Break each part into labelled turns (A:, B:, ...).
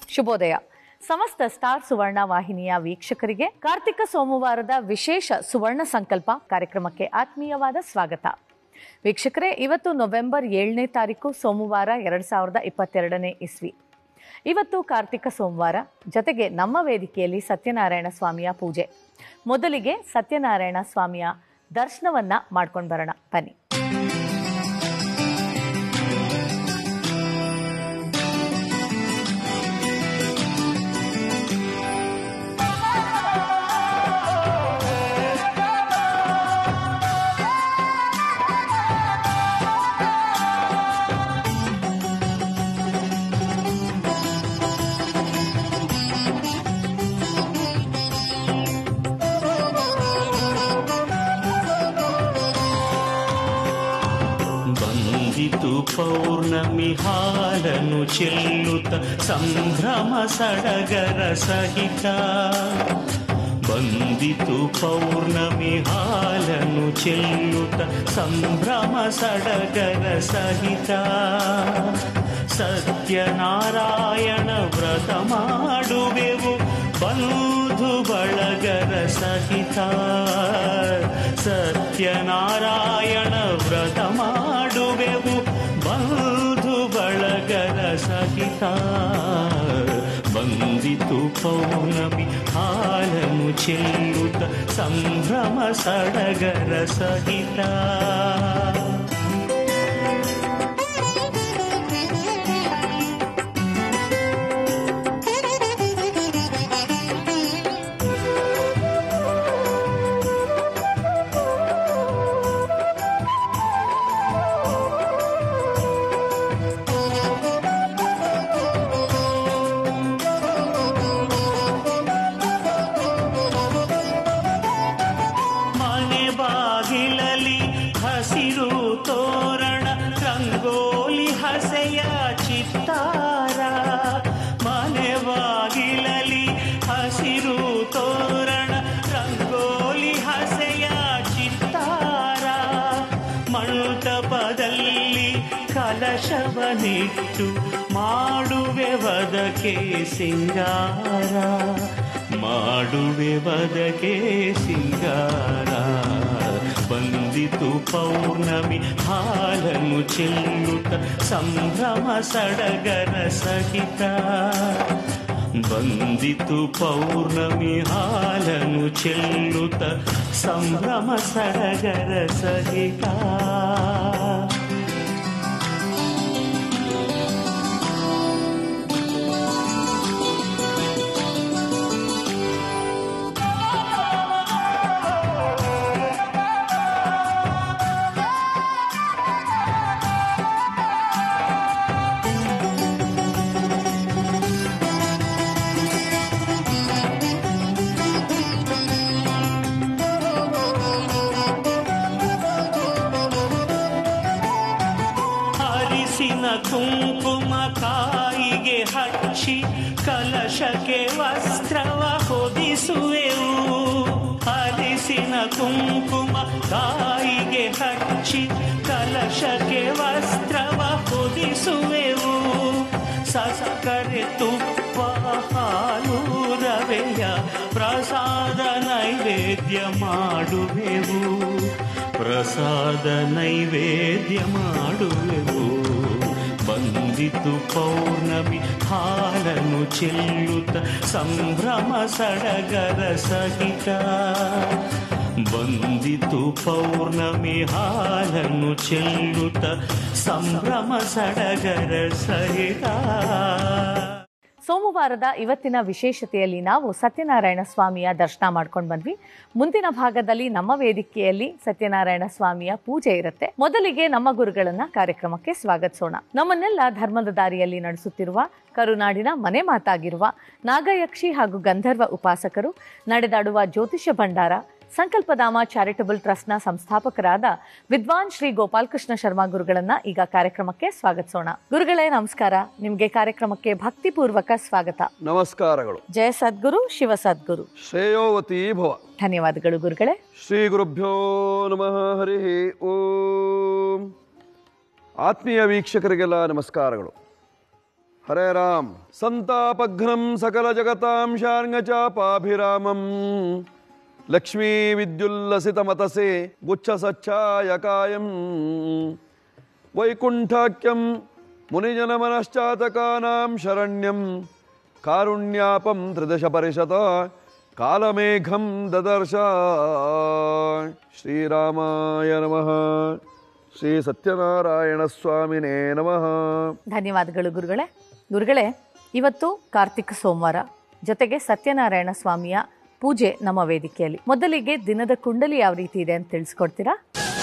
A: ಶುಭೋದಯ. ಸಮಸ್ತ ಸ್ಟಾರ್ ಸುವರ್ಣ ವಾಹಿನಿಯ ವೀಕ್ಷಕರಿಗೆ ಕಾರ್ತಿಕ ಸೋಮವಾರದ ವಿಶೇಷ ಸುವರ್ಣ ಸಂಕಲ್ಪ ಕಾರ್ಯಕ್ರಮಕ್ಕೆ ಆತ್ಮೀಯವಾದ ಸ್ವಾಗತ. ವೀಕ್ಷಕರೇ, ಇವತ್ತು ನವೆಂಬರ್ 7ನೇ ತಾರೀಕು ಸೋಮವಾರ 2022ನೇ ಇಸ್ವಿ. ಇವತ್ತು ಕಾರ್ತಿಕ ಸೋಮವಾರ, ಜೊತೆಗೆ ನಮ್ಮ ವೇದಿಕೆಯಲ್ಲಿ ಸತ್ಯನಾರಾಯಣ ಸ್ವಾಮಿಯ ಪೂಜೆ. ಮೊದಲಿಗೆ ಸತ್ಯನಾರಾಯಣ ಸ್ವಾಮಿಯ ದರ್ಶನವನ್ನ ಮಾಡ್ಕೊಂಡು ಬರೋಣ ಬನ್ನಿ.
B: ಪೌರ್ಣಮಿ ಹಾಲನು ಚೆಲ್ಲುತ್ತ ಸಂಭ್ರಮ ಸಡಗರ ಸಹಿತ. ಬಂದಿತು ಪೌರ್ಣಮಿ ಹಾಲನು ಚೆಲ್ಲುತ್ತ ಸಂಭ್ರಮ ಸಡಗರ ಸಹಿತ. ಸತ್ಯನಾರಾಯಣ ವ್ರತ ಮಾಡುವೆವು ಬಂಧು ಬಳಗರ ಸಹಿತ. ಸತ್ಯನಾರಾಯಣ ವ್ರತ ಮಾಡುವೆವು ಬಂಧು ಬಳಗರ ಸಹಿತ. ಬಂದಿತು ಪೌರ್ಣಮಿ ಹಾಲನು ಚೆಲ್ಲುತ್ತ ಸಂಭ್ರಮ ಸಡಗರ ಸಹಿತ. ಕಲಶವನಿಟ್ಟು ಮಾಡುವೆ ವದಕೆ ಸಿಂಗಾರ, ಮಾಡುವೆ ವದಕೆ ಸಿಂಗಾರ. ಬಂದಿತು ಪೌರ್ಣಮಿ ಹಾಲನು ಚೆಲ್ಲುತ್ತ ಸಂಭ್ರಮ ಸಡಗರ ಸಹಿತ. ಬಂದಿತು ಪೌರ್ಣಮಿ ಹಾಲನು ಚೆಲ್ಲುತ್ತ ಸಂಭ್ರಮ ಸಡಗರ ಸಹಿತ. ಕುಂಕುಮ ಕಾಯಿಗೆ ಹಚ್ಚಿ ಕಲಶಕ್ಕೆ ವಸ್ತ್ರವ ಹೊದಿಸುವೆವು. ಹರಿಸಿನ ಕುಂಕುಮ ಕಾಯಿಗೆ ಹಚ್ಚಿ ಕಲಶಕ್ಕೆ ವಸ್ತ್ರವ ಹೊದಿಸುವೆವು. ಸಕ್ಕರೆ ತುಪ್ಪ ಹಾಲು ರವೆಯ ಪ್ರಸಾದ ನೈವೇದ್ಯ ಮಾಡುವೆವು. ಪ್ರಸಾದ ನೈವೇದ್ಯ ಮಾಡುವೆವು. ಬಂದಿತು ಪೌರ್ಣಮಿ ಹಾಲನು ಚೆಲ್ಲುತ್ತ ಸಂಭ್ರಮ ಸಡಗರ ಸಹಿತ. ಬಂದಿತು ಪೌರ್ಣಮಿ ಹಾಲನು ಚೆಲ್ಲುತ್ತ ಸಂಭ್ರಮ ಸಡಗರ ಸಹಿತ.
A: ಸೋಮವಾರದ ಇವತ್ತಿನ ವಿಶೇಷತೆಯಲ್ಲಿ ನಾವು ಸತ್ಯನಾರಾಯಣ ಸ್ವಾಮಿಯ ದರ್ಶನ ಮಾಡ್ಕೊಂಡು ಬಂದ್ವಿ. ಮುಂದಿನ ಭಾಗದಲ್ಲಿ ನಮ್ಮ ವೇದಿಕೆಯಲ್ಲಿ ಸತ್ಯನಾರಾಯಣ ಸ್ವಾಮಿಯ ಪೂಜೆ ಇರುತ್ತೆ. ಮೊದಲಿಗೆ ನಮ್ಮ ಗುರುಗಳನ್ನ ಕಾರ್ಯಕ್ರಮಕ್ಕೆ ಸ್ವಾಗತಿಸೋಣ. ನಮ್ಮನ್ನೆಲ್ಲ ಧರ್ಮದ ದಾರಿಯಲ್ಲಿ ನಡೆಸುತ್ತಿರುವ ಕರುನಾಡಿನ ಮನೆ ಮಾತಾಗಿರುವ ನಾಗಯಕ್ಷಿ ಹಾಗೂ ಗಂಧರ್ವ ಉಪಾಸಕರು, ನಡೆದಾಡುವ ಜ್ಯೋತಿಷ್ಯ ಭಂಡಾರ ಸಂಕಲ್ಪಧಾಮ ಚಾರಿಟಬಲ್ ಟ್ರಸ್ಟ್ನ ಸಂಸ್ಥಾಪಕರಾದ ವಿದ್ವಾನ್ ಶ್ರೀ ಗೋಪಾಲಕೃಷ್ಣ ಶರ್ಮಾ ಗುರುಗಳನ್ನ ಈಗ ಕಾರ್ಯಕ್ರಮಕ್ಕೆ ಸ್ವಾಗತಿಸೋಣ. ಗುರುಗಳೇ ನಮಸ್ಕಾರ. ನಿಮ್ಗೆ ಕಾರ್ಯಕ್ರಮಕ್ಕೆ ಭಕ್ತಿಪೂರ್ವಕ ಸ್ವಾಗತ.
C: ನಮಸ್ಕಾರಗಳು.
A: ಜಯ ಸದ್ಗುರು, ಶಿವ ಸದ್ಗುರು,
C: ಶ್ರೇಯೋವತಿ ಭವ.
A: ಧನ್ಯವಾದಗಳು ಗುರುಗಳೇ.
C: ಶ್ರೀ ಗುರುಭ್ಯೋ ನಮಃ. ಹರಿ ಓಂ. ಆತ್ಮೀಯ ವೀಕ್ಷಕರಿಗೆಲ್ಲ ನಮಸ್ಕಾರಗಳು. ಹರೇ ರಾಮ್. ಸಂತಾಪಘ್ನಂ ಸಕಲ ಜಗತಾಂ ಶಾರ್ಂಗಚಾಪಾಭಿರಾಮಂ ಲಕ್ಷ್ಮೀ ವಿದ್ಯುಲ್ಲಸಿತ ಮತಸೆ ಗುಚ್ಛ ಸಚ್ಛಾಯ ಕಾಯಂ ವೈಕುಂಠಾಖ್ಯಂ ಮುನಿಜನ ಮನಶ್ಚಾತಕಾನಾಂ ಶರಣ್ಯಂ ಕಾರುಣ್ಯಾಪಂ ತ್ರಿದಶ ಪರಿಷತ ಕಾಲಮೇಘಂ ದದರ್ಶ. ಶ್ರೀರಾಮಾಯ ನಮಃ. ಶ್ರೀ ಸತ್ಯನಾರಾಯಣ ಸ್ವಾಮಿನೇ ನಮಃ.
A: ಧನ್ಯವಾದಗಳು ಗುರುಗಳೇ. ಗುರುಗಳೇ, ಇವತ್ತು ಕಾರ್ತಿಕ ಸೋಮವಾರ, ಜೊತೆಗೆ ಸತ್ಯನಾರಾಯಣ ಸ್ವಾಮಿಯ ಪೂಜೆ ನಮ್ಮ ವೇದಿಕೆಯಲ್ಲಿ. ಮೊದಲಿಗೆ ದಿನದ ಕುಂಡಲಿ ಯಾವ ರೀತಿ ಇದೆ ಅಂತ ತಿಳಿಸ್ಕೊಡ್ತೀರಾ?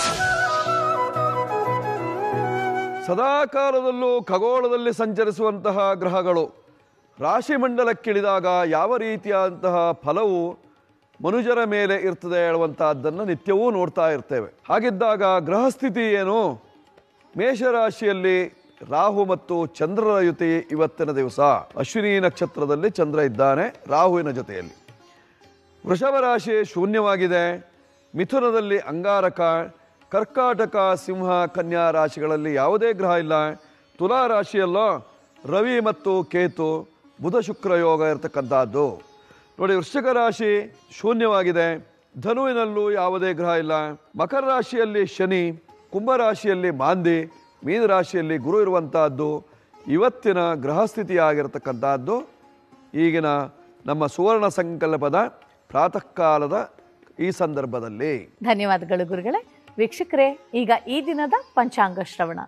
C: ಸದಾ ಕಾಲದಲ್ಲೂ ಖಗೋಳದಲ್ಲಿ ಸಂಚರಿಸುವಂತಹ ಗ್ರಹಗಳು ರಾಶಿಮಂಡಲಕ್ಕಿಳಿದಾಗ ಯಾವ ರೀತಿಯಾದಂತಹ ಫಲವು ಮನುಜರ ಮೇಲೆ ಇರ್ತದೆ ಹೇಳುವಂತಹದ್ದನ್ನು ನಿತ್ಯವೂ ನೋಡ್ತಾ ಇರ್ತೇವೆ. ಹಾಗಿದ್ದಾಗ ಗ್ರಹಸ್ಥಿತಿ ಏನು? ಮೇಷರಾಶಿಯಲ್ಲಿ ರಾಹು ಮತ್ತು ಚಂದ್ರರ ಯುತಿ ಇವತ್ತಿನ ದಿವಸ. ಅಶ್ವಿನಿ ನಕ್ಷತ್ರದಲ್ಲಿ ಚಂದ್ರ ಇದ್ದಾನೆ ರಾಹುವಿನ ಜೊತೆಯಲ್ಲಿ. ವೃಷಭ ರಾಶಿ ಶೂನ್ಯವಾಗಿದೆ. ಮಿಥುನದಲ್ಲಿ ಅಂಗಾರಕ, ಕರ್ಕಾಟಕ, ಸಿಂಹ, ಕನ್ಯಾ ರಾಶಿಗಳಲ್ಲಿ ಯಾವುದೇ ಗ್ರಹ ಇಲ್ಲ. ತುಲಾ ರಾಶಿಯಲ್ಲೋ ರವಿ ಮತ್ತು ಕೇತು, ಬುಧ ಶುಕ್ರ ಯೋಗ ಇರತಕ್ಕಂಥದ್ದು ನೋಡಿ. ವೃಶ್ಚಿಕ ರಾಶಿ ಶೂನ್ಯವಾಗಿದೆ. ಧನುವಿನಲ್ಲೂ ಯಾವುದೇ ಗ್ರಹ ಇಲ್ಲ. ಮಕರ ರಾಶಿಯಲ್ಲಿ ಶನಿ, ಕುಂಭರಾಶಿಯಲ್ಲಿ ಮಾಂದಿ, ಮೀನ ರಾಶಿಯಲ್ಲಿ ಗುರು ಇರುವಂತಹದ್ದು ಇವತ್ತಿನ ಗ್ರಹಸ್ಥಿತಿಯಾಗಿರತಕ್ಕಂಥದ್ದು. ಈಗಿನ ನಮ್ಮ ಸುವರ್ಣ ಸಂಕಲ್ಪದ ಪ್ರಾತಃ ಕಾಲದ ಈ ಸಂದರ್ಭದಲ್ಲಿ.
A: ಧನ್ಯವಾದಗಳು ಗುರುಗಳೇ. ವೀಕ್ಷಕರೇ, ಈಗ ಈ ದಿನದ ಪಂಚಾಂಗ ಶ್ರವಣ.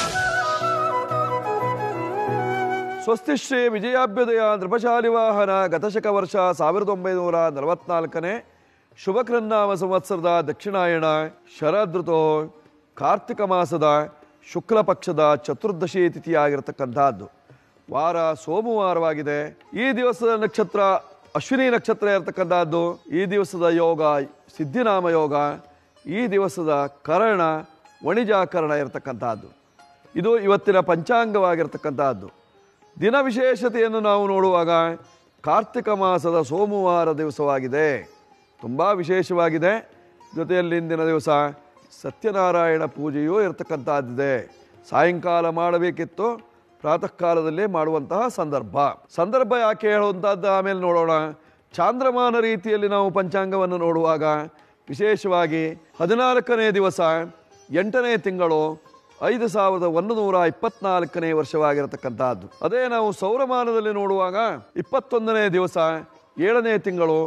C: ಸ್ವಸ್ತಿ ಶ್ರೀ ವಿಜಯಾಭ್ಯುದಯ ನೃಪಶಾಲಿ ವಾಹನ ಗತಶಕ ವರ್ಷ 1944ನೇ ಶುಭಕೃನ್ನಾಮ ಸಂವತ್ಸರದ ದಕ್ಷಿಣಾಯಣ ಶರದೃತೋ ಕಾರ್ತಿಕ ಮಾಸದ ಶುಕ್ಲ ಪಕ್ಷದ ಚತುರ್ದಶಿ ತಿಥಿಯಾಗಿರತಕ್ಕಂಥದ್ದು. ವಾರ ಸೋಮವಾರವಾಗಿದೆ. ಈ ದಿವಸದ ನಕ್ಷತ್ರ ಅಶ್ವಿನಿ ನಕ್ಷತ್ರ ಇರತಕ್ಕಂಥದ್ದು. ಈ ದಿವಸದ ಯೋಗ ಸಿದ್ಧಿನಾಮ ಯೋಗ. ಈ ದಿವಸದ ಕರಣ ವಣಿಜಾಕರಣ ಇರತಕ್ಕಂಥದ್ದು. ಇದು ಇವತ್ತಿನ ಪಂಚಾಂಗವಾಗಿರ್ತಕ್ಕಂಥದ್ದು. ದಿನ ವಿಶೇಷತೆಯನ್ನು ನಾವು ನೋಡುವಾಗ ಕಾರ್ತಿಕ ಮಾಸದ ಸೋಮವಾರ ದಿವಸವಾಗಿದೆ. ತುಂಬ ವಿಶೇಷವಾಗಿದೆ. ಜೊತೆಯಲ್ಲಿ ಇಂದಿನ ದಿವಸ ಸತ್ಯನಾರಾಯಣ ಪೂಜೆಯೂ ಇರತಕ್ಕಂಥದ್ದಿದೆ. ಸಾಯಂಕಾಲ ಮಾಡಬೇಕಿತ್ತು, ಪ್ರಾತಃ ಕಾಲದಲ್ಲೇ ಮಾಡುವಂತಹ ಸಂದರ್ಭ ಯಾಕೆ ಹೇಳುವಂಥದ್ದು ಆಮೇಲೆ ನೋಡೋಣ. ಚಾಂದ್ರಮಾನ ರೀತಿಯಲ್ಲಿ ನಾವು ಪಂಚಾಂಗವನ್ನು ನೋಡುವಾಗ ವಿಶೇಷವಾಗಿ 14ನೇ ದಿವಸ 8ನೇ ತಿಂಗಳು 5124ನೇ ವರ್ಷವಾಗಿರತಕ್ಕಂಥದ್ದು. ಅದೇ ನಾವು ಸೌರಮಾನದಲ್ಲಿ ನೋಡುವಾಗ 21ನೇ ದಿವಸ 7ನೇ ತಿಂಗಳು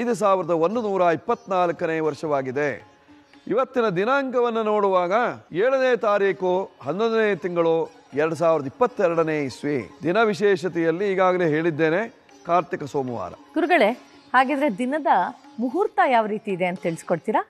C: 5124ನೇ ವರ್ಷವಾಗಿದೆ. ಇವತ್ತಿನ ದಿನಾಂಕವನ್ನು ನೋಡುವಾಗ 7ನೇ ತಾರೀಕು 11ನೇ ತಿಂಗಳು 2022ನೇ ಇಸ್ವಿ. ದಿನ ವಿಶೇಷತೆಯಲ್ಲಿ ಈಗಾಗಲೇ ಹೇಳಿದ್ದೇನೆ, ಕಾರ್ತಿಕ ಸೋಮವಾರ.
A: ಗುರುಗಳೇ, ಹಾಗಿದ್ರೆ ದಿನದ ಮುಹೂರ್ತ ಯಾವ ರೀತಿ ಇದೆ ಅಂತ ತಿಳಿಸ್ಕೊಡ್ತೀರಾ?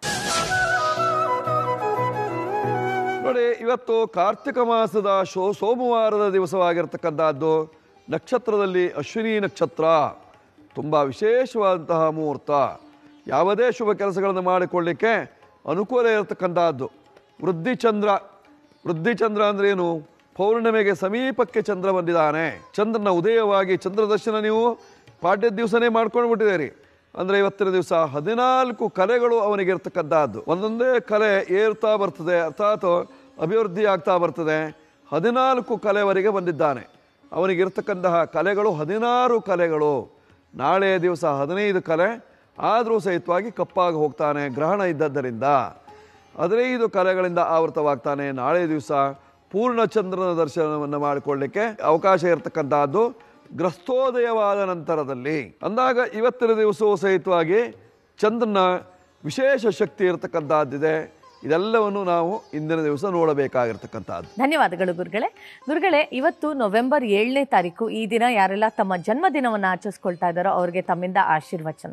C: ನೋಡಿ, ಇವತ್ತು ಕಾರ್ತಿಕ ಮಾಸದ ಸೋಮವಾರದ ದಿವಸವಾಗಿರ್ತಕ್ಕಂಥದ್ದು. ನಕ್ಷತ್ರದಲ್ಲಿ ಅಶ್ವಿನಿ ನಕ್ಷತ್ರ. ತುಂಬ ವಿಶೇಷವಾದಂತಹ ಮುಹೂರ್ತ. ಯಾವುದೇ ಶುಭ ಕೆಲಸಗಳನ್ನು ಮಾಡಿಕೊಳ್ಳಿಕ್ಕೆ ಅನುಕೂಲ ಇರತಕ್ಕಂಥದ್ದು. ವೃದ್ಧಿಚಂದ್ರ ಅಂದ್ರೆ ಏನು? ಪೌರ್ಣಿಮೆಗೆ ಸಮೀಪಕ್ಕೆ ಚಂದ್ರ ಬಂದಿದ್ದಾನೆ. ಚಂದ್ರನ ಉದಯವಾಗಿ ಚಂದ್ರ ದರ್ಶನ ನೀವು ಪಾಡ್ಯದ ದಿವಸನೇ ಮಾಡ್ಕೊಂಡು ಬಿಟ್ಟಿದ್ದೀರಿ. ಅಂದರೆ ಇವತ್ತಿನ ದಿವಸ 14 ಕಲೆಗಳು ಅವನಿಗೆ ಇರ್ತಕ್ಕಂಥದ್ದು. ಒಂದೊಂದೇ ಕಲೆ ಏರ್ತಾ ಬರ್ತದೆ, ಅರ್ಥಾತ್ ಅಭಿವೃದ್ಧಿ ಆಗ್ತಾ ಬರ್ತದೆ. 14 ಕಲೆವರೆಗೆ ಬಂದಿದ್ದಾನೆ. ಅವನಿಗಿರ್ತಕ್ಕಂತಹ ಕಲೆಗಳು 16 ಕಲೆಗಳು. ನಾಳೆ ದಿವಸ 15 ಕಲೆ, ಆದರೂ ಸಹಿತವಾಗಿ ಕಪ್ಪಾಗಿ ಹೋಗ್ತಾನೆ ಗ್ರಹಣ ಇದ್ದದ್ದರಿಂದ. 15 ಕಲೆಗಳಿಂದ ಆವೃತವಾಗ್ತಾನೆ. ನಾಳೆ ದಿವಸ ಪೂರ್ಣ ಚಂದ್ರನ ದರ್ಶನವನ್ನು ಮಾಡಿಕೊಳ್ಳಿಕ್ಕೆ ಅವಕಾಶ ಇರತಕ್ಕಂತಹದ್ದು ಗ್ರಸ್ತೋದಯವಾದ ನಂತರದಲ್ಲಿ. ಅಂದಾಗ ಇವತ್ತಿನ ದಿವಸವೂ ಸಹಿತವಾಗಿ ಚಂದ್ರನ ವಿಶೇಷ ಶಕ್ತಿ ಇರತಕ್ಕಂತಹದ್ದಿದೆ. ಇದೆಲ್ಲವನ್ನು ನಾವು ಇಂದಿನ ದಿವಸ ನೋಡಬೇಕಾಗಿರ್ತಕ್ಕಂಥದ್ದು.
A: ಧನ್ಯವಾದಗಳು ಗುರುಗಳೇ. ಗುರುಗಳೇ, ಇವತ್ತು ನವೆಂಬರ್ 7ನೇ ತಾರೀಕು. ಈ ದಿನ ಯಾರೆಲ್ಲ ತಮ್ಮ ಜನ್ಮದಿನವನ್ನು ಆಚರಿಸ್ಕೊಳ್ತಾ ಇದ್ದಾರೋ ಅವ್ರಿಗೆ ತಮ್ಮಿಂದ ಆಶೀರ್ವಚನ.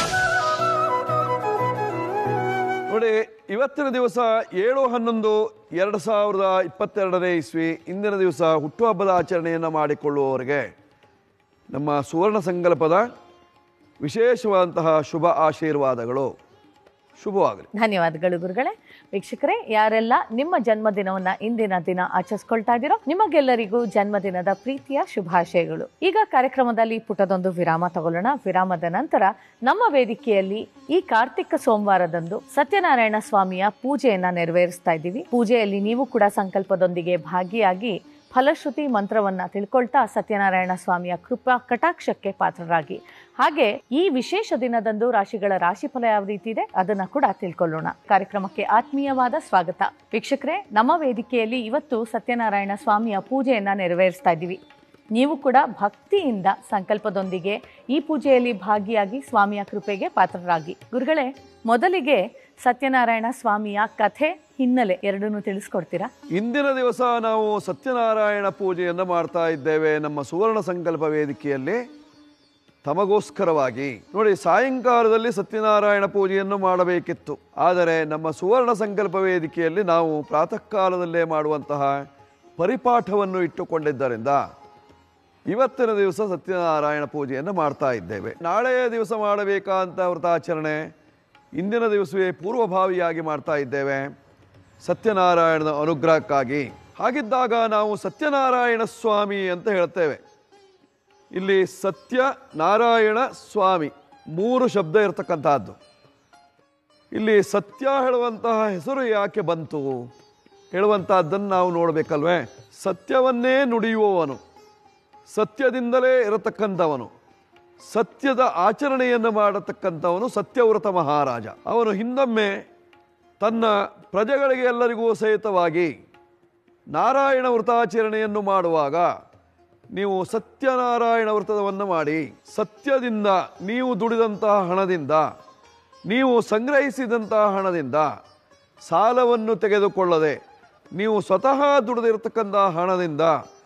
C: ನೋಡಿ, ಇವತ್ತಿನ ದಿವಸ 7/11/2022ನೇ ಇಸ್ವಿ. ಇಂದಿನ ದಿವಸ ಹುಟ್ಟುಹಬ್ಬದ ಆಚರಣೆಯನ್ನು ಮಾಡಿಕೊಳ್ಳುವವರಿಗೆ ನಮ್ಮ ಸುವರ್ಣ ಸಂಕಲ್ಪದ ವಿಶೇಷವಾದಂತಹ ಶುಭ ಆಶೀರ್ವಾದಗಳು. ಶುಭವಾಗಲಿ.
A: ಧನ್ಯವಾದಗಳು ಗುರುಗಳೇ. ವೀಕ್ಷಕರೇ, ಯಾರೆಲ್ಲ ನಿಮ್ಮ ಜನ್ಮದಿನವನ್ನ ಇಂದಿನ ದಿನ ಆಚರಿಸ್ಕೊಳ್ತಾ ಇದ್ದೀರೋ ನಿಮಗೆಲ್ಲರಿಗೂ ಜನ್ಮದಿನದ ಪ್ರೀತಿಯ ಶುಭಾಶಯಗಳು. ಈಗ ಕಾರ್ಯಕ್ರಮದಲ್ಲಿ ಪುಟದೊಂದು ವಿರಾಮ ತಗೊಳ್ಳೋಣ. ವಿರಾಮದ ನಂತರ ನಮ್ಮ ವೇದಿಕೆಯಲ್ಲಿ ಈ ಕಾರ್ತಿಕ ಸೋಮವಾರದಂದು ಸತ್ಯನಾರಾಯಣ ಸ್ವಾಮಿಯ ಪೂಜೆಯನ್ನ ನೆರವೇರಿಸ್ತಾ ಇದ್ದೀವಿ. ಪೂಜೆಯಲ್ಲಿ ನೀವು ಕೂಡ ಸಂಕಲ್ಪದೊಂದಿಗೆ ಭಾಗಿಯಾಗಿ ಫಲಶ್ರುತಿ ಮಂತ್ರವನ್ನ ತಿಳ್ಕೊಳ್ತಾ ಸತ್ಯನಾರಾಯಣ ಸ್ವಾಮಿಯ ಕೃಪಾ ಕಟಾಕ್ಷಕ್ಕೆ ಪಾತ್ರರಾಗಿ. ಹಾಗೆ ಈ ವಿಶೇಷ ದಿನದಂದು ರಾಶಿಗಳ ರಾಶಿಫಲ ಯಾವ ರೀತಿ ಇದೆ ಅದನ್ನ ಕೂಡ ತಿಳ್ಕೊಳ್ಳೋಣ. ಕಾರ್ಯಕ್ರಮಕ್ಕೆ ಆತ್ಮೀಯವಾದ ಸ್ವಾಗತ. ವೀಕ್ಷಕರೇ, ನಮ್ಮ ವೇದಿಕೆಯಲ್ಲಿ ಇವತ್ತು ಸತ್ಯನಾರಾಯಣ ಸ್ವಾಮಿಯ ಪೂಜೆಯನ್ನ ನೆರವೇರಿಸ್ತಾ ಇದ್ದೀವಿ. ನೀವು ಕೂಡ ಭಕ್ತಿಯಿಂದ ಸಂಕಲ್ಪದೊಂದಿಗೆ ಈ ಪೂಜೆಯಲ್ಲಿ ಭಾಗಿಯಾಗಿ ಸ್ವಾಮಿಯ ಕೃಪೆಗೆ ಪಾತ್ರರಾಗಿ. ಗುರುಗಳೇ, ಮೊದಲಿಗೆ ಸತ್ಯನಾರಾಯಣ ಸ್ವಾಮಿಯ ಕಥೆ, ಹಿನ್ನೆಲೆ ಎರಡನ್ನೂ ತಿಳಿಸ್ಕೊಡ್ತೀರಾ?
C: ಇಂದಿನ ದಿವಸ ನಾವು ಸತ್ಯನಾರಾಯಣ ಪೂಜೆಯನ್ನು ಮಾಡ್ತಾ ಇದ್ದೇವೆ ನಮ್ಮ ಸುವರ್ಣ ಸಂಕಲ್ಪ ವೇದಿಕೆಯಲ್ಲಿ ತಮಗೋಸ್ಕರವಾಗಿ. ನೋಡಿ, ಸಾಯಂಕಾಲದಲ್ಲಿ ಸತ್ಯನಾರಾಯಣ ಪೂಜೆಯನ್ನು ಮಾಡಬೇಕಿತ್ತು. ಆದರೆ ನಮ್ಮ ಸುವರ್ಣ ಸಂಕಲ್ಪ ವೇದಿಕೆಯಲ್ಲಿ ನಾವು ಪ್ರಾತಃ ಕಾಲದಲ್ಲೇ ಮಾಡುವಂತಹ ಪರಿಪಾಠವನ್ನು ಇಟ್ಟುಕೊಂಡಿದ್ದರಿಂದ ಇವತ್ತಿನ ದಿವಸ ಸತ್ಯನಾರಾಯಣ ಪೂಜೆಯನ್ನು ಮಾಡ್ತಾ ಇದ್ದೇವೆ. ನಾಳೆಯ ದಿವಸ ಮಾಡಬೇಕಾದಂಥ ವ್ರತಾಚರಣೆ ಇಂದಿನ ದಿವಸವೇ ಪೂರ್ವಭಾವಿಯಾಗಿ ಮಾಡ್ತಾ ಇದ್ದೇವೆ ಸತ್ಯನಾರಾಯಣನ ಅನುಗ್ರಹಕ್ಕಾಗಿ. ಹಾಗಿದ್ದಾಗ ನಾವು ಸತ್ಯನಾರಾಯಣ ಸ್ವಾಮಿ ಅಂತ ಹೇಳ್ತೇವೆ. ಇಲ್ಲಿ ಸತ್ಯನಾರಾಯಣ ಸ್ವಾಮಿ 3 ಶಬ್ದ ಇರತಕ್ಕಂಥದ್ದು. ಇಲ್ಲಿ ಸತ್ಯ ಹೇಳುವಂತಹ ಹೆಸರು ಯಾಕೆ ಬಂತು ಹೇಳುವಂತಹದ್ದನ್ನು ನಾವು ನೋಡಬೇಕಲ್ವೇ. ಸತ್ಯವನ್ನೇ ನುಡಿಯುವವನು, ಸತ್ಯದಿಂದಲೇ ಇರತಕ್ಕಂಥವನು, ಸತ್ಯದ ಆಚರಣೆಯನ್ನು ಮಾಡತಕ್ಕಂಥವನು ಸತ್ಯವ್ರತ ಮಹಾರಾಜ. ಅವನು ಹಿಂದೊಮ್ಮೆ ತನ್ನ ಪ್ರಜೆಗಳಿಗೆ ಎಲ್ಲರಿಗೂ ಸಹಿತವಾಗಿ ನಾರಾಯಣ ವ್ರತಾಚರಣೆಯನ್ನು ಮಾಡುವಾಗ, ನೀವು ಸತ್ಯನಾರಾಯಣ ವ್ರತವನ್ನು ಮಾಡಿ ಸತ್ಯದಿಂದ ನೀವು ದುಡಿದಂತಹ ಹಣದಿಂದ, ನೀವು ಸಂಗ್ರಹಿಸಿದಂತಹ ಹಣದಿಂದ ಸಾಲವನ್ನು ತೆಗೆದುಕೊಳ್ಳದೆ ನೀವು ಸ್ವತಃ ದುಡಿದಿರತಕ್ಕಂತಹ ಹಣದಿಂದ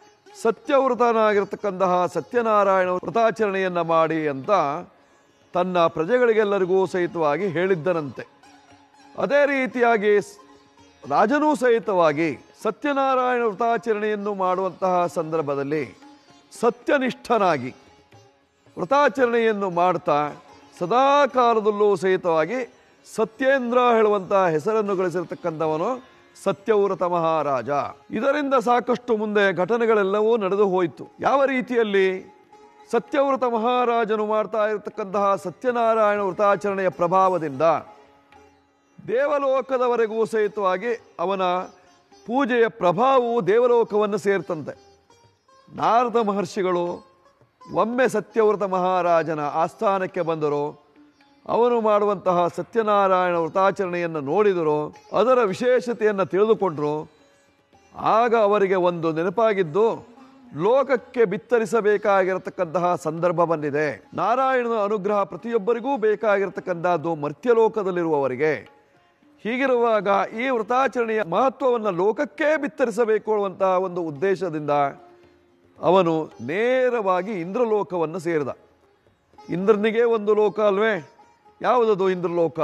C: ಸತ್ಯವ್ರತನಾಗಿರ್ತಕ್ಕಂತಹ ಸತ್ಯನಾರಾಯಣ ವ್ರತಾಚರಣೆಯನ್ನು ಮಾಡಿ ಅಂತ ತನ್ನ ಪ್ರಜೆಗಳಿಗೆಲ್ಲರಿಗೂ ಸಹಿತವಾಗಿ ಹೇಳಿದ್ದನಂತೆ. ಅದೇ ರೀತಿಯಾಗಿ ರಾಜನೂ ಸಹಿತವಾಗಿ ಸತ್ಯನಾರಾಯಣ ವ್ರತಾಚರಣೆಯನ್ನು ಮಾಡುವಂತಹ ಸಂದರ್ಭದಲ್ಲಿ ಸತ್ಯನಿಷ್ಠನಾಗಿ ವ್ರತಾಚರಣೆಯನ್ನು ಮಾಡ್ತಾ ಸದಾ ಕಾಲದಲ್ಲೂ ಸಹಿತವಾಗಿ ಸತ್ಯೇಂದ್ರ ಹೇಳುವಂತಹ ಹೆಸರನ್ನು ಗಳಿಸಿರ್ತಕ್ಕಂಥವನು ಸತ್ಯವ್ರತ ಮಹಾರಾಜ. ಇದರಿಂದ ಸಾಕಷ್ಟು ಮುಂದೆ ಘಟನೆಗಳೆಲ್ಲವೂ ನಡೆದು ಹೋಯಿತು. ಯಾವ ರೀತಿಯಲ್ಲಿ ಸತ್ಯವ್ರತ ಮಹಾರಾಜನು ಮಾಡ್ತಾ ಇರತಕ್ಕಂತಹ ಸತ್ಯನಾರಾಯಣ ವ್ರತಾಚರಣೆಯ ಪ್ರಭಾವದಿಂದ ದೇವಲೋಕದವರೆಗೂ ಸಹಿತವಾಗಿ ಅವನ ಪೂಜೆಯ ಪ್ರಭಾವವು ದೇವಲೋಕವನ್ನು ಸೇರ್ತಂತೆ. ನಾರದ ಮಹರ್ಷಿಗಳು ಒಮ್ಮೆ ಸತ್ಯವ್ರತ ಮಹಾರಾಜನ ಆಸ್ಥಾನಕ್ಕೆ ಬಂದರು. ಅವನು ಮಾಡುವಂತಹ ಸತ್ಯನಾರಾಯಣ ವ್ರತಾಚರಣೆಯನ್ನು ನೋಡಿದರು, ಅದರ ವಿಶೇಷತೆಯನ್ನು ತಿಳಿದುಕೊಂಡರು. ಆಗ ಅವರಿಗೆ ಒಂದು ನೆನಪಾಗಿದ್ದು, ಲೋಕಕ್ಕೆ ಬಿತ್ತರಿಸಬೇಕಾಗಿರತಕ್ಕಂತಹ ಸಂದರ್ಭ ಬಂದಿದೆ. ನಾರಾಯಣನ ಅನುಗ್ರಹ ಪ್ರತಿಯೊಬ್ಬರಿಗೂ ಬೇಕಾಗಿರತಕ್ಕಂಥದ್ದು ಮರ್ತ್ಯಲೋಕದಲ್ಲಿರುವವರಿಗೆ. ಹೀಗಿರುವಾಗ ಈ ವ್ರತಾಚರಣೆಯ ಮಹತ್ವವನ್ನು ಲೋಕಕ್ಕೆ ಬಿತ್ತರಿಸಬೇಕು ಅನ್ನುವಂತಹ ಒಂದು ಉದ್ದೇಶದಿಂದ ಅವನು ನೇರವಾಗಿ ಇಂದ್ರಲೋಕವನ್ನು ಸೇರಿದ. ಇಂದ್ರನಿಗೆ ಒಂದು ಲೋಕ ಅಲ್ವೇ? ಯಾವುದದು ಇಂದ್ರಲೋಕ?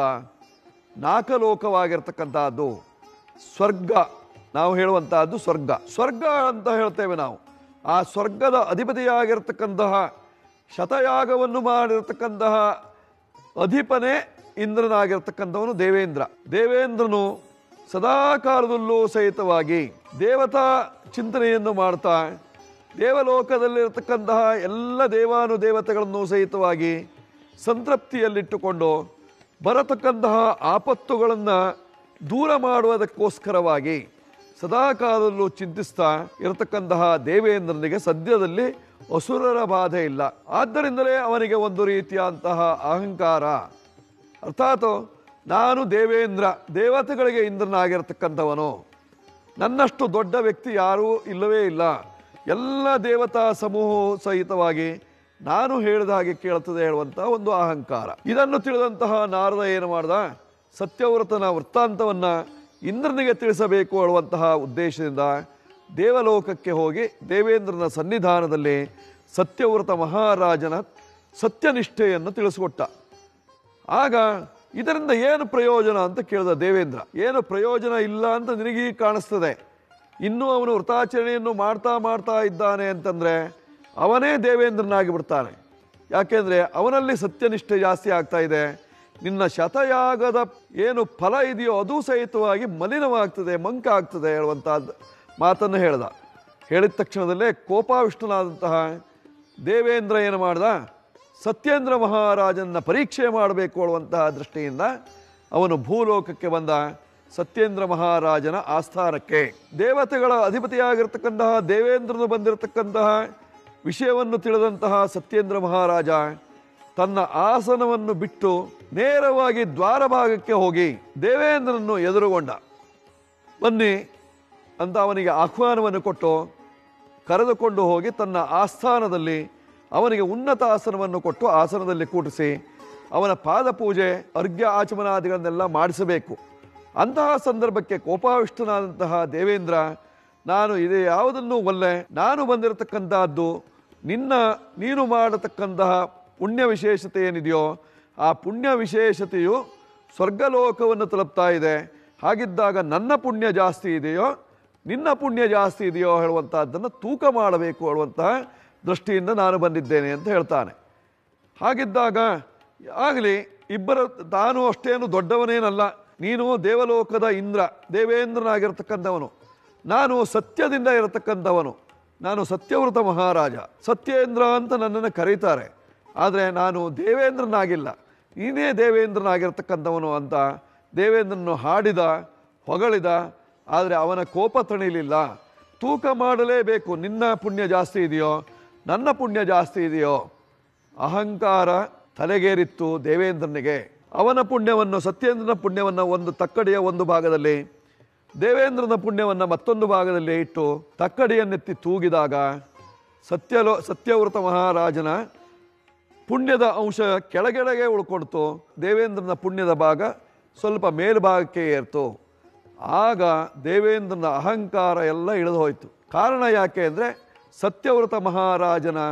C: ನಾಕಲೋಕವಾಗಿರ್ತಕ್ಕಂಥದ್ದು ಸ್ವರ್ಗ. ನಾವು ಹೇಳುವಂತಹದ್ದು ಸ್ವರ್ಗ. ಸ್ವರ್ಗ ಅಂತ ಹೇಳ್ತೇವೆ ನಾವು. ಆ ಸ್ವರ್ಗದ ಅಧಿಪತಿಯಾಗಿರ್ತಕ್ಕಂತಹ ಶತಯಾಗವನ್ನು ಮಾಡಿರ್ತಕ್ಕಂತಹ ಅಧಿಪನೇ ಇಂದ್ರನಾಗಿರ್ತಕ್ಕಂಥವನು ದೇವೇಂದ್ರ. ದೇವೇಂದ್ರನು ಸದಾ ಕಾಲದಲ್ಲೂ ಸಹಿತವಾಗಿ ದೇವತಾ ಚಿಂತನೆಯನ್ನು ಮಾಡ್ತಾ ದೇವಲೋಕದಲ್ಲಿರತಕ್ಕಂತಹ ಎಲ್ಲ ದೇವಾನುದೇವತೆಗಳನ್ನು ಸಹಿತವಾಗಿ ಸಂತೃಪ್ತಿಯಲ್ಲಿಟ್ಟುಕೊಂಡು ಬರತಕ್ಕಂತಹ ಆಪತ್ತುಗಳನ್ನು ದೂರ ಮಾಡುವುದಕ್ಕೋಸ್ಕರವಾಗಿ ಸದಾ ಕಾಲದಲ್ಲೂ ಚಿಂತಿಸ್ತಾ ಇರತಕ್ಕಂತಹ ದೇವೇಂದ್ರನಿಗೆ ಸದ್ಯದಲ್ಲಿ ಅಸುರರ ಬಾಧೆ ಇಲ್ಲ. ಆದ್ದರಿಂದಲೇ ಅವನಿಗೆ ಒಂದು ರೀತಿಯಂತಹ ಅಹಂಕಾರ, ಅರ್ಥಾತ್ ನಾನು ದೇವೇಂದ್ರ, ದೇವತೆಗಳಿಗೆ ಇಂದ್ರನಾಗಿರ್ತಕ್ಕಂಥವನು, ನನ್ನಷ್ಟು ದೊಡ್ಡ ವ್ಯಕ್ತಿ ಯಾರೂ ಇಲ್ಲವೇ ಇಲ್ಲ, ಎಲ್ಲ ದೇವತಾ ಸಮೂಹ ಸಹಿತವಾಗಿ ನಾನು ಹೇಳಿದ ಹಾಗೆ ಕೇಳುತ್ತದೆ ಹೇಳುವಂತಹ ಒಂದು ಅಹಂಕಾರ. ಇದನ್ನು ತಿಳಿದಂತಹ ನಾರದ ಏನು ಮಾಡ್ದ, ಸತ್ಯವ್ರತನ ವೃತ್ತಾಂತವನ್ನ ಇಂದ್ರನಿಗೆ ತಿಳಿಸಬೇಕು ಹೇಳುವಂತಹ ಉದ್ದೇಶದಿಂದ ದೇವಲೋಕಕ್ಕೆ ಹೋಗಿ ದೇವೇಂದ್ರನ ಸನ್ನಿಧಾನದಲ್ಲಿ ಸತ್ಯವ್ರತ ಮಹಾರಾಜನ ಸತ್ಯನಿಷ್ಠೆಯನ್ನು ತಿಳಿಸಿಕೊಟ್ಟ. ಆಗ ಇದರಿಂದ ಏನು ಪ್ರಯೋಜನ ಅಂತ ಕೇಳಿದ ದೇವೇಂದ್ರ. ಏನು ಪ್ರಯೋಜನ ಇಲ್ಲ ಅಂತ ನಿನಗೀಗ ಕಾಣಿಸ್ತದೆ. ಇನ್ನೂ ಅವನು ವ್ರತಾಚರಣೆಯನ್ನು ಮಾಡ್ತಾ ಇದ್ದಾನೆ ಅಂತಂದರೆ ಅವನೇ ದೇವೇಂದ್ರನಾಗಿ ಬಿಡ್ತಾನೆ. ಯಾಕೆಂದರೆ ಅವನಲ್ಲಿ ಸತ್ಯನಿಷ್ಠೆ ಜಾಸ್ತಿ ಆಗ್ತಾ ಇದೆ. ನಿನ್ನ ಶತಯಾಗದ ಏನು ಫಲ ಇದೆಯೋ ಅದು ಸಹಿತವಾಗಿ ಮಲಿನವಾಗ್ತದೆ, ಮಂಕ ಆಗ್ತದೆ ಹೇಳುವಂಥದ್ದು ಮಾತನ್ನು ಹೇಳ್ದ. ಹೇಳಿದ ತಕ್ಷಣದಲ್ಲೇ ಕೋಪಾವಿಷ್ಟನಾದಂತಹ ದೇವೇಂದ್ರ ಏನು ಮಾಡ್ದ, ಸತ್ಯೇಂದ್ರ ಮಹಾರಾಜನ ಪರೀಕ್ಷೆ ಮಾಡಬೇಕು ಅನ್ನುವಂತಹ ದೃಷ್ಟಿಯಿಂದ ಅವನು ಭೂಲೋಕಕ್ಕೆ ಬಂದ. ಸತ್ಯೇಂದ್ರ ಮಹಾರಾಜನ ಆಸ್ಥಾನಕ್ಕೆ. ದೇವತೆಗಳ ಅಧಿಪತಿಯಾಗಿರ್ತಕ್ಕಂತಹ ದೇವೇಂದ್ರನು ಬಂದಿರತಕ್ಕಂತಹ ವಿಷಯವನ್ನು ತಿಳಿದಂತಹ ಸತ್ಯೇಂದ್ರ ಮಹಾರಾಜ ತನ್ನ ಆಸನವನ್ನು ಬಿಟ್ಟು ನೇರವಾಗಿ ದ್ವಾರ ಭಾಗಕ್ಕೆ ಹೋಗಿ ದೇವೇಂದ್ರನನ್ನು ಎದುರುಗೊಂಡ. ಬನ್ನಿ ಅಂತ ಅವನಿಗೆ ಆಹ್ವಾನವನ್ನು ಕೊಟ್ಟು ಕರೆದುಕೊಂಡು ಹೋಗಿ ತನ್ನ ಆಸ್ಥಾನದಲ್ಲಿ ಅವನಿಗೆ ಉನ್ನತ ಆಸನವನ್ನು ಕೊಟ್ಟು ಆಸನದಲ್ಲಿ ಕೂಡಿಸಿ ಅವನ ಪಾದ ಪೂಜೆ ಅರ್ಘ್ಯ ಆಚಮನಾದಿಗಳನ್ನೆಲ್ಲ ಮಾಡಿಸಬೇಕು. ಅಂತಹ ಸಂದರ್ಭಕ್ಕೆ ಕೋಪಾವಿಷ್ಟನಾದಂತಹ ದೇವೇಂದ್ರ, ನಾನು ಇದೇ ಯಾವುದನ್ನು ಒಲ್ಲೆ, ನಾನು ಬಂದಿರತಕ್ಕಂತಹದ್ದು ನೀನು ಮಾಡತಕ್ಕಂತಹ ಪುಣ್ಯ ವಿಶೇಷತೆ ಏನಿದೆಯೋ ಆ ಪುಣ್ಯ ವಿಶೇಷತೆಯು ಸ್ವರ್ಗಲೋಕವನ್ನು ತಲುಪ್ತಾ ಇದೆ. ಹಾಗಿದ್ದಾಗ ನನ್ನ ಪುಣ್ಯ ಜಾಸ್ತಿ ಇದೆಯೋ ನಿನ್ನ ಪುಣ್ಯ ಜಾಸ್ತಿ ಇದೆಯೋ ಹೇಳುವಂತಹದ್ದನ್ನು ತೂಕ ಮಾಡಬೇಕು ಹೇಳುವಂತಹ ದೃಷ್ಟಿಯಿಂದ ನಾನು ಬಂದಿದ್ದೇನೆ ಅಂತ ಹೇಳ್ತಾನೆ. ಹಾಗಿದ್ದಾಗ ಆಗಲಿ, ತಾನು ಅಷ್ಟೇನು ದೊಡ್ಡವನೇನಲ್ಲ, ನೀನು ದೇವಲೋಕದ ಇಂದ್ರ ದೇವೇಂದ್ರನಾಗಿರ್ತಕ್ಕಂಥವನು, ನಾನು ಸತ್ಯದಿಂದ ಇರತಕ್ಕಂಥವನು, ನಾನು ಸತ್ಯವೃತ ಮಹಾರಾಜ, ಸತ್ಯೇಂದ್ರ ಅಂತ ನನ್ನನ್ನು ಕರೀತಾರೆ. ಆದರೆ ನಾನು ದೇವೇಂದ್ರನಾಗಿಲ್ಲ, ನೀನೇ ದೇವೇಂದ್ರನಾಗಿರ್ತಕ್ಕಂಥವನು ಅಂತ ದೇವೇಂದ್ರನು ಹಾಡಿದ, ಹೊಗಳಿದ. ಆದರೆ ಅವನ ಕೋಪ ತಣಿಲಿಲ್ಲ. ತೂಕ ಮಾಡಲೇಬೇಕು, ನಿನ್ನ ಪುಣ್ಯ ಜಾಸ್ತಿ ಇದೆಯೋ ನನ್ನ ಪುಣ್ಯ ಜಾಸ್ತಿ ಇದೆಯೋ. ಅಹಂಕಾರ ತಲೆಗೇರಿತ್ತು ದೇವೇಂದ್ರನಿಗೆ. ಅವನ ಪುಣ್ಯವನ್ನು, ಸತ್ಯೇಂದ್ರನ ಪುಣ್ಯವನ್ನು ಒಂದು ತಕ್ಕಡಿಯ ಒಂದು ಭಾಗದಲ್ಲಿ, ದೇವೇಂದ್ರನ ಪುಣ್ಯವನ್ನು ಮತ್ತೊಂದು ಭಾಗದಲ್ಲಿ ಇಟ್ಟು ತಕ್ಕಡಿಯನ್ನೆತ್ತಿ ತೂಗಿದಾಗ ಸತ್ಯವೃತ ಮಹಾರಾಜನ ಪುಣ್ಯದ ಅಂಶ ಕೆಳಗೆಡೆಗೆ ಉಳ್ಕೊಡ್ತು, ದೇವೇಂದ್ರನ ಪುಣ್ಯದ ಭಾಗ ಸ್ವಲ್ಪ ಮೇಲ್ಭಾಗಕ್ಕೆ ಏರ್ತು. ಆಗ ದೇವೇಂದ್ರನ ಅಹಂಕಾರ ಎಲ್ಲ ಇಳಿದು ಹೋಯಿತು. ಕಾರಣ ಯಾಕೆ ಅಂದರೆ ಸತ್ಯವೃತ ಮಹಾರಾಜನ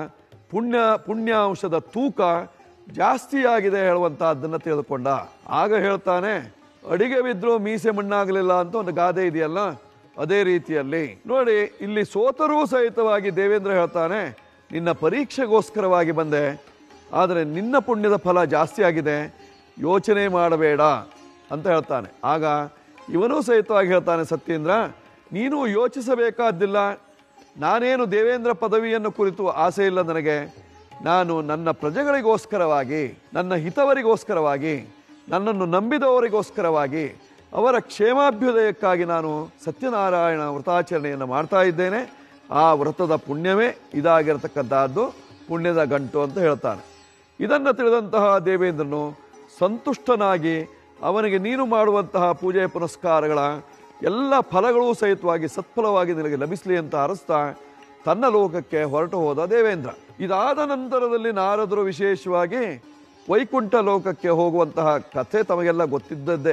C: ಪುಣ್ಯಾಂಶದ ತೂಕ ಜಾಸ್ತಿಯಾಗಿದೆ ಹೇಳುವಂತಹದ್ದನ್ನು ತಿಳಿದುಕೊಂಡ. ಆಗ ಹೇಳ್ತಾನೆ, ಅಡಿಗೆ ಬಿದ್ದರೂ ಮೀಸೆ ಮಣ್ಣಾಗಲಿಲ್ಲ ಅಂತ ಒಂದು ಗಾದೆ ಇದೆಯಲ್ಲ, ಅದೇ ರೀತಿಯಲ್ಲಿ ನೋಡಿ, ಇಲ್ಲಿ ಸೋತರೂ ಸಹಿತವಾಗಿ ದೇವೇಂದ್ರ ಹೇಳ್ತಾನೆ, ನಿನ್ನ ಪರೀಕ್ಷೆಗೋಸ್ಕರವಾಗಿ ಬಂದೆ, ಆದರೆ ನಿನ್ನ ಪುಣ್ಯದ ಫಲ ಜಾಸ್ತಿ ಆಗಿದೆ, ಯೋಚನೆ ಮಾಡಬೇಡ ಅಂತ ಹೇಳ್ತಾನೆ. ಆಗ ಇವನೂ ಸಹಿತವಾಗಿ ಹೇಳ್ತಾನೆ, ಸತ್ಯೇಂದ್ರ ನೀನು ಯೋಚಿಸಬೇಕಾದ್ದಿಲ್ಲ, ನಾನೇನು ದೇವೇಂದ್ರ ಪದವಿಯನ್ನು ಕುರಿತು ಆಸೆ ಇಲ್ಲ ನನಗೆ. ನಾನು ನನ್ನ ಪ್ರಜೆಗಳಿಗೋಸ್ಕರವಾಗಿ, ನನ್ನ ಹಿತವರಿಗೋಸ್ಕರವಾಗಿ, ನನ್ನನ್ನು ನಂಬಿದವರಿಗೋಸ್ಕರವಾಗಿ, ಅವರ ಕ್ಷೇಮಾಭ್ಯುದಯಕ್ಕಾಗಿ ನಾನು ಸತ್ಯನಾರಾಯಣ ವ್ರತಾಚರಣೆಯನ್ನು ಮಾಡ್ತಾ ಇದ್ದೇನೆ. ಆ ವ್ರತದ ಪುಣ್ಯವೇ ಇದಾಗಿರತಕ್ಕಂತಹದ್ದು ಪುಣ್ಯದ ಗಂಟು ಅಂತ ಹೇಳ್ತಾನೆ. ಇದನ್ನು ತಿಳಿದಂತಹ ದೇವೇಂದ್ರನು ಸಂತುಷ್ಟನಾಗಿ ಅವನಿಗೆ ನೀನು ಮಾಡುವಂತಹ ಪೂಜೆ ಪುನಸ್ಕಾರಗಳ ಎಲ್ಲ ಫಲಗಳೂ ಸಹಿತವಾಗಿ ಸತ್ಫಲವಾಗಿ ನಿನಗೆ ಲಭಿಸಲಿ ಅಂತ ಹರಸ್ತಾ ತನ್ನ ಲೋಕಕ್ಕೆ ಹೊರಟು ಹೋದ ದೇವೇಂದ್ರ. ಇದಾದ ನಂತರದಲ್ಲಿ ನಾರದರು ವಿಶೇಷವಾಗಿ ವೈಕುಂಠ ಲೋಕಕ್ಕೆ ಹೋಗುವಂತಹ ಕಥೆ ತಮಗೆಲ್ಲ ಗೊತ್ತಿದ್ದದ್ದೇ.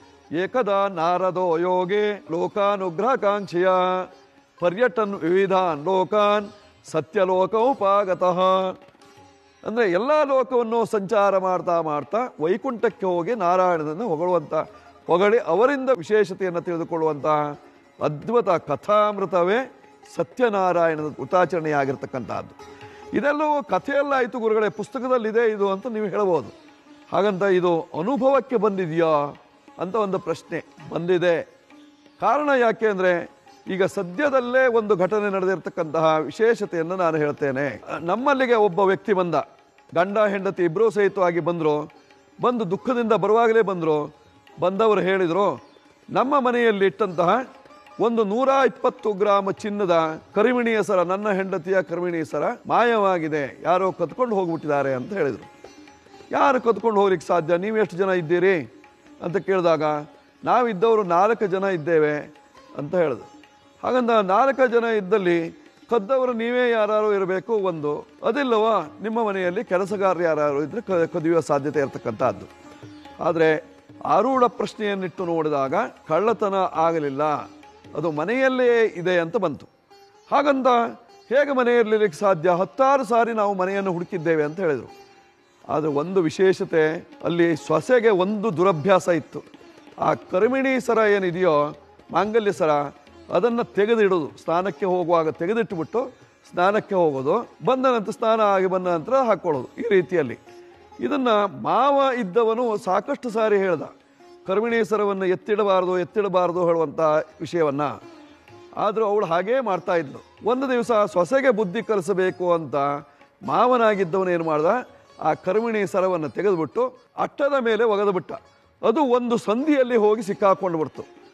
C: ಏಕದಾ ನಾರದೋ ಯೋಗೆ ಲೋಕಾನುಗ್ರಹಕಾಂಕ್ಷೆಯ ಪರ್ಯಟನ್ ವಿವಿಧಾನ್ ಲೋಕಾನ್ ಸತ್ಯಲೋಕೋಪಾಗತಃ. ಅಂದರೆ ಎಲ್ಲ ಲೋಕವನ್ನು ಸಂಚಾರ ಮಾಡ್ತಾ ಮಾಡ್ತಾ ವೈಕುಂಠಕ್ಕೆ ಹೋಗಿ ನಾರಾಯಣನನ್ನು ಹೊಗಳಿ ಅವರಿಂದ ವಿಶೇಷತೆಯನ್ನು ತಿಳಿದುಕೊಳ್ಳುವಂತಹ ಅದ್ಭುತ ಕಥಾಮೃತವೇ ಸತ್ಯನಾರಾಯಣದ ವ್ರತಾಚರಣೆಯಾಗಿರ್ತಕ್ಕಂಥದ್ದು. ಇದೆಲ್ಲವೂ ಕಥೆಯಲ್ಲ ಆಯಿತು ಗುರುಗಳೇ, ಪುಸ್ತಕದಲ್ಲಿದೆ ಇದು ಅಂತ ನೀವು ಹೇಳ್ಬೋದು. ಹಾಗಂತ ಇದು ಅನುಭವಕ್ಕೆ ಬಂದಿದೆಯಾ ಅಂತ ಒಂದು ಪ್ರಶ್ನೆ ಬಂದಿದೆ. ಕಾರಣ ಯಾಕೆ ಅಂದರೆ ಈಗ ಸದ್ಯದಲ್ಲೇ ಒಂದು ಘಟನೆ ನಡೆದಿರ್ತಕ್ಕಂತಹ ವಿಶೇಷತೆಯನ್ನು ನಾನು ಹೇಳ್ತೇನೆ. ನಮ್ಮಲ್ಲಿಗೆ ಒಬ್ಬ ವ್ಯಕ್ತಿ ಬಂದ, ಗಂಡ ಹೆಂಡತಿ ಇಬ್ಬರೂ ಸಹಿತವಾಗಿ ಬಂದು ದುಃಖದಿಂದ ಬರುವಾಗಲೇ ಬಂದವರು ಹೇಳಿದರು, ನಮ್ಮ ಮನೆಯಲ್ಲಿ ಇಟ್ಟಂತಹ ಒಂದು 120 ಗ್ರಾಮ್ ಚಿನ್ನದ ಕರಿಮಿಣಿಯ ಸರ, ನನ್ನ ಹೆಂಡತಿಯ ಕರಿಮಿಣಿಯ ಸರ ಮಾಯವಾಗಿದೆ, ಯಾರೋ ಕದ್ಕೊಂಡು ಹೋಗ್ಬಿಟ್ಟಿದ್ದಾರೆ ಅಂತ ಹೇಳಿದರು. ಯಾರು ಕದ್ಕೊಂಡು ಹೋಗ್ಲಿಕ್ಕೆ ಸಾಧ್ಯ, ನೀವು ಎಷ್ಟು ಜನ ಇದ್ದೀರಿ ಅಂತ ಕೇಳಿದಾಗ ನಾವಿದ್ದವರು 4 ಜನ ಇದ್ದೇವೆ ಅಂತ ಹೇಳಿದ್ರು. ಹಾಗಂದ 4 ಜನ ಇದ್ದಲ್ಲಿ ಕದ್ದವರು ನೀವೇ ಯಾರು ಇರಬೇಕು ಒಂದು, ಅದಿಲ್ಲವಾ ನಿಮ್ಮ ಮನೆಯಲ್ಲಿ ಕೆಲಸಗಾರರು ಯಾರು ಇದ್ರೆ ಕದಿಯುವ ಸಾಧ್ಯತೆ ಇರತಕ್ಕಂಥದ್ದು. ಆದರೆ ಆರೂಢ ಪ್ರಶ್ನೆಯನ್ನಿಟ್ಟು ನೋಡಿದಾಗ ಕಳ್ಳತನ ಆಗಲಿಲ್ಲ, ಅದು ಮನೆಯಲ್ಲೇ ಇದೆ ಅಂತ ಬಂತು. ಹಾಗಂತ ಹೇಗೆ ಮನೆಯಲ್ಲಿರ್ಲಿಕ್ಕೆ ಸಾಧ್ಯ, 10 ಸಾರಿ ನಾವು ಮನೆಯನ್ನು ಹುಡುಕಿದ್ದೇವೆ ಅಂತ ಹೇಳಿದರು. ಆದರೆ ಒಂದು ವಿಶೇಷತೆ, ಅಲ್ಲಿ ಸೊಸೆಗೆ ಒಂದು ದುರಭ್ಯಾಸ ಇತ್ತು. ಆ ಕರಿಮಿಣಿ ಸರ ಏನಿದೆಯೋ ಮಾಂಗಲ್ಯ ಸರ, ಅದನ್ನು ತೆಗೆದಿಡೋದು, ಸ್ನಾನಕ್ಕೆ ಹೋಗುವಾಗ ತೆಗೆದಿಟ್ಟುಬಿಟ್ಟು ಸ್ನಾನಕ್ಕೆ ಹೋಗೋದು, ಬಂದ ನಂತರ ಸ್ನಾನ ಆಗಿ ಬಂದ ನಂತರ ಹಾಕ್ಕೊಳ್ಳೋದು. ಈ ರೀತಿಯಲ್ಲಿ ಇದನ್ನು ಮಾವ ಇದ್ದವನು ಸಾಕಷ್ಟು ಸಾರಿ ಹೇಳ್ದ, ಕರ್ಮಿಣಿ ಸರವನ್ನು ಎತ್ತಿಡಬಾರದು ಹೇಳುವಂಥ ವಿಷಯವನ್ನು. ಆದರೂ ಅವಳು ಹಾಗೇ ಮಾಡ್ತಾ ಇದ್ಲು. ಒಂದು ದಿವಸ ಸೊಸೆಗೆ ಬುದ್ಧಿ ಕಲಿಸಬೇಕು ಅಂತ ಮಾವನಾಗಿದ್ದವನು ಏನು ಮಾಡ್ದ, ಆ ಕರ್ಮಿಣಿ ಸರವನ್ನು ತೆಗೆದುಬಿಟ್ಟು ಅಟ್ಟದ ಮೇಲೆ ಒಗೆದುಬಿಟ್ಟ. ಅದು ಒಂದು ಸಂಧಿಯಲ್ಲಿ ಹೋಗಿ ಸಿಕ್ಕಾಕೊಂಡು ಬಿಡ್ತು.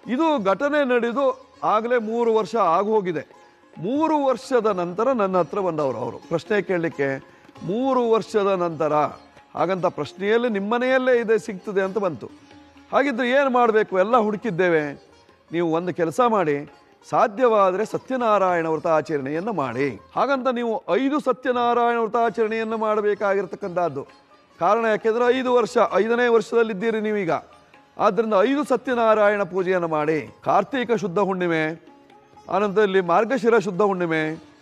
C: ಇದು ಘಟನೆ ನಡೆದು ಆಗಲೇ 3 ವರ್ಷ ಆಗೋಗಿದೆ. 3 ವರ್ಷದ ನಂತರ ನನ್ನ ಹತ್ರ ಬಂದವರು. ಅವರು ಪ್ರಶ್ನೆ ಕೇಳಲಿಕ್ಕೆ 3 ವರ್ಷದ ನಂತರ, ಹಾಗಂತ ಪ್ರಶ್ನೆಯಲ್ಲಿ ನಿಮ್ಮನೆಯಲ್ಲೇ ಇದೆ ಸಿಗ್ತದೆ ಅಂತ ಬಂತು. ಹಾಗಿದ್ರೆ ಏನು ಮಾಡಬೇಕು? ಎಲ್ಲ ಹುಡುಕಿದ್ದೇವೆ. ನೀವು ಒಂದು ಕೆಲಸ ಮಾಡಿ, ಸಾಧ್ಯವಾದರೆ ಸತ್ಯನಾರಾಯಣ ವ್ರತಾಚರಣೆಯನ್ನು ಮಾಡಿ. ಹಾಗಂತ ನೀವು 5 ಸತ್ಯನಾರಾಯಣ ವ್ರತಾಚರಣೆಯನ್ನು ಮಾಡಬೇಕಾಗಿರ್ತಕ್ಕಂಥದ್ದು. ಕಾರಣ ಯಾಕೆಂದರೆ 5 ವರ್ಷ, 5ನೇ ವರ್ಷದಲ್ಲಿದ್ದೀರಿ ನೀವೀಗ. ಆದ್ದರಿಂದ 5 ಸತ್ಯನಾರಾಯಣ ಪೂಜೆಯನ್ನು ಮಾಡಿ. ಕಾರ್ತೀಕ ಶುದ್ಧ ಹುಣ್ಣಿಮೆ, ಆನಂತರದಲ್ಲಿ ಮಾರ್ಗಶಿರ ಶುದ್ಧ ಹುಣ್ಣಿಮೆ,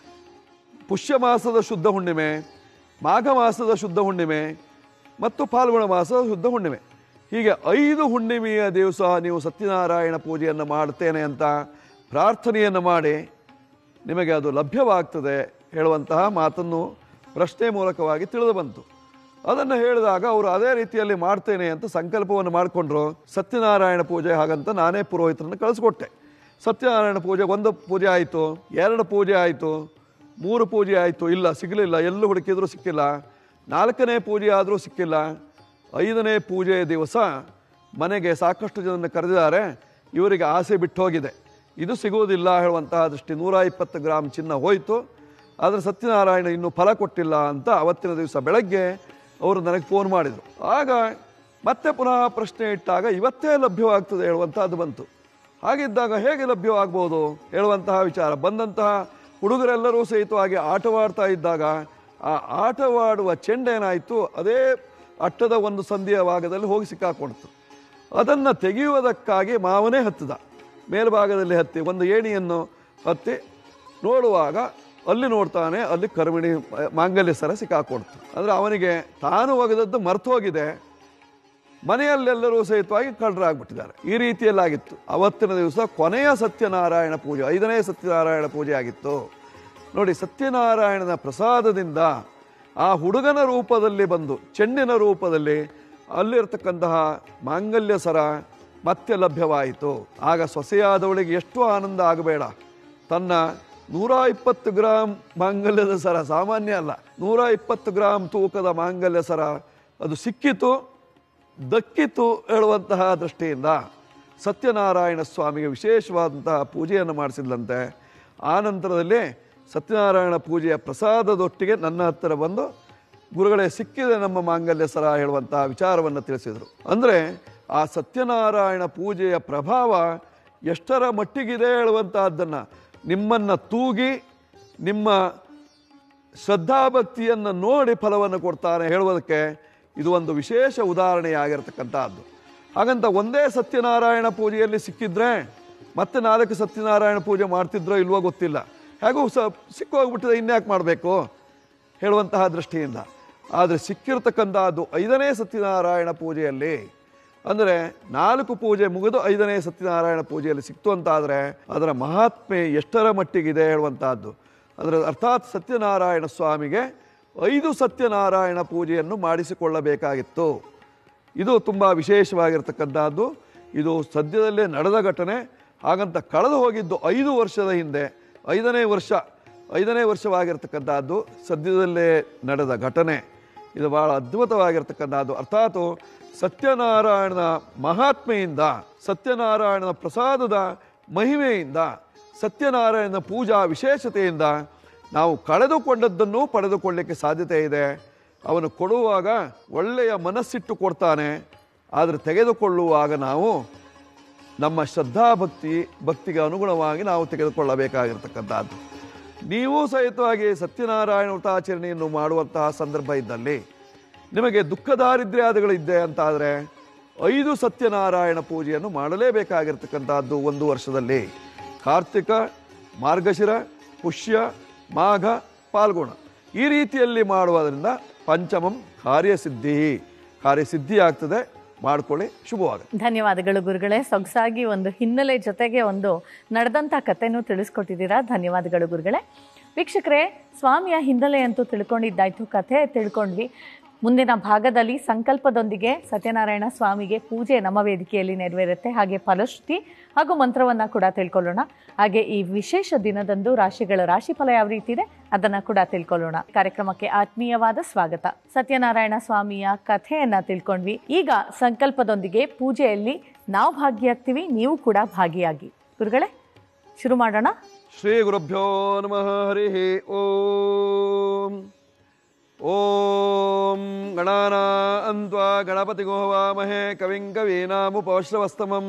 C: ಪುಷ್ಯ ಮಾಸದ ಶುದ್ಧ ಹುಣ್ಣಿಮೆ, ಮಾಘ ಮಾಸದ ಶುದ್ಧ ಹುಣ್ಣಿಮೆ ಮತ್ತು ಫಾಲ್ಗುಣ ಮಾಸದ ಶುದ್ಧ ಹುಣ್ಣಿಮೆ, ಹೀಗೆ 5 ಹುಣ್ಣಿಮೆಯ ದಿವಸ ನೀವು ಸತ್ಯನಾರಾಯಣ ಪೂಜೆಯನ್ನು ಮಾಡ್ತೇನೆ ಅಂತ ಪ್ರಾರ್ಥನೆಯನ್ನು ಮಾಡಿ ನಿಮಗೆ ಅದು ಲಭ್ಯವಾಗ್ತದೆ ಹೇಳುವಂತಹ ಮಾತನ್ನು ಪ್ರಶ್ನೆ ಮೂಲಕವಾಗಿ ತಿಳಿದು ಬಂತು. ಅದನ್ನು ಹೇಳಿದಾಗ ಅವರು ಅದೇ ರೀತಿಯಲ್ಲಿ ಮಾಡ್ತೇನೆ ಅಂತ ಸಂಕಲ್ಪವನ್ನು ಮಾಡಿಕೊಂಡ್ರು. ಸತ್ಯನಾರಾಯಣ ಪೂಜೆ ಹಾಗಂತ ನಾನೇ ಪುರೋಹಿತರನ್ನು ಕಳಿಸ್ಕೊಟ್ಟೆ. ಸತ್ಯನಾರಾಯಣ ಪೂಜೆ 1 ಪೂಜೆ ಆಯಿತು, 2 ಪೂಜೆ ಆಯಿತು, 3 ಪೂಜೆ ಆಯಿತು, ಇಲ್ಲ ಸಿಗಲಿಲ್ಲ, ಎಲ್ಲೂ ಹುಡುಕಿದ್ರು ಸಿಕ್ಕಿಲ್ಲ. 4ನೇ ಪೂಜೆ ಆದರೂ ಸಿಕ್ಕಿಲ್ಲ. 5ನೇ ಪೂಜೆಯ ದಿವಸ ಮನೆಗೆ ಸಾಕಷ್ಟು ಜನರನ್ನು ಕರೆದಿದ್ದಾರೆ, ಇವರಿಗೆ ಆಸೆ ಬಿಟ್ಟು ಹೋಗಿದೆ, ಇದು ಸಿಗುವುದಿಲ್ಲ ಹೇಳುವಂತಹ ದೃಷ್ಟಿ. 120 ಗ್ರಾಮ್ ಚಿನ್ನ ಹೋಯಿತು, ಆದರೆ ಸತ್ಯನಾರಾಯಣ ಇನ್ನೂ ಫಲ ಕೊಟ್ಟಿಲ್ಲ ಅಂತ ಅವತ್ತಿನ ದಿವಸ ಬೆಳಗ್ಗೆ ಅವರು ನನಗೆ ಫೋನ್ ಮಾಡಿದರು. ಆಗ ಮತ್ತೆ ಪುನಃ ಪ್ರಶ್ನೆ ಇಟ್ಟಾಗ ಇವತ್ತೇ ಲಭ್ಯವಾಗ್ತದೆ ಹೇಳುವಂತಹದ್ದು ಬಂತು. ಹಾಗಿದ್ದಾಗ ಹೇಗೆ ಲಭ್ಯವಾಗ್ಬೋದು ಹೇಳುವಂತಹ ವಿಚಾರ ಬಂದಂತಹ ಹುಡುಗರೆಲ್ಲರೂ ಸಹಿತವಾಗಿ ಆಟವಾಡ್ತಾ ಇದ್ದಾಗ ಆ ಆಟವಾಡುವ ಚೆಂಡೇನಾಯಿತು, ಅದೇ ಅಟ್ಟದ ಒಂದು ಸಂಧಿಯ ಭಾಗದಲ್ಲಿ ಹೋಗಿ ಸಿಕ್ಕಾಕೊಡ್ತು. ಅದನ್ನು ತೆಗೆಯುವುದಕ್ಕಾಗಿ ಮಾವನೇ ಹತ್ತಿದ, ಮೇಲ್ಭಾಗದಲ್ಲಿ ಹತ್ತಿ ಒಂದು ಏಣಿಯನ್ನು ಹತ್ತಿ ನೋಡುವಾಗ ಅಲ್ಲಿ ನೋಡ್ತಾನೆ, ಅಲ್ಲಿ ಕರ್ಮಿಣಿ ಮಾಂಗಲ್ಯ ಸರ ಸಿಕ್ಕಾಕೊಡ್ತು. ಅಂದರೆ ಅವನಿಗೆ ತಾನು ಒಗೆದದ್ದು ಮರ್ತು ಹೋಗಿದೆ, ಮನೆಯಲ್ಲೆಲ್ಲರೂ ಸಹಿತವಾಗಿ ಕಳ್ಳರಾಗ್ಬಿಟ್ಟಿದ್ದಾರೆ. ಈ ರೀತಿಯಲ್ಲಾಗಿತ್ತು. ಅವತ್ತಿನ ದಿವಸ ಕೊನೆಯ ಸತ್ಯನಾರಾಯಣ ಪೂಜೆ, 5ನೇ ಸತ್ಯನಾರಾಯಣ ಪೂಜೆ ಆಗಿತ್ತು. ನೋಡಿ, ಸತ್ಯನಾರಾಯಣನ ಪ್ರಸಾದದಿಂದ ಆ ಹುಡುಗನ ರೂಪದಲ್ಲಿ ಬಂದು ಚೆಂಡಿನ ರೂಪದಲ್ಲಿ ಅಲ್ಲಿರ್ತಕ್ಕಂತಹ ಮಾಂಗಲ್ಯ ಸರ ಮತ್ತೆ ಲಭ್ಯವಾಯಿತು. ಆಗ ಸೊಸೆಯಾದವಳಿಗೆ ಎಷ್ಟು ಆನಂದ ಆಗಬೇಡ. ತನ್ನ 120 ಗ್ರಾಮ್ ಮಾಂಗಲ್ಯದ ಸರ ಸಾಮಾನ್ಯ ಅಲ್ಲ, 120 ಗ್ರಾಮ್ ತೂಕದ ಮಾಂಗಲ್ಯ ಸರ ಅದು ಸಿಕ್ಕಿತು, ದಕ್ಕಿತು ಹೇಳುವಂತಹ ದೃಷ್ಟಿಯಿಂದ ಸತ್ಯನಾರಾಯಣ ಸ್ವಾಮಿಗೆ ವಿಶೇಷವಾದಂತಹ ಪೂಜೆಯನ್ನು ಮಾಡಿಸಿದ್ಲಂತೆ. ಆ ನಂತರದಲ್ಲಿ ಸತ್ಯನಾರಾಯಣ ಪೂಜೆಯ ಪ್ರಸಾದದೊಟ್ಟಿಗೆ ನನ್ನ ಹತ್ತಿರ ಬಂದು ಗುರುಗಳೇ ಸಿಕ್ಕಿದೆ ನಮ್ಮ ಮಾಂಗಲ್ಯ ಸರ ಹೇಳುವಂತಹ ವಿಚಾರವನ್ನು ತಿಳಿಸಿದರು. ಅಂದರೆ ಆ ಸತ್ಯನಾರಾಯಣ ಪೂಜೆಯ ಪ್ರಭಾವ ಎಷ್ಟರ ಮಟ್ಟಿಗಿದೆ ಹೇಳುವಂತಹದ್ದನ್ನು, ನಿಮ್ಮನ್ನು ತೂಗಿ ನಿಮ್ಮ ಶ್ರದ್ಧಾಭಕ್ತಿಯನ್ನು ನೋಡಿ ಫಲವನ್ನು ಕೊಡ್ತಾನೆ ಹೇಳುವುದಕ್ಕೆ ಇದು ಒಂದು ವಿಶೇಷ ಉದಾಹರಣೆಯಾಗಿರ್ತಕ್ಕಂಥದ್ದು. ಹಾಗಂತ ಒಂದೇ ಸತ್ಯನಾರಾಯಣ ಪೂಜೆಯಲ್ಲಿ ಸಿಕ್ಕಿದ್ರೆ ಮತ್ತೆ 4 ಸತ್ಯನಾರಾಯಣ ಪೂಜೆ ಮಾಡ್ತಿದ್ರೋ ಇಲ್ವೋ ಗೊತ್ತಿಲ್ಲ, ಹೇಗೂ ಸಿಕ್ಕೋಗ್ಬಿಟ್ಟಿದೆ, ಇನ್ಯಾಕೆ ಮಾಡಬೇಕು ಹೇಳುವಂತಹ ದೃಷ್ಟಿಯಿಂದ. ಆದರೆ ಸಿಕ್ಕಿರ್ತಕ್ಕಂಥದ್ದು 5ನೇ ಸತ್ಯನಾರಾಯಣ ಪೂಜೆಯಲ್ಲಿ, ಅಂದರೆ 4 ಪೂಜೆ ಮುಗಿದು 5ನೇ ಸತ್ಯನಾರಾಯಣ ಪೂಜೆಯಲ್ಲಿ ಸಿಕ್ತು ಅಂತಾದರೆ ಅದರ ಮಹಾತ್ಮೆ ಎಷ್ಟರ ಮಟ್ಟಿಗಿದೆ ಹೇಳುವಂತಹದ್ದು. ಅದರ ಅರ್ಥಾತ್ ಸತ್ಯನಾರಾಯಣ ಸ್ವಾಮಿಗೆ 5 ಸತ್ಯನಾರಾಯಣ ಪೂಜೆಯನ್ನು ಮಾಡಿಸಿಕೊಳ್ಳಬೇಕಾಗಿತ್ತು. ಇದು ತುಂಬ ವಿಶೇಷವಾಗಿರ್ತಕ್ಕಂಥದ್ದು. ಇದು ಸದ್ಯದಲ್ಲೇ ನಡೆದ ಘಟನೆ. ಹಾಗಂತ ಕಳೆದು ಹೋಗಿದ್ದು 5 ವರ್ಷದ ಹಿಂದೆ, 5ನೇ ವರ್ಷವಾಗಿರ್ತಕ್ಕಂಥದ್ದು ಸದ್ಯದಲ್ಲೇ ನಡೆದ ಘಟನೆ. ಇದು ಬಹಳ ಅದ್ಭುತವಾಗಿರ್ತಕ್ಕಂಥದ್ದು. ಅರ್ಥಾತ್ ಸತ್ಯನಾರಾಯಣನ ಮಹಾತ್ಮೆಯಿಂದ, ಸತ್ಯನಾರಾಯಣನ ಪ್ರಸಾದದ ಮಹಿಮೆಯಿಂದ, ಸತ್ಯನಾರಾಯಣನ ಪೂಜಾ ವಿಶೇಷತೆಯಿಂದ ನಾವು ಕಳೆದುಕೊಂಡದ್ದನ್ನು ಪಡೆದುಕೊಳ್ಳಲಿಕ್ಕೆ ಸಾಧ್ಯತೆ ಇದೆ. ಅವನು ಕೊಡುವಾಗ ಒಳ್ಳೆಯ ಮನಸ್ಸಿಟ್ಟು ಕೊಡ್ತಾನೆ, ಆದರೆ ತೆಗೆದುಕೊಳ್ಳುವಾಗ ನಾವು ನಮ್ಮ ಭಕ್ತಿಗೆ ಅನುಗುಣವಾಗಿ ನಾವು ತೆಗೆದುಕೊಳ್ಳಬೇಕಾಗಿರ್ತಕ್ಕಂಥದ್ದು. ನೀವೂ ಸಹಿತವಾಗಿ ಸತ್ಯನಾರಾಯಣ ವ್ರತಾಚರಣೆಯನ್ನು ಮಾಡುವಂತಹ ಸಂದರ್ಭ ಇದ್ದಲ್ಲಿ ನಿಮಗೆ ದುಃಖ ದಾರಿದ್ರ್ಯಾದಿಗಳಿದ್ದೆ ಅಂತಾದರೆ 5 ಸತ್ಯನಾರಾಯಣ ಪೂಜೆಯನ್ನು ಮಾಡಲೇಬೇಕಾಗಿರ್ತಕ್ಕಂಥದ್ದು ಒಂದು ವರ್ಷದಲ್ಲಿ. ಕಾರ್ತಿಕ, ಮಾರ್ಗಶಿರ, ಪುಷ್ಯ, ಮಾಘ, ಫಾಲ್ಗುಣ ಈ ರೀತಿಯಲ್ಲಿ ಮಾಡುವುದರಿಂದ ಪಂಚಮಂ ಕಾರ್ಯಸಿದ್ಧಿ ಆಗ್ತದೆ. ಮಾಡ್ಕೊಳ್ಳಿ, ಶುಭವಾಗುತ್ತೆ.
A: ಧನ್ಯವಾದಗಳು ಗುರುಗಳೇ. ಸೊಗಸಾಗಿ ಒಂದು ಹಿನ್ನೆಲೆ ಜೊತೆಗೆ ಒಂದು ನಡೆದಂಥ ಕಥೆನೂ ತಿಳಿಸ್ಕೊಟ್ಟಿದ್ದೀರಾ. ಧನ್ಯವಾದಗಳು ಗುರುಗಳೇ. ವೀಕ್ಷಕರೇ, ಸ್ವಾಮಿಯ ಹಿನ್ನೆಲೆ ಅಂತೂ ತಿಳ್ಕೊಂಡಿದ್ದಾಯ್ತು, ಕಥೆ ತಿಳ್ಕೊಂಡ್ವಿ. ಮುಂದಿನ ಭಾಗದಲ್ಲಿ ಸಂಕಲ್ಪದೊಂದಿಗೆ ಸತ್ಯನಾರಾಯಣ ಸ್ವಾಮಿಗೆ ಪೂಜೆ ನಮ್ಮ ವೇದಿಕೆಯಲ್ಲಿ ನೆರವೇರುತ್ತೆ. ಹಾಗೆ ಫಲಶ್ರುತಿ ಹಾಗೂ ಮಂತ್ರವನ್ನು ಕೂಡ ತಿಳ್ಕೊಳ್ಳೋಣ. ಹಾಗೆ ಈ ವಿಶೇಷ ದಿನದಂದು ರಾಶಿಗಳ ರಾಶಿಫಲ ಯಾವ ರೀತಿ ಇದೆ ಅದನ್ನು ಕೂಡ ತಿಳ್ಕೊಳ್ಳೋಣ. ಕಾರ್ಯಕ್ರಮಕ್ಕೆ ಆತ್ಮೀಯವಾದ ಸ್ವಾಗತ. ಸತ್ಯನಾರಾಯಣ ಸ್ವಾಮಿಯ ಕಥೆಯನ್ನ ತಿಳ್ಕೊಂಡ್ವಿ. ಈಗ ಸಂಕಲ್ಪದೊಂದಿಗೆ ಪೂಜೆಯಲ್ಲಿ ನಾವು ಭಾಗಿಯಾಗ್ತೀವಿ, ನೀವು ಕೂಡ ಭಾಗಿಯಾಗಿ. ಗುರುಗಳೇ, ಶುರು ಮಾಡೋಣ.
C: ಶ್ರೀ ಗುರುಭ್ಯೋ ನಮಃ. ಹರಿ ಓಂ. ಓಂ ಗಣಾನಾನ್ವಾ ಗಣಪತಿಗೋ ಹವಾಮಹೇ ಕವಿಂ ಕವೀನಾಮುಪಶ್ರವಸ್ತಮಂ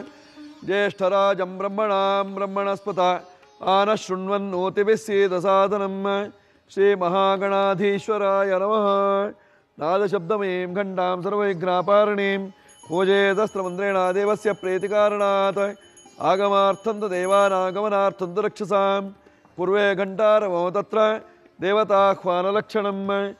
C: ಜ್ಯೇಷ್ಠರಾಜಂ ಬ್ರಹ್ಮಣಾಂ ಬ್ರಹ್ಮಣಸ್ಪತ ಆನಃ ಶೃಣ್ವನ್ನೋತಿಭಿಃ ಸೀದಸಾದನಂ. ಶ್ರೀ ಮಹಾಗಣಾಧೀಶ್ವರಾಯ ನಮಃ. ನಾದಶಬ್ದಮಯೀಂ ಘಂಟಾಂ ಸರ್ವವಿಘ್ನಾಪಾರಣೀಂ ಪೂಜೇದಸ್ತ್ರಮಂತ್ರೇಣ ದೇವಸ್ಯ ಪ್ರೀತಿಕಾರಣಾತ್ ಆಗಮಾರ್ಥಂ ತು ದೇವಾನಾಗಮನಾರ್ಥಂ ತು ರಕ್ಷಸಾಂ. ಪೂರ್ವೇ ಘಂಟಾರವೋ ತತ್ರ ದೇವತಾಹ್ವಾನಲಕ್ಷಣಂ.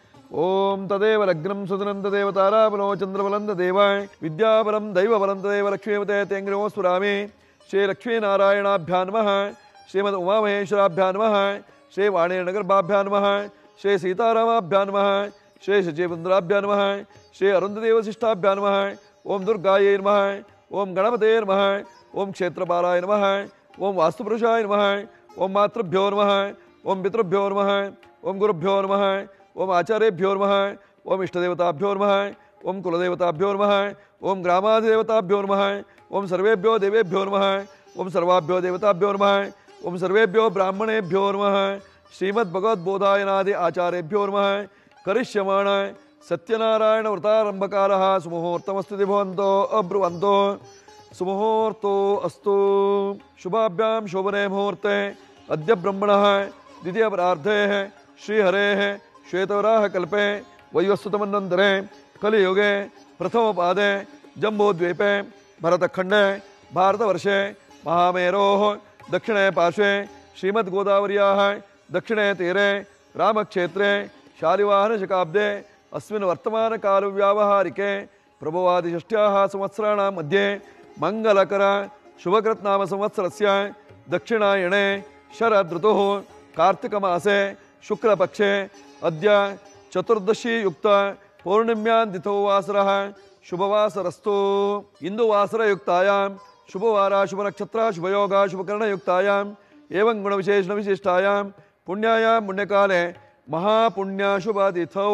C: ಓಂ ತದೇವ ಲಗ್ನಂ ಸುದಿನಂ ತದೇವ ತಾರಾಬಲೋ ಚಂದ್ರಬಲಂ ತದೇವ ವಿದ್ಯಾಬಲಂ ದೈವಬಲಂ ತದೇವ ಲಕ್ಷ್ಮೀಮತೆ ತೇಂಗ್ರಿಮೋ ಸ್ಫುರಾಮಿ. ಶ್ರೀ ಲಕ್ಷ್ಮೀನಾರಾಯಣಾಭ್ಯಾ ನಮಃ. ಶ್ರೀಮದ್ ಉಮಾಮಹೇಶ್ವರಾಭ್ಯಾ ನಮಃ. ಶ್ರೀ ವಾಣಿನಗರ್ಭಾಭ್ಯಾ ನಮಃ. ಶ್ರೀ ಸೀತಾರಾಮಾಭ್ಯಾ ನಮಃ. ಶ್ರೀ ಶಚೀಪುಂದ್ರಾಭ್ಯಾ ನಮಃ. ಶ್ರೀ ಅರುಂಧದೇವಶಿಷ್ಟಾಭ್ಯಾ ನಮಃ. ಓಂ ದುರ್ಗಾಯೈ ನಮಃ. ಓಂ ಗಣಪತೇ ನಮಃ. ಓಂ ಕ್ಷೇತ್ರಪಾಲಾಯ ನಮಃ. ಓಂ ವಾಸ್ತುಪುರುಷಾಯ ನಮಃ. ಓಂ ಮಾತೃಭ್ಯೋ ನಮಃ. ಓಂ ಪಿತೃಭ್ಯೋ ನಮಃ. ಓಂ ಗುರುಭ್ಯೋ ನಮಃ. ಓಂ ಆಚಾರ್ಯೇಭ್ಯೋ ನಮಃ. ಓಂ ಇಷ್ಟದೇವತಾಭ್ಯೋ ನಮಃ. ಓಂ ಕುಲದೇವತಾಭ್ಯೋ ನಮಃ. ಓಂ ಗ್ರಾಮಾಧಿದೇವತಾಭ್ಯೋ ನಮಃ. ಓಂ ಸರ್ವೇಭ್ಯೋ ದೇವೇಭ್ಯೋ ನಮಃ. ಓಂ ಸರ್ವಾಭ್ಯೋ ದೇವತಾಭ್ಯೋ ನಮಃ. ಓಂ ಸರ್ವೇಭ್ಯೋ ಬ್ರಾಹ್ಮಣೇಭ್ಯೋ ನಮಃ. ಶ್ರೀಮದ್ ಭಗವದ್ಬೋಧಾಯನಾದಿ ಆಚಾರ್ಯೇಭ್ಯೋ ನಮಃ. ಕರಿಷ್ಯಮಾಣ ಸತ್ಯನಾರಾಯಣ ವ್ರತಾರಂಭಕಾಲಃ ಸುಮುಹೂರ್ತಮಸ್ತು ಭವಂತೋ ಅಬ್ರುವಂತೋ ಸುಮುಹೂರ್ತೋ ಅಸ್ತು. ಶುಭಾಭ್ಯಾಂ ಶೋಭನೆ ಮುಹೂರ್ತೆ ಅದ್ಯ ಬ್ರಹ್ಮಣಃ ದ್ವಿತೀಯ ಪರಾರ್ಧೇ ಶ್ರೀಹರೇ ಶ್ವೇತವರಾಹ ಕಲ್ಪೆ ವೈವಸ್ವತಮನ್ವಂತರೆ ಕಲಿಯುಗೆ ಪ್ರಥಮ ಪಾದೆ ಜಂಬೂದ್ವೀಪೆ ಭರತಖಂಡೆ ಭಾರತವರ್ಷೆ ಮಹಾಮೇರೋ ದಕ್ಷಿಣೆ ಪಾರ್ಶ್ವೆ ಶ್ರೀಮದ್ ಗೋದಾವರ್ಯಾಃ ದಕ್ಷಿಣೆ ತೀರೆ ರಾಮಕ್ಷೇತ್ರೆ ಶಾಲಿವಾಹನ ಶಕಾಬ್ದೆ अस्मिन् वर्तमानकालव्यावहारिके प्रभवादिषष्ट्याः संवत्सराणां मध्ये मंगलकर शुभकृत्नाम संवत्सरस्य दक्षिणायणे शरदृतुः कार्तिकमासे शुक्लपक्षे अद्य चतुर्दशी युक्त पौर्णिम्यां तिथौ वासरः शुभवासरस्तु. इंदु वासरयुक्तायां शुभवार शुभनक्षत्र शुभयोग शुभकरणयुक्तायां एवं गुणविशेषण विशिष्टायां पुण्यायां पुण्यकाले महापुण्य शुभतिथौ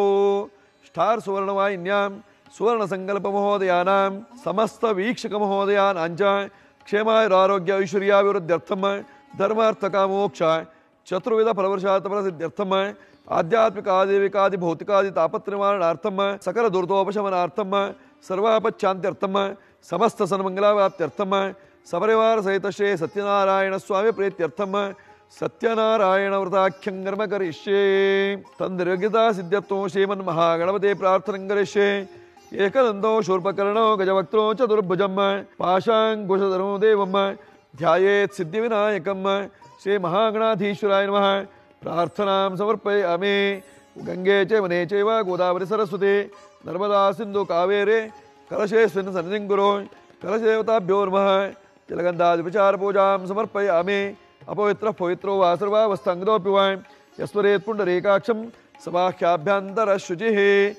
C: स्टार सुवर्णवाहिन्यां सुवर्ण संकल्प महोदयानां समस्त वीक्षक महोदयानां च क्षेमायुरारोग्य ऐश्वर्याभिवृद्ध्यर्थं धर्मार्थकामोक्ष चतुर्विध फलवर्षात् फलसिद्ध्यर्थं आध्यात्मिक आदिविकादि भौतिकादि तापत्रनिवारणार्थं सकल दुर्दोपशमनार्थं सर्वापच्छान्त्यर्थं समस्त सन्मंगलाप्त्यर्थं सपरिवार सहित श्री सत्यनारायण स्वामी प्रीत्यर्थं सत्यनारायण व्रताख्यं कर्म करिष्ये. तन्निर्योग्यता सिद्ध्यर्थो श्रीमन् महागणपते प्रार्थनं करिष्ये. एकदन्तो शूर्पकर्णो गजवक्त्रो चतुर्भुजं पाशाङ्कुशधरो देवं ध्यायेत् सिद्धिविनायकं. श्री महागणाधीश्वराय नमः. प्रार्थनां समर्पयामि. गंगे चैवने चैव गोदावरी सरस्वती नर्मदा सिन्धु कावेरे कलशेऽस्मिन् सन्निधिं कुरु. कलशदेवताभ्यो नमः. जलगन्धादिपचार पूजां समर्पयामि. अपवित्र पवित्रो वा सर्वावस्थांगतोऽपि वा यस्वरेत् पुण्डरीकाक्षं समाख्याभ्यन्तर शुचिः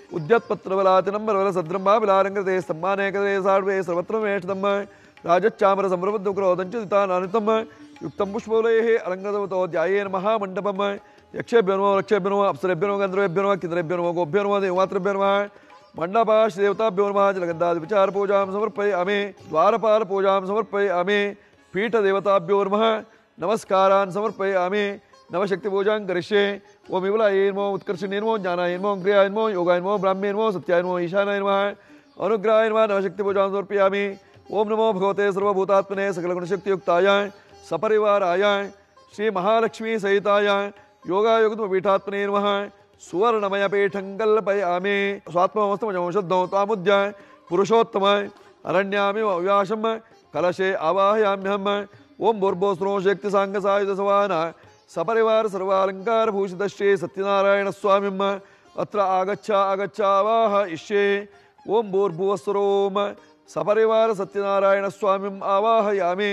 C: उद्यत्पत्रबलातिनम्बरबलसद्रम्भाबिलारङ्कृते सम्माने कृते सार्वे सर्वत्र मेष्टदम् राजच्चामर संभ्रमद्दुक्रोदञ्च दितानानितं युक्तं पुष्पफलैः अलङ्कृतवतो ध्यायेन महामण्डपं. यक्षेभ्यो नमो रक्षेभ्यो नमः अप्सरेभ्यो नमः गन्धर्वेभ्यो नमः किन्नरेभ्यो नमः गोभ्यो नमः देवमातृभ्यो नमः. मण्डपाश्रीदेवताभ्यो नमः. जलगन्धादिपचार पूजां समर्पयामि. द्वारपाल पूजां समर्पयामि. पीठदेवताभ्यो नमः. नमस्कारान् समर्पयामि. नवशक्ति पूजां करिष्ये. ओम विमलाय नमो उत्कर्षिणे नमो ज्ञानाय नमो क्रियाय नमो योगाय नमो ब्राह्मे नमो सत्याय नमो ईशानाय नमः अनुग्रहाय नमः. नवशक्ति पूजां समर्पयामि. ओम नमो भगवते सर्वभूतात्मने सकलगुणशक्तियुक्ताय सपरिवाराय श्री महालक्ष्मी सहिताय योगायोगपीठात्मने नमः. सुवर्णमय पीठं कल्पयामि. स्वात्ममस्तमजंशद्धौ तामुद्य पुरुषोत्तम अरण्यामि अव्याशं कलशे आवाहयाम्यहम्. ओम भूर्भुवस्सुरो शक्ति सांग सायुध सवान सपरिवार सर्वालंकार भूषित श्री सत्यनारायण स्वामिम् अत्र आगच्छावाहयिष्ये. ओम भूर्भुवस्सुरोम सपरिवार सत्यनारायण स्वामिम् आवाहयामि.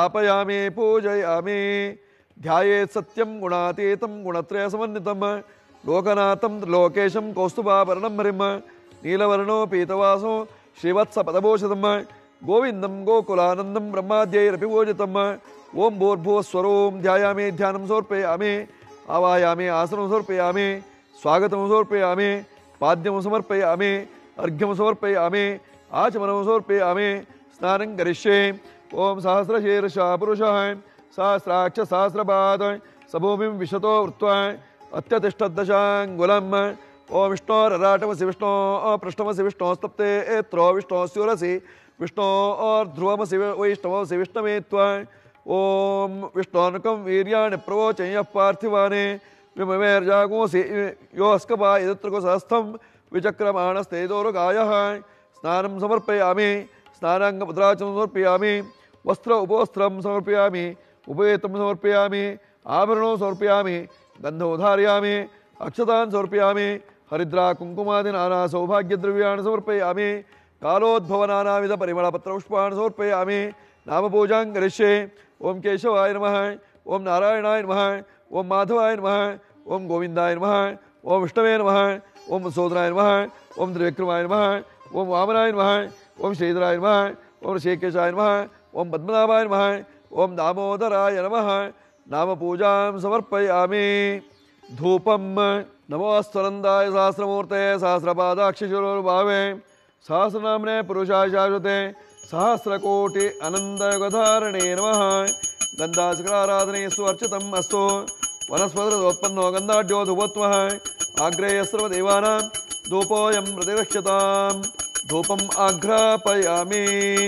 C: स्थापयामि पूजयामि. ध्यायेत् सत्यं गुणातीतं गुणत्रय समन्वितं ಲೋಕನಾಥಂ ತ್ರಿಲೋಕೇಶಂ ಕೌಸ್ತುಭಾಭರಣಂ ಹರಿಂ ನೀಲವರ್ಣೋ ಪೀತವಾಸೋ ಶ್ರೀವತ್ಸ ಪದಭೂಷಿತಂ ಗೋವಿಂದಂ ಗೋಕುಲಾನಂದಂ ಬ್ರಹ್ಮಾದ್ಯೈರಪಿ ಪೂಜಿತಂ ಓಂ ಭೂರ್ಭುವಸ್ವರೋಂ ಧ್ಯಾಯಾಮಿ ಧ್ಯಾನಂ ಸಮರ್ಪಯಾಮಿ ಆವಾಯಾಮಿ ಆಸನಂ ಸಮರ್ಪಯಾಮಿ ಸ್ವಾಗತಂ ಸಮರ್ಪಯಾಮಿ ಪಾದ್ಯಂ ಸಮರ್ಪಯಾಮಿ ಅರ್ಘ್ಯಂ ಸಮರ್ಪಯಾಮಿ ಆಚಮನಂ ಸಮರ್ಪಯಾಮಿ ಸ್ನಾನಂ ಕರಿಷ್ಯೆ ಓಂ ಸಹಸ್ರಶೀರ್ಷ ಪುರುಷಃ ಸಹಸ್ರಾಕ್ಷ ಸಹಸ್ರಪಾದ ಸಭೂಮಿಂ ವಿಶತೋ ವೃತ್ವಾ ಅತ್ಯತಿಷ್ಠದಶಾಂಗುಲಂ ಓಂ ವಿಷ್ಣೋರರಾಟಮಸಿ ವಿಷ್ಣೋ ಪೃಷ್ಠಮಸಿ ವಿಷ್ಣೋಸ್ತಪ್ತೆ ಏತ್ರೋ ವಿಷ್ಣೋಸ್ಯುರಸಿ ವಿಷ್ಣೋರ್ಧ್ರುವಮಸಿ ವೈಷ್ಣವಸಿ ವಿಷ್ಣವೇ ತ್ವಾ ಓಂ ವಿಷ್ಣೋನುಕಂ ವೀರ್ಯಾಣಿ ಪ್ರವೋಚಯ್ಯ ಪಾರ್ಥಿವಾನೆ ವಿಮವೇರ್ಜಾಗೋಸಿ ಯೋಸ್ಕಪಾ ಯದತ್ರಕೋ ಸಹಸ್ಥಂ ವಿಚಕ್ರಮಾಣಸ್ತೇದೋರುಗಾಯಃ ಸ್ನಾನಂ ಸಮರ್ಪಯಾಮಿ ಸ್ನಾನಾಂಗಮುದ್ರಾಚನಂ ಸಮರ್ಪಯಾಮಿ ವಸ್ತ್ರ ಉಪವಸ್ತ್ರಂ ಸಮರ್ಪಯಾಮಿ ಉಪವೇತಂ ಸಮರ್ಪಯಾಮಿ ಆಭರಣೋ ಸಮರ್ಪಯಾಮಿ ಗಂಧೋಧಾರಯಾಮಿ ಅಕ್ಷತಾನ್ ಸಮರ್ಪಯಾಮಿ ಹರಿದ್ರಾ ಕುಂಕುಮಾದಿ ನಾನಾ ಸೌಭಾಗ್ಯದ್ರವ್ಯಾಣಿ ಸಮರ್ಪಯಾಮಿ ಕಾಲೋದ್ಭವ ನಾನಾವಿಧ ಪರಿಮಳಪತ್ರ ಪುಷ್ಪಾಣಿ ಸಮರ್ಪಯಾಮಿ ನಾಮಪೂಜಾಂ ಕರಿಷ್ಯೆ ಓಂ ಕೇಶವಾಯ ನಮಃ ಓಂ ನಾರಾಯಣಾಯ ನಮಃ ಓಂ ಮಾಧವಾಯ ನಮಃ ಓಂ ಗೋವಿಂದಾಯ ನಮಃ ಓಂ ವಿಷ್ಣವೇ ನಮಃ ಓಂ ಸೋದರಾಯ ನಮಃ ಓಂ ತ್ರಿವಿಕ್ರಮಾಯ ನಮಃ ಓಂ ವಾಮನಾಯ ನಮಃ ಓಂ ಶ್ರೀಧರಾಯ ನಮಃ ಓಂ ಶ್ರೀಕೇಶಾಯ ನಮಃ ಓಂ ಪದ್ಮನಾಭಾಯ ನಮಃ ಓಂ ದಾಮೋದರಾಯ ನಮಃ ನಾಮಪೂಜಾಂ ಸಮರ್ಪಯಾಮಿ ಧೂಪಂ ನಮೋಸ್ತನಂದಾಯ ಸಹಸ್ರಮೂರ್ತೆ ಸಹಸ್ರಪಾದಾಕ್ಷಿಶಿರೋರ್ಭಾವೆ ಸಹಸ್ರನಾಮ್ನೆ ಪುರುಷಾಯ ಶಾಶ್ವತೆ ಸಹಸ್ರಕೋಟಿ ಅನಂತಯುಗಧಾರಣೇ ನಮಃ ಗಂಧಾಶಕರಾರಾಧನೆಯಸ್ಸು ಅರ್ಚಿತಂ ಅಸ್ತು ವನಸ್ಪತಿರೋತ್ಪನ್ನೋ ಗಂಧಾಢ್ಯೋ ಧೂಪತ್ವಃ ಆಗ್ರೇಯ ಸರ್ವದೇವಾನಾಂ ಧೂಪೋಯಂ ಪ್ರತಿರಕ್ಷ್ಯತಾಂ ಧೂಪಂ ಆಘ್ರಾಪಯಾಮಿ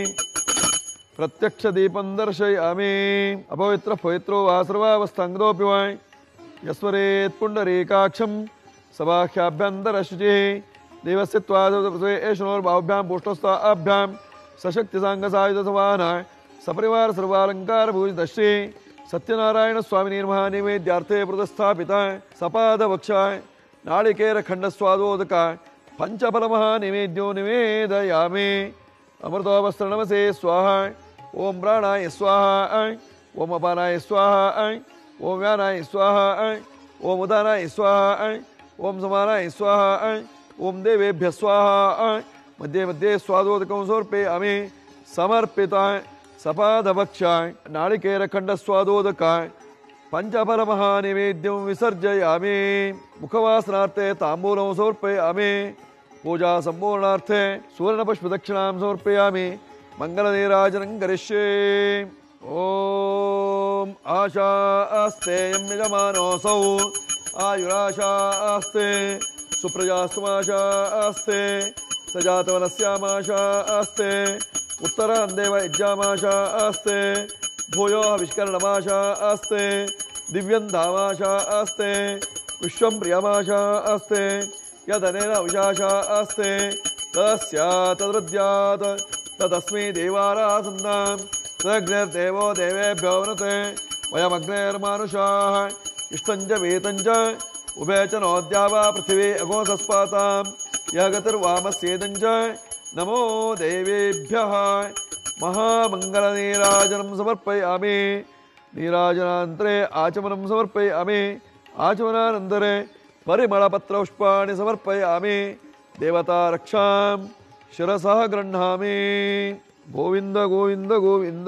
C: ಪ್ರತ್ಯಕ್ಷ ದೀಪಂ ದರ್ಶಯಾಮಿ ಅಪವಿತ್ರ ಪವಿತ್ರೋ ವಾ ಸರ್ವಾವಸ್ಥಾಂಗದೋಪಿ ವಾ ಯಸ್ವರೇತ್ ಪುಂಡರೀಕಾಕ್ಷಂ ಸಭಾಖ್ಯಾಭ್ಯಂತರಶುಚಿಃ ದೇವಸ್ಯ ತ್ವಾದೃತೇಷಣೋರ್ಬಾಹುಭ್ಯಾಂ ಪುಷ್ಟಸ್ಥಾಭ್ಯಾಂ ಸಶಕ್ತಿ ಸಾಂಗಸಾಯುಧಸವಾನ ಸಪರಿವಾರ ಸರ್ವಾಲಂಕಾರ ಭೂಷಿತ ಶ್ರೀ ಸತ್ಯನಾರಾಯಣ ಸ್ವಾಮಿ ನಿರ್ಮಹ ನೈವೇದ್ಯಾರ್ಥೇ ಪ್ರತಿಸ್ಥಾಪಿತ ಸಪಾದ ವಕ್ಷ ನಾಳಿಕೇರ ಖಂಡಸ್ವಾದೋದಕ ಪಂಚಫಲಮಃ ನೈವೇದ್ಯೋ ನಿವೇದಯಾಮಿ ಅಮೃತೋಪಸ್ರಣಮಸೇ ಸ್ವಾಹ ಓಂ ಪ್ರಾಣಾಯ ಸ್ವಾಹ ಓಂ ಅಪಾನಾಯ ಸ್ವಾಹ ಓಂ ವ್ಯಾನಾಯ ಸ್ವಾಹ ಓಂ ಉದಾನಾಯ ಸ್ವಾಹ ಓಂ ಸಮಾನಾಯ ಸ್ವಾಹ ಓಂ ದೇವೇಭ್ಯ ಸ್ವಾಹ ಮಧ್ಯೆ ಮಧ್ಯೆ ಸ್ವಾದೋದಕಂ ಸಮರ್ಪಯಾಮಿ ಸಮರ್ಪಿತ ಸಪಾದಭಕ್ಷ ನಾಳಿಕೇರ ಖಂಡಸ್ವಾದೋದಕ ಪಂಚಫಲಮಃ ನೈವೇದ್ಯಂ ವಿಸರ್ಜಯಾಮಿ ಮುಖವಾಸನಾರ್ಥೆ ತಾಂಬೂಲಂ ಸಮರ್ಪಯಾಮಿ ಪೂಜಾ ಸಂಪೂರ್ಣಾರ್ಥೆ ಸುವರ್ಣಪುಷ್ಪದಕ್ಷಿಣಾಂ ಸಮರ್ಪಯಾಮಿ ಮಂಗಲನೀರಾಜನಂ ಕರಿಷ್ಯೆ ಓಂ ಆಶಾ ಆಸ್ತೆ ಯಂ ಯಜಮಾನೋऽಸೌ ಆಯುರಾಶಾ ಆಸ್ತೆ ಸುಪ್ರಜಾಸ್ತುಮಾಶಾ ಆಸ್ತೆ ಸಜಾತವನಸ್ಯಾಮಾಶಾ ಆಸ್ತೆ ಉತ್ತರಾಂದೇವ ಯಜ್ಜಾಮಾಶಾ ಆಸ್ತೆ ಭೂಯೋ ವಿಷ್ಕರಣಮಾಶಾ ಆಸ್ತೆ ದಿವ್ಯಂಧಾಮಾಶಾ ಆಸ್ತೆ ವಿಶ್ವಂ ಪ್ರಿಯಮಾಶಾ ಆಸ್ತೆ ಯದನೇನ ವಿಶಾಶಾ ಆಸ್ತೆ ತಸ್ಯ ತದೃದ್ಯಾತ್ ತದಸ್ಮೈ ದೇವಾರಾಸನ್ನಾಂ ತದಗ್ನಿರ್ದೇವೋ ದೇವೇಭ್ಯೋ ವೃತೆ ವಯಮಗ್ನೇರ್ಮಾನುಷಾಃ ಇಷ್ಟಂಚ ವೇತಂಚ ಉಭಯ ಚ ನೋದ್ಯಾವ ಪೃಥಿವೀ ಅಗೋಸಸ್ಪಾತಾಂ ಯಗತಿರ್ವಾಮಸ್ಯೇದಂಚ ನಮೋ ದೇವೇಭ್ಯಃ ಮಹಾಮಂಗಲನೀರಾಜನಂ ಸಮರ್ಪಯಾಮಿ ನೀರಾಜನಾನಂತರೆ ಆಚಮನಂ ಸಮರ್ಪಯಾಮಿ ಆಚಮನಾನಂತರೆ ಪರಿಮಳಪತ್ರಪುಷ್ಪಾಣಿ ಸಮರ್ಪಯಾಮಿ ದೇವತಾ ರಕ್ಷಾಂ ಶಿರಸಃ ಗೃಹ್ಣಾಮಿ ಗೋವಿಂದ ಗೋವಿಂದ ಗೋವಿಂದ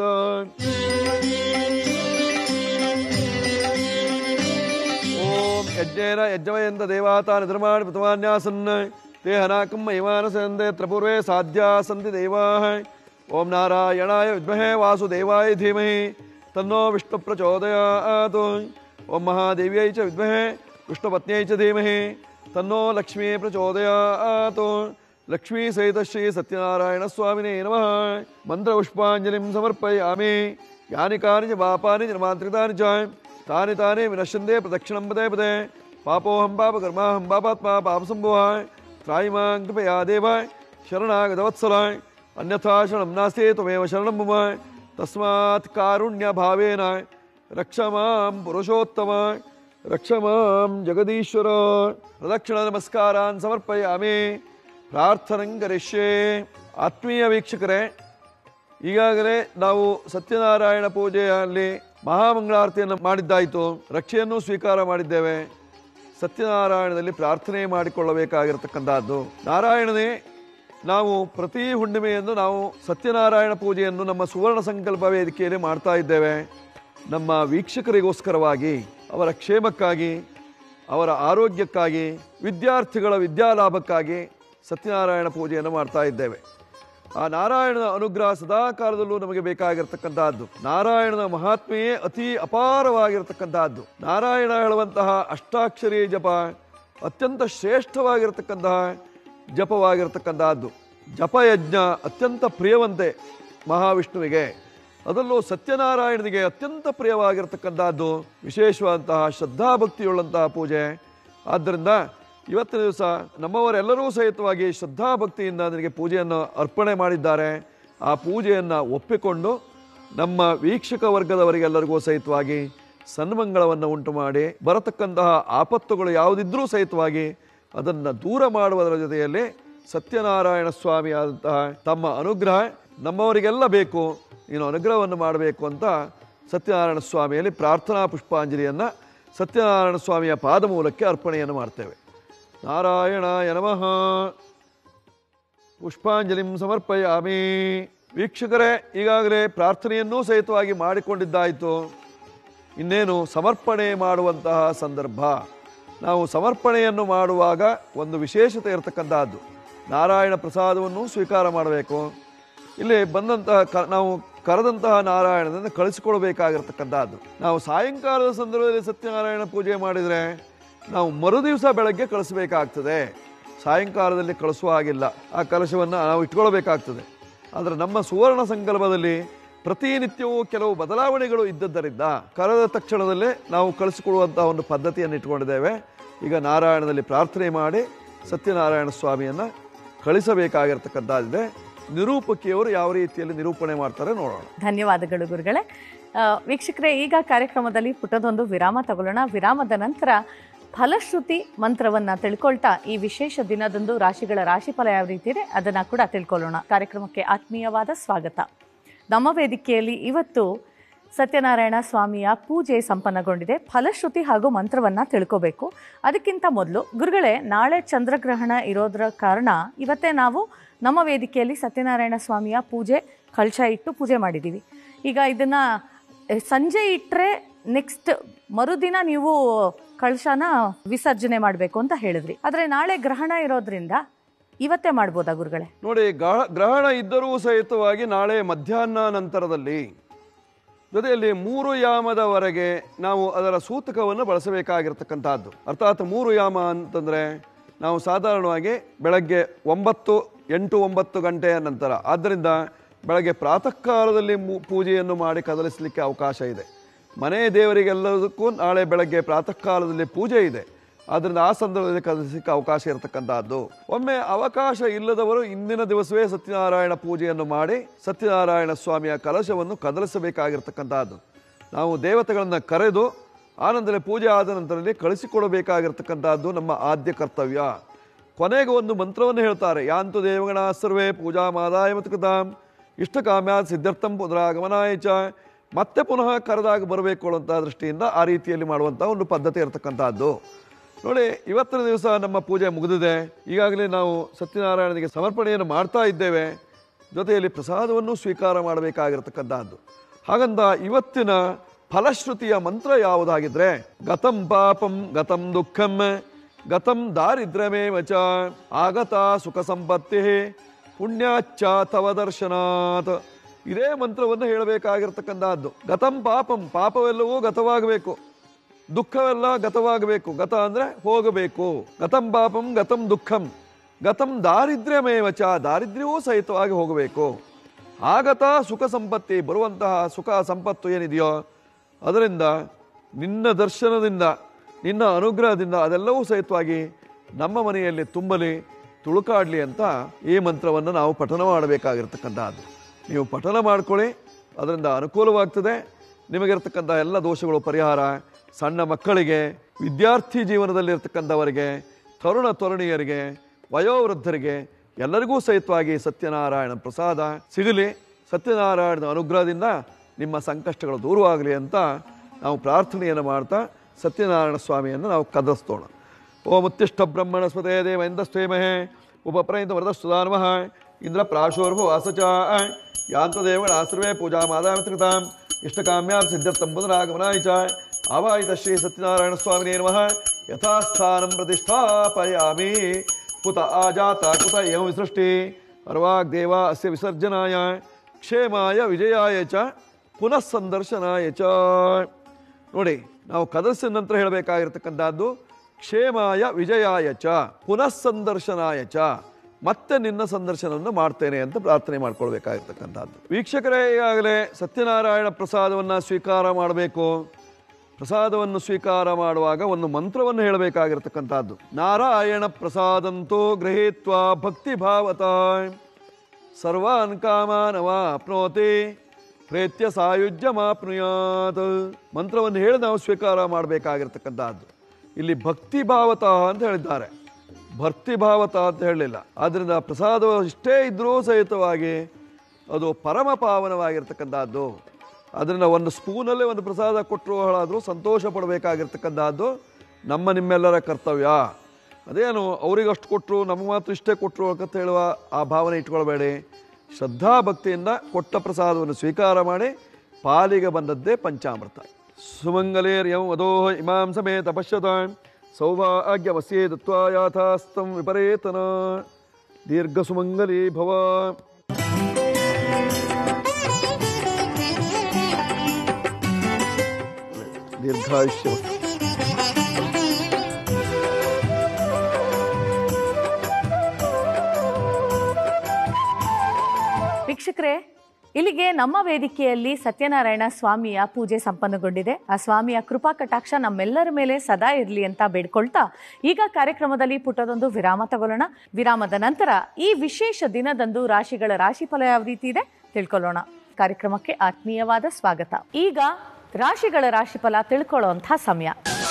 C: ಓಂ ಯಜ್ಞೇನ ಯಜ್ಞಮಯಂತ ದೇವಾತಾನಿ ಧರ್ಮಾಣಿ ಪ್ರಥಮಾನ್ಯಾಸನ್ ते हनाकं महिमानसन्ते त्रिपूर्वे साध्या सन्ति देवाः ओम नारायणाय विद्महे वासुदेवाय धीमहि तन्नो विष्णु प्रचोदयात् ओम महादेव्यै च विद्महे विष्णुपत्न्यै च धीमहि तन्नो लक्ष्मी प्रचोदयात् लक्ष्मी सहित श्री सत्यनारायण स्वामिने नमः मंत्रपुष्पाञ्जलिं समर्पयामि यानि कानि च पापानि निर्मान्त्रितानि च तानि तानि विनश्यन्ते प्रदक्षिणं पदे पदे पापोऽहं पापकर्माहं पापात्मा पापसम्भवः त्रायिमां कृपया देव शरणागतवत्सलाय अन्यथा शरणं नास्ति त्वमेव शरणं मम तस्मात् कारुण्यभावेन रक्ष मां पुरुषोत्तम रक्ष मां जगदीश्वर प्रदक्षिण नमस्कारान् समर्पयामि ಪ್ರಾರ್ಥನಂ ಕರಿಷ್ಯೆ. ಆತ್ಮೀಯ ವೀಕ್ಷಕರೇ, ಈಗಾಗಲೇ ನಾವು ಸತ್ಯನಾರಾಯಣ ಪೂಜೆಯಲ್ಲಿ ಮಹಾಮಂಗಳಾರತಿಯನ್ನು ಮಾಡಿದ್ದಾಯಿತು, ರಕ್ಷೆಯನ್ನು ಸ್ವೀಕಾರ ಮಾಡಿದ್ದೇವೆ. ಸತ್ಯನಾರಾಯಣದಲ್ಲಿ ಪ್ರಾರ್ಥನೆ ಮಾಡಿಕೊಳ್ಳಬೇಕಾಗಿರತಕ್ಕಂಥದ್ದು. ನಾರಾಯಣನೇ, ನಾವು ಪ್ರತಿ ಹುಣ್ಣಿಮೆಯನ್ನು ನಾವು ಸತ್ಯನಾರಾಯಣ ಪೂಜೆಯನ್ನು ನಮ್ಮ ಸುವರ್ಣ ಸಂಕಲ್ಪ ವೇದಿಕೆಯಲ್ಲಿ ಮಾಡ್ತಾ ಇದ್ದೇವೆ. ನಮ್ಮ ವೀಕ್ಷಕರಿಗೋಸ್ಕರವಾಗಿ, ಅವರ ಕ್ಷೇಮಕ್ಕಾಗಿ, ಅವರ ಆರೋಗ್ಯಕ್ಕಾಗಿ, ವಿದ್ಯಾರ್ಥಿಗಳ ವಿದ್ಯಾಲಾಭಕ್ಕಾಗಿ ಸತ್ಯನಾರಾಯಣ ಪೂಜೆಯನ್ನು ಮಾಡ್ತಾ ಇದ್ದೇವೆ. ಆ ನಾರಾಯಣನ ಅನುಗ್ರಹ ಸದಾ ಕಾಲದಲ್ಲೂ ನಮಗೆ ಬೇಕಾಗಿರ್ತಕ್ಕಂತಹದ್ದು. ನಾರಾಯಣನ ಮಹಾತ್ಮೆಯೇ ಅತಿ ಅಪಾರವಾಗಿರತಕ್ಕಂತಹದ್ದು. ನಾರಾಯಣ ಹೇಳುವಂತಹ ಅಷ್ಟಾಕ್ಷರಿ ಜಪ ಅತ್ಯಂತ ಶ್ರೇಷ್ಠವಾಗಿರತಕ್ಕಂತಹ ಜಪವಾಗಿರತಕ್ಕಂತಹದ್ದು. ಜಪಯಜ್ಞ ಅತ್ಯಂತ ಪ್ರಿಯವಂತೆ ಮಹಾವಿಷ್ಣುವಿಗೆ, ಅದರಲ್ಲೂ ಸತ್ಯನಾರಾಯಣನಿಗೆ ಅತ್ಯಂತ ಪ್ರಿಯವಾಗಿರತಕ್ಕಂತಹದ್ದು, ವಿಶೇಷವಾದಂತಹ ಶ್ರದ್ಧಾಭಕ್ತಿಯುಳ್ಳಂತಹ ಪೂಜೆ. ಆದ್ದರಿಂದ ಇವತ್ತಿನ ದಿವಸ ನಮ್ಮವರೆಲ್ಲರೂ ಸಹಿತವಾಗಿ ಶ್ರದ್ಧಾಭಕ್ತಿಯಿಂದ ನನಗೆ ಪೂಜೆಯನ್ನು ಅರ್ಪಣೆ ಮಾಡಿದ್ದಾರೆ. ಆ ಪೂಜೆಯನ್ನು ಒಪ್ಪಿಕೊಂಡು ನಮ್ಮ ವೀಕ್ಷಕ ವರ್ಗದವರಿಗೆಲ್ಲರಿಗೂ ಸಹಿತವಾಗಿ ಸನ್ಮಂಗಳವನ್ನು ಉಂಟು ಮಾಡಿ, ಬರತಕ್ಕಂತಹ ಆಪತ್ತುಗಳು ಯಾವುದಿದ್ರೂ ಸಹಿತವಾಗಿ ಅದನ್ನು ದೂರ ಮಾಡುವುದರ ಜೊತೆಯಲ್ಲಿ ಸತ್ಯನಾರಾಯಣ ಸ್ವಾಮಿಯಾದಂತಹ ತಮ್ಮ ಅನುಗ್ರಹ ನಮ್ಮವರಿಗೆಲ್ಲ ಬೇಕು, ನೀನು ಅನುಗ್ರಹವನ್ನು ಮಾಡಬೇಕು ಅಂತ ಸತ್ಯನಾರಾಯಣ ಸ್ವಾಮಿಯಲ್ಲಿ ಪ್ರಾರ್ಥನಾ ಪುಷ್ಪಾಂಜಲಿಯನ್ನು ಸತ್ಯನಾರಾಯಣ ಸ್ವಾಮಿಯ ಪಾದ ಮೂಲಕ್ಕೆ ಅರ್ಪಣೆಯನ್ನು ಮಾಡ್ತೇವೆ. ನಾರಾಯಣಾಯ ನಮಃ. ಪುಷ್ಪಾಂಜಲಿಂ ಸಮರ್ಪಯಾಮಿ. ವೀಕ್ಷಕರೇ, ಈಗಾಗಲೇ ಪ್ರಾರ್ಥನೆಯನ್ನೂ ಸಹಿತವಾಗಿ ಮಾಡಿಕೊಂಡಿದ್ದಾಯಿತು. ಇನ್ನೇನು ಸಮರ್ಪಣೆ ಮಾಡುವಂತಹ ಸಂದರ್ಭ. ನಾವು ಸಮರ್ಪಣೆಯನ್ನು ಮಾಡುವಾಗ ಒಂದು ವಿಶೇಷತೆ ಇರತಕ್ಕಂತಹದ್ದು, ನಾರಾಯಣ ಪ್ರಸಾದವನ್ನು ಸ್ವೀಕಾರ ಮಾಡಬೇಕು. ಇಲ್ಲಿ ಬಂದಂತಹ ನಾವು ಕರೆದಂತಹ ನಾರಾಯಣನನ್ನು ಕಳಿಸಿಕೊಳ್ಬೇಕಾಗಿರ್ತಕ್ಕಂಥದ್ದು. ನಾವು ಸಾಯಂಕಾಲದ ಸಂದರ್ಭದಲ್ಲಿ ಸತ್ಯನಾರಾಯಣ ಪೂಜೆ ಮಾಡಿದರೆ ನಾವು ಮರುದಿವಸ ಬೆಳಗ್ಗೆ ಕಳಿಸಬೇಕಾಗ್ತದೆ. ಸಾಯಂಕಾಲದಲ್ಲಿ ಕಳಿಸುವ ಹಾಗಿಲ್ಲ, ಆ ಕಲಶವನ್ನು ನಾವು ಇಟ್ಕೊಳ್ಬೇಕಾಗ್ತದೆ. ಆದರೆ ನಮ್ಮ ಸುವರ್ಣ ಸಂಕಲ್ಪದಲ್ಲಿ ಪ್ರತಿನಿತ್ಯವೂ ಕೆಲವು ಬದಲಾವಣೆಗಳು ಇದ್ದದ್ದರಿಂದ ಕರೆದ ತಕ್ಷಣದಲ್ಲೇ ನಾವು ಕಳಿಸಿಕೊಡುವಂತಹ ಒಂದು ಪದ್ಧತಿಯನ್ನು ಇಟ್ಕೊಂಡಿದ್ದೇವೆ. ಈಗ ನಾರಾಯಣದಲ್ಲಿ ಪ್ರಾರ್ಥನೆ ಮಾಡಿ ಸತ್ಯನಾರಾಯಣ ಸ್ವಾಮಿಯನ್ನು ಕಳಿಸಬೇಕಾಗಿರ್ತಕ್ಕಂಥದ್ದಿದೆ. ನಿರೂಪಕಿಯವರು ಯಾವ ರೀತಿಯಲ್ಲಿ ನಿರೂಪಣೆ ಮಾಡ್ತಾರೆ ನೋಡೋಣ.
A: ಧನ್ಯವಾದಗಳು ಗುರುಗಳೇ. ವೀಕ್ಷಕರೇ, ಈಗ ಕಾರ್ಯಕ್ರಮದಲ್ಲಿ ಪುಟ್ಟದೊಂದು ವಿರಾಮ ತಗೊಳ್ಳೋಣ. ವಿರಾಮದ ನಂತರ ಫಲಶ್ರುತಿ ಮಂತ್ರವನ್ನು ತಿಳ್ಕೊಳ್ತಾ ಈ ವಿಶೇಷ ದಿನದಂದು ರಾಶಿಗಳ ರಾಶಿಫಲ ಯಾವ ರೀತಿ ಇದೆ ಅದನ್ನು ಕೂಡ ತಿಳ್ಕೊಳ್ಳೋಣ. ಕಾರ್ಯಕ್ರಮಕ್ಕೆ ಆತ್ಮೀಯವಾದ ಸ್ವಾಗತ. ನಮ್ಮ ವೇದಿಕೆಯಲ್ಲಿ ಇವತ್ತು ಸತ್ಯನಾರಾಯಣ ಸ್ವಾಮಿಯ ಪೂಜೆ ಸಂಪನ್ನಗೊಂಡಿದೆ. ಫಲಶ್ರುತಿ ಹಾಗೂ ಮಂತ್ರವನ್ನು ತಿಳ್ಕೋಬೇಕು. ಅದಕ್ಕಿಂತ ಮೊದಲು ಗುರುಗಳೇ, ನಾಳೆ ಚಂದ್ರಗ್ರಹಣ ಇರೋದ್ರ ಕಾರಣ ಇವತ್ತೇ ನಾವು ನಮ್ಮ ವೇದಿಕೆಯಲ್ಲಿ ಸತ್ಯನಾರಾಯಣ ಸ್ವಾಮಿಯ ಪೂಜೆ ಕಳಶ ಇಟ್ಟು ಪೂಜೆ ಮಾಡಿದ್ದೀವಿ. ಈಗ ಇದನ್ನು ಸಂಜೆ ಇಟ್ಟರೆ ನೆಕ್ಸ್ಟ್ ಮರುದಿನ ನೀವು ಕಳಶನ ವಿಸರ್ಜನೆ ಮಾಡಬೇಕು ಅಂತ ಹೇಳಿದ್ರಿ. ಆದರೆ ನಾಳೆ ಗ್ರಹಣ ಇರೋದ್ರಿಂದ ಇವತ್ತೇ ಮಾಡ್ಬೋದಾ ಗುರುಗಳೇ?
C: ನೋಡಿ, ಗ್ರಹಣ ಇದ್ದರೂ ಸಹಿತವಾಗಿ ನಾಳೆ ಮಧ್ಯಾಹ್ನ ನಂತರದಲ್ಲಿ ಜೊತೆಯಲ್ಲಿ 3 ಯಾಮದವರೆಗೆ ನಾವು ಅದರ ಸೂತಕವನ್ನು ಬಳಸಬೇಕಾಗಿರ್ತಕ್ಕಂಥದ್ದು. ಅರ್ಥಾತ್ 3 ಯಾಮ ಅಂತಂದರೆ ನಾವು ಸಾಧಾರಣವಾಗಿ ಬೆಳಗ್ಗೆ 8-9 ಗಂಟೆಯ ನಂತರ, ಆದ್ದರಿಂದ ಬೆಳಗ್ಗೆ ಪ್ರಾತಃ ಕಾಲದಲ್ಲಿ ಪೂಜೆಯನ್ನು ಮಾಡಿ ಕದಲಿಸಲಿಕ್ಕೆ ಅವಕಾಶ ಇದೆ. ಮನೆ ದೇವರಿಗೆಲ್ಲದಕ್ಕೂ ನಾಳೆ ಬೆಳಗ್ಗೆ ಪ್ರಾತಃ ಕಾಲದಲ್ಲಿ ಪೂಜೆ ಇದೆ. ಆದ್ದರಿಂದ ಆ ಸಂದರ್ಭದಲ್ಲಿ ಕದಲಿಸಲಿಕ್ಕೆ ಅವಕಾಶ ಇರತಕ್ಕಂಥದ್ದು. ಒಮ್ಮೆ ಅವಕಾಶ ಇಲ್ಲದವರು ಇಂದಿನ ದಿವಸವೇ ಸತ್ಯನಾರಾಯಣ ಪೂಜೆಯನ್ನು ಮಾಡಿ ಸತ್ಯನಾರಾಯಣ ಸ್ವಾಮಿಯ ಕಲಶವನ್ನು ಕದಲಿಸಬೇಕಾಗಿರ್ತಕ್ಕಂಥದ್ದು. ನಾವು ದೇವತೆಗಳನ್ನು ಕರೆದು ಆನಂತರ ಪೂಜೆ ಆದ ನಂತರದಲ್ಲಿ ಕಳಿಸಿಕೊಡಬೇಕಾಗಿರ್ತಕ್ಕಂಥದ್ದು ನಮ್ಮ ಆದ್ಯ ಕರ್ತವ್ಯ. ಕೊನೆಗೆ ಒಂದು ಮಂತ್ರವನ್ನು ಹೇಳ್ತಾರೆ, ಯಾಂತು ದೇವಗಣ ಸರ್ವೇ ಪೂಜಾ ಮಾದಾಯ ಮತ್ಕೃತಾಂ ಇಷ್ಟಕಾಮ್ಯಾತ್ ಸಿದ್ಧಾರ್ಥಂ ಪುನರಾಗಮನಾಯ ಚ. ಮತ್ತೆ ಪುನಃ ಕರೆದಾಗ ಬರಬೇಕು ಅನ್ನುವಂಥ ದೃಷ್ಟಿಯಿಂದ ಆ ರೀತಿಯಲ್ಲಿ ಮಾಡುವಂಥ ಒಂದು ಪದ್ಧತಿ ಇರತಕ್ಕಂಥದ್ದು. ನೋಡಿ, ಇವತ್ತಿನ ದಿವಸ ನಮ್ಮ ಪೂಜೆ ಮುಗಿದಿದೆ. ಈಗಾಗಲೇ ನಾವು ಸತ್ಯನಾರಾಯಣನಿಗೆ ಸಮರ್ಪಣೆಯನ್ನು ಮಾಡ್ತಾ ಇದ್ದೇವೆ. ಜೊತೆಯಲ್ಲಿ ಪ್ರಸಾದವನ್ನು ಸ್ವೀಕಾರ ಮಾಡಬೇಕಾಗಿರ್ತಕ್ಕಂಥದ್ದು. ಹಾಗಂತ ಇವತ್ತಿನ ಫಲಶ್ರುತಿಯ ಮಂತ್ರ ಯಾವುದಾಗಿದ್ರೆ, ಗತಂ ಪಾಪಂ ಗತಂ ದುಃಖಂ ಗತಂ ದಾರಿದ್ರ್ಯಮೇವ ಚ ಆಗತ ಸುಖ ಸಂಪತ್ತಿ ಪುಣ್ಯಾಚ್ಚ ತವ ದರ್ಶನಾತ್. ಇದೇ ಮಂತ್ರವನ್ನು ಹೇಳಬೇಕಾಗಿರ್ತಕ್ಕಂಥದ್ದು. ಗತಂ ಪಾಪಂ, ಪಾಪವೆಲ್ಲವೂ ಗತವಾಗಬೇಕು, ದುಃಖವೆಲ್ಲ ಗತವಾಗಬೇಕು. ಗತ ಅಂದರೆ ಹೋಗಬೇಕು. ಗತಂ ಪಾಪಂ ಗತಂ ದುಃಖಂ ಗತಂ ದಾರಿದ್ರ್ಯಮೇವ ಚ, ದಾರಿದ್ರ್ಯವೂ ಸಹಿತವಾಗಿ ಹೋಗಬೇಕು. ಆಗತ ಸುಖ ಸಂಪತ್ತಿ, ಬರುವಂತಹ ಸುಖ ಸಂಪತ್ತು ಏನಿದೆಯೋ ಅದರಿಂದ ನಿನ್ನ ದರ್ಶನದಿಂದ ನಿನ್ನ ಅನುಗ್ರಹದಿಂದ ಅದೆಲ್ಲವೂ ಸಹಿತವಾಗಿ ನಮ್ಮ ಮನೆಯಲ್ಲಿ ತುಂಬಲಿ ತುಳುಕಾಡಲಿ ಅಂತ ಈ ಮಂತ್ರವನ್ನು ನಾವು ಪಠನ ಮಾಡಬೇಕಾಗಿರ್ತಕ್ಕಂಥದ್ದು. ನೀವು ಪಠನ ಮಾಡ್ಕೊಳ್ಳಿ, ಅದರಿಂದ ಅನುಕೂಲವಾಗ್ತದೆ. ನಿಮಗಿರ್ತಕ್ಕಂಥ ಎಲ್ಲ ದೋಷಗಳು ಪರಿಹಾರ. ಸಣ್ಣ ಮಕ್ಕಳಿಗೆ, ವಿದ್ಯಾರ್ಥಿ ಜೀವನದಲ್ಲಿರ್ತಕ್ಕಂಥವರಿಗೆ, ತರುಣ ತರುಣಿಯರಿಗೆ, ವಯೋವೃದ್ಧರಿಗೆ ಎಲ್ಲರಿಗೂ ಸಹಿತವಾಗಿ ಸತ್ಯನಾರಾಯಣ ಪ್ರಸಾದ ಸಿಗಲಿ. ಸತ್ಯನಾರಾಯಣನ ಅನುಗ್ರಹದಿಂದ ನಿಮ್ಮ ಸಂಕಷ್ಟಗಳು ದೂರವಾಗಲಿ ಅಂತ ನಾವು ಪ್ರಾರ್ಥನೆಯನ್ನು ಮಾಡ್ತಾ ಸತ್ಯನಾರಾಯಣ ಸ್ವಾಮಿಯನ್ನು ನಾವು ಕದಲಿಸ್ತೋಣ. ಓಂ ಉತ್ತಿಷ್ಠ ಬ್ರಹ್ಮಣಸ್ಪತೆ ದೇವ ಇಂದಸ್ವೇಮಹೇ ಉಪಪ್ರಯಂತ ವರದಸ್ತುದಾನಮಃ ಇಂದ್ರ ಪ್ರಾಶೋರ್ಭವಾಸ ಚ ಯಾಂತ ದೇವಗಣ ಸರ್ವೇ ಪೂಜಾ ಮಾದಾಮಿತ್ರತಾಂ ಇಷ್ಟಕಾಮ್ಯಾಂ ಸಿದ್ಧರ್ಥಂ ಪುನರಾಗಮನಾಯ ಚ ಆವಾಯಿತ ಶ್ರೀ ಸತ್ಯನಾರಾಯಣ ಸ್ವಾಮಿನೇ ನಮಃ ಯಥಾಸ್ಥಾನಂ ಪ್ರತಿಷ್ಠಾಪಯಾಮಿ ಕುತ ಆಜಾತ ಕುತ ಏವ ವಿಸೃಷ್ಟಿ ಅರ್ವಾಗ್ದೇವ ಅಸ್ಯ ವಿಸರ್ಜನಾಯ ಕ್ಷೇಮಾಯ ವಿಜಯಾಯ ಚ ಪುನಃ ಸಂದರ್ಶನಾಯ ಚ. ನೋಡಿ, ನಾವು ಕದರ್ಸಿದ ನಂತರ ಹೇಳಬೇಕಾಗಿರ್ತಕ್ಕಂಥದ್ದು ಕ್ಷೇಮಾಯ ವಿಜಯಾಯ ಚ ಪುನಃ ಸಂದರ್ಶನಾಯ ಚ, ಮತ್ತೆ ನಿನ್ನ ಸಂದರ್ಶನವನ್ನು ಮಾಡ್ತೇನೆ ಅಂತ ಪ್ರಾರ್ಥನೆ ಮಾಡ್ಕೊಳ್ಬೇಕಾಗಿರ್ತಕ್ಕಂಥದ್ದು. ವೀಕ್ಷಕರೇ, ಈಗಾಗಲೇ ಸತ್ಯನಾರಾಯಣ ಪ್ರಸಾದವನ್ನು ಸ್ವೀಕಾರ ಮಾಡಬೇಕು. ಪ್ರಸಾದವನ್ನು ಸ್ವೀಕಾರ ಮಾಡುವಾಗ ಒಂದು ಮಂತ್ರವನ್ನು ಹೇಳಬೇಕಾಗಿರ್ತಕ್ಕಂಥದ್ದು. ನಾರಾಯಣ ಪ್ರಸಾದಂತೋ ಗೃಹೀತ್ವಾ ಭಕ್ತಿ ಭಾವತ ಸರ್ವಾನ್ ಕಾಮಾನವಾಪ್ನೋತಿ ಪ್ರೇತ್ಯ ಸಾಯುಜ್ಯಮಾಪ್ನುಯಾತ್. ಮಂತ್ರವನ್ನು ಹೇಳಿ ನಾವು ಸ್ವೀಕಾರ ಮಾಡಬೇಕಾಗಿರ್ತಕ್ಕಂಥದ್ದು. ಇಲ್ಲಿ ಭಕ್ತಿ ಭಾವತ ಅಂತ ಹೇಳಿದ್ದಾರೆ, ಭಕ್ತಿ ಭಾವತ ಅಂತ ಹೇಳಲಿಲ್ಲ. ಆದ್ದರಿಂದ ಪ್ರಸಾದ ಇಷ್ಟೇ ಇದ್ರೂ ಸಹಿತವಾಗಿ ಅದು ಪರಮ ಪಾವನವಾಗಿರ್ತಕ್ಕಂಥದ್ದು. ಅದರಿಂದ ಒಂದು ಸ್ಪೂನಲ್ಲೇ ಒಂದು ಪ್ರಸಾದ ಕೊಟ್ಟರು ಹಾಳಾದರೂ ಸಂತೋಷ ಪಡಬೇಕಾಗಿರ್ತಕ್ಕಂಥದ್ದು ನಿಮ್ಮೆಲ್ಲರ ಕರ್ತವ್ಯ. ಅದೇನು ಅವರಿಗಷ್ಟು ಕೊಟ್ಟರು ನಮಗೆ ಮಾತ್ರ ಇಷ್ಟೇ ಕೊಟ್ಟರು ಅಂತ ಹೇಳುವ ಆ ಭಾವನೆ ಇಟ್ಕೊಳ್ಬೇಡಿ. ಶ್ರದ್ಧಾ ಭಕ್ತಿಯಿಂದ ಕೊಟ್ಟ ಪ್ರಸಾದವನ್ನು ಸ್ವೀಕಾರ ಮಾಡಿ ಪಾಲಿಗೆ ಬಂದದ್ದೇ ಪಂಚಾಮೃತ. ಸುಮಂಗಲೇರ್ಯಂ ವಧೋಃ ಇಮಾಂ ಸಮೇತ ಪಶ್ಯತ ಸೌಭಾಗ್ಯವಸ್ಯೇ ದತ್ವಾ ಯಾಥಾಸ್ತಂ ವಿಪರೇತನ ದೀರ್ಘ ಸುಮಂಗಲೀ ಭವ. ದೀರ್ಘಾಯುಷ್ಯ.
A: ವೀಕ್ಷಕರೇ, ಇಲ್ಲಿಗೆ ನಮ್ಮ ವೇದಿಕೆಯಲ್ಲಿ ಸತ್ಯನಾರಾಯಣ ಸ್ವಾಮಿಯ ಪೂಜೆ ಸಂಪನ್ನಗೊಂಡಿದೆ. ಆ ಸ್ವಾಮಿಯ ಕೃಪಾ ಕಟಾಕ್ಷ ನಮ್ಮೆಲ್ಲರ ಮೇಲೆ ಸದಾ ಇರಲಿ ಅಂತ ಬೇಡ್ಕೊಳ್ತಾ ಈಗ ಕಾರ್ಯಕ್ರಮದಲ್ಲಿ ಪುಟ್ಟದೊಂದು ವಿರಾಮ ತಗೊಳ್ಳೋಣ. ವಿರಾಮದ ನಂತರ ಈ ವಿಶೇಷ ದಿನದಂದು ರಾಶಿಗಳ ರಾಶಿಫಲ ಯಾವ ರೀತಿ ಇದೆ ತಿಳ್ಕೊಳ್ಳೋಣ. ಕಾರ್ಯಕ್ರಮಕ್ಕೆ ಆತ್ಮೀಯವಾದ ಸ್ವಾಗತ. ಈಗ ರಾಶಿಗಳ ರಾಶಿಫಲ ತಿಳ್ಕೊಳ್ಳುವಂಥ ಸಮಯ.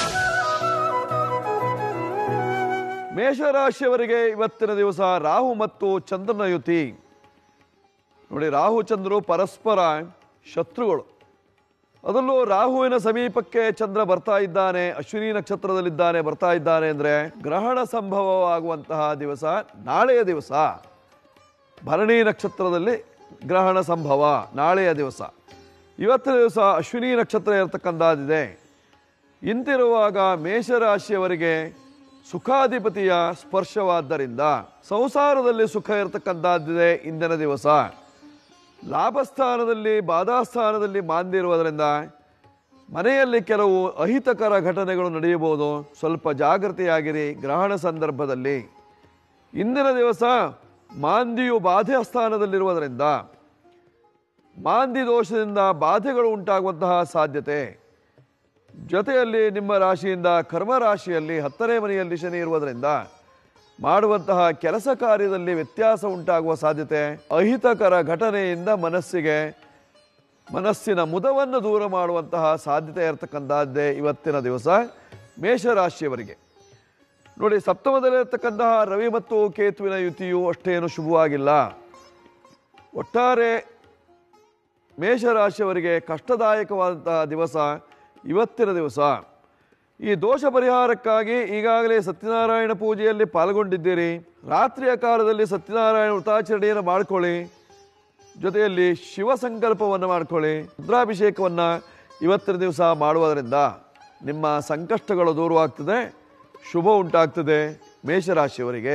C: ಮೇಷರಾಶಿಯವರಿಗೆ ಇವತ್ತಿನ ದಿವಸ ರಾಹು ಮತ್ತು ಚಂದ್ರನ ಯುತಿ. ನೋಡಿ, ರಾಹು ಚಂದ್ರರು ಪರಸ್ಪರ ಶತ್ರುಗಳು. ಅದರಲ್ಲೂ ರಾಹುವಿನ ಸಮೀಪಕ್ಕೆ ಚಂದ್ರ ಬರ್ತಾ ಇದ್ದಾನೆ, ಅಶ್ವಿನಿ ನಕ್ಷತ್ರದಲ್ಲಿದ್ದಾನೆ, ಬರ್ತಾ ಇದ್ದಾನೆ ಅಂದರೆ ಗ್ರಹಣ ಸಂಭವವಾಗುವಂತಹ ದಿವಸ ನಾಳೆಯ ದಿವಸ. ಭರಣಿ ನಕ್ಷತ್ರದಲ್ಲಿ ಗ್ರಹಣ ಸಂಭವ ನಾಳೆಯ ದಿವಸ. ಇವತ್ತಿನ ದಿವಸ ಅಶ್ವಿನಿ ನಕ್ಷತ್ರ ಇರತಕ್ಕಂಥದ್ದಿದೆ. ಇಂತಿರುವಾಗ ಮೇಷರಾಶಿಯವರಿಗೆ ಸುಖಾಧಿಪತಿಯ ಸ್ಪರ್ಶವಾದ್ದರಿಂದ ಸಂಸಾರದಲ್ಲಿ ಸುಖ ಇರತಕ್ಕಂಥದ್ದಿದೆ. ಇಂದಿನ ದಿವಸ ಲಾಭಸ್ಥಾನದಲ್ಲಿ ಬಾಧಾಸ್ಥಾನದಲ್ಲಿ ಮಾಂದಿರುವುದರಿಂದ ಮನೆಯಲ್ಲಿ ಕೆಲವು ಅಹಿತಕರ ಘಟನೆಗಳು ನಡೆಯಬಹುದು. ಸ್ವಲ್ಪ ಜಾಗೃತಿಯಾಗಿರಿ ಗ್ರಹಣ ಸಂದರ್ಭದಲ್ಲಿ. ಇಂದಿನ ದಿವಸ ಮಾಂದಿಯು ಬಾಧೆ ಸ್ಥಾನದಲ್ಲಿರುವುದರಿಂದ ಮಾಂದಿ ದೋಷದಿಂದ ಬಾಧೆಗಳು ಉಂಟಾಗುವಂತಹ ಸಾಧ್ಯತೆ. ಜೊತೆಯಲ್ಲಿ ನಿಮ್ಮ ರಾಶಿಯಿಂದ ಕರ್ಮ ರಾಶಿಯಲ್ಲಿ 10ನೇ ಮನೆಯಲ್ಲಿ ಶನಿ ಇರುವುದರಿಂದ ಮಾಡುವಂತಹ ಕೆಲಸ ಕಾರ್ಯದಲ್ಲಿ ವ್ಯತ್ಯಾಸ ಉಂಟಾಗುವ ಸಾಧ್ಯತೆ. ಅಹಿತಕರ ಘಟನೆಯಿಂದ ಮನಸ್ಸಿನ ಮುದವನ್ನು ದೂರ ಮಾಡುವಂತಹ ಸಾಧ್ಯತೆ ಇರತಕ್ಕಂಥದ್ದೇ ಇವತ್ತಿನ ದಿವಸ ಮೇಷರಾಶಿಯವರಿಗೆ. ನೋಡಿ, ಸಪ್ತಮದಲ್ಲಿರತಕ್ಕಂತಹ ರವಿ ಮತ್ತು ಕೇತುವಿನ ಯುತಿಯು ಅಷ್ಟೇನು ಶುಭವಾಗಿಲ್ಲ. ಒಟ್ಟಾರೆ ಮೇಷರಾಶಿಯವರಿಗೆ ಕಷ್ಟದಾಯಕವಾದಂತಹ ದಿವಸ ಇವತ್ತಿನ ದಿವಸ. ಈ ದೋಷ ಪರಿಹಾರಕ್ಕಾಗಿ ಈಗಾಗಲೇ ಸತ್ಯನಾರಾಯಣ ಪೂಜೆಯಲ್ಲಿ ಪಾಲ್ಗೊಂಡಿದ್ದೀರಿ. ರಾತ್ರಿಯ ಕಾಲದಲ್ಲಿ ಸತ್ಯನಾರಾಯಣ ವ್ರತಾಚರಣೆಯನ್ನು ಮಾಡಿಕೊಳ್ಳಿ. ಜೊತೆಯಲ್ಲಿ ಶಿವ ಸಂಕಲ್ಪವನ್ನು ಮಾಡಿಕೊಳ್ಳಿ. ರುದ್ರಾಭಿಷೇಕವನ್ನು ಇವತ್ತಿನ ದಿವಸ ಮಾಡುವುದರಿಂದ ನಿಮ್ಮ ಸಂಕಷ್ಟಗಳು ದೂರವಾಗ್ತದೆ, ಶುಭ ಉಂಟಾಗ್ತದೆ ಮೇಷರಾಶಿಯವರಿಗೆ.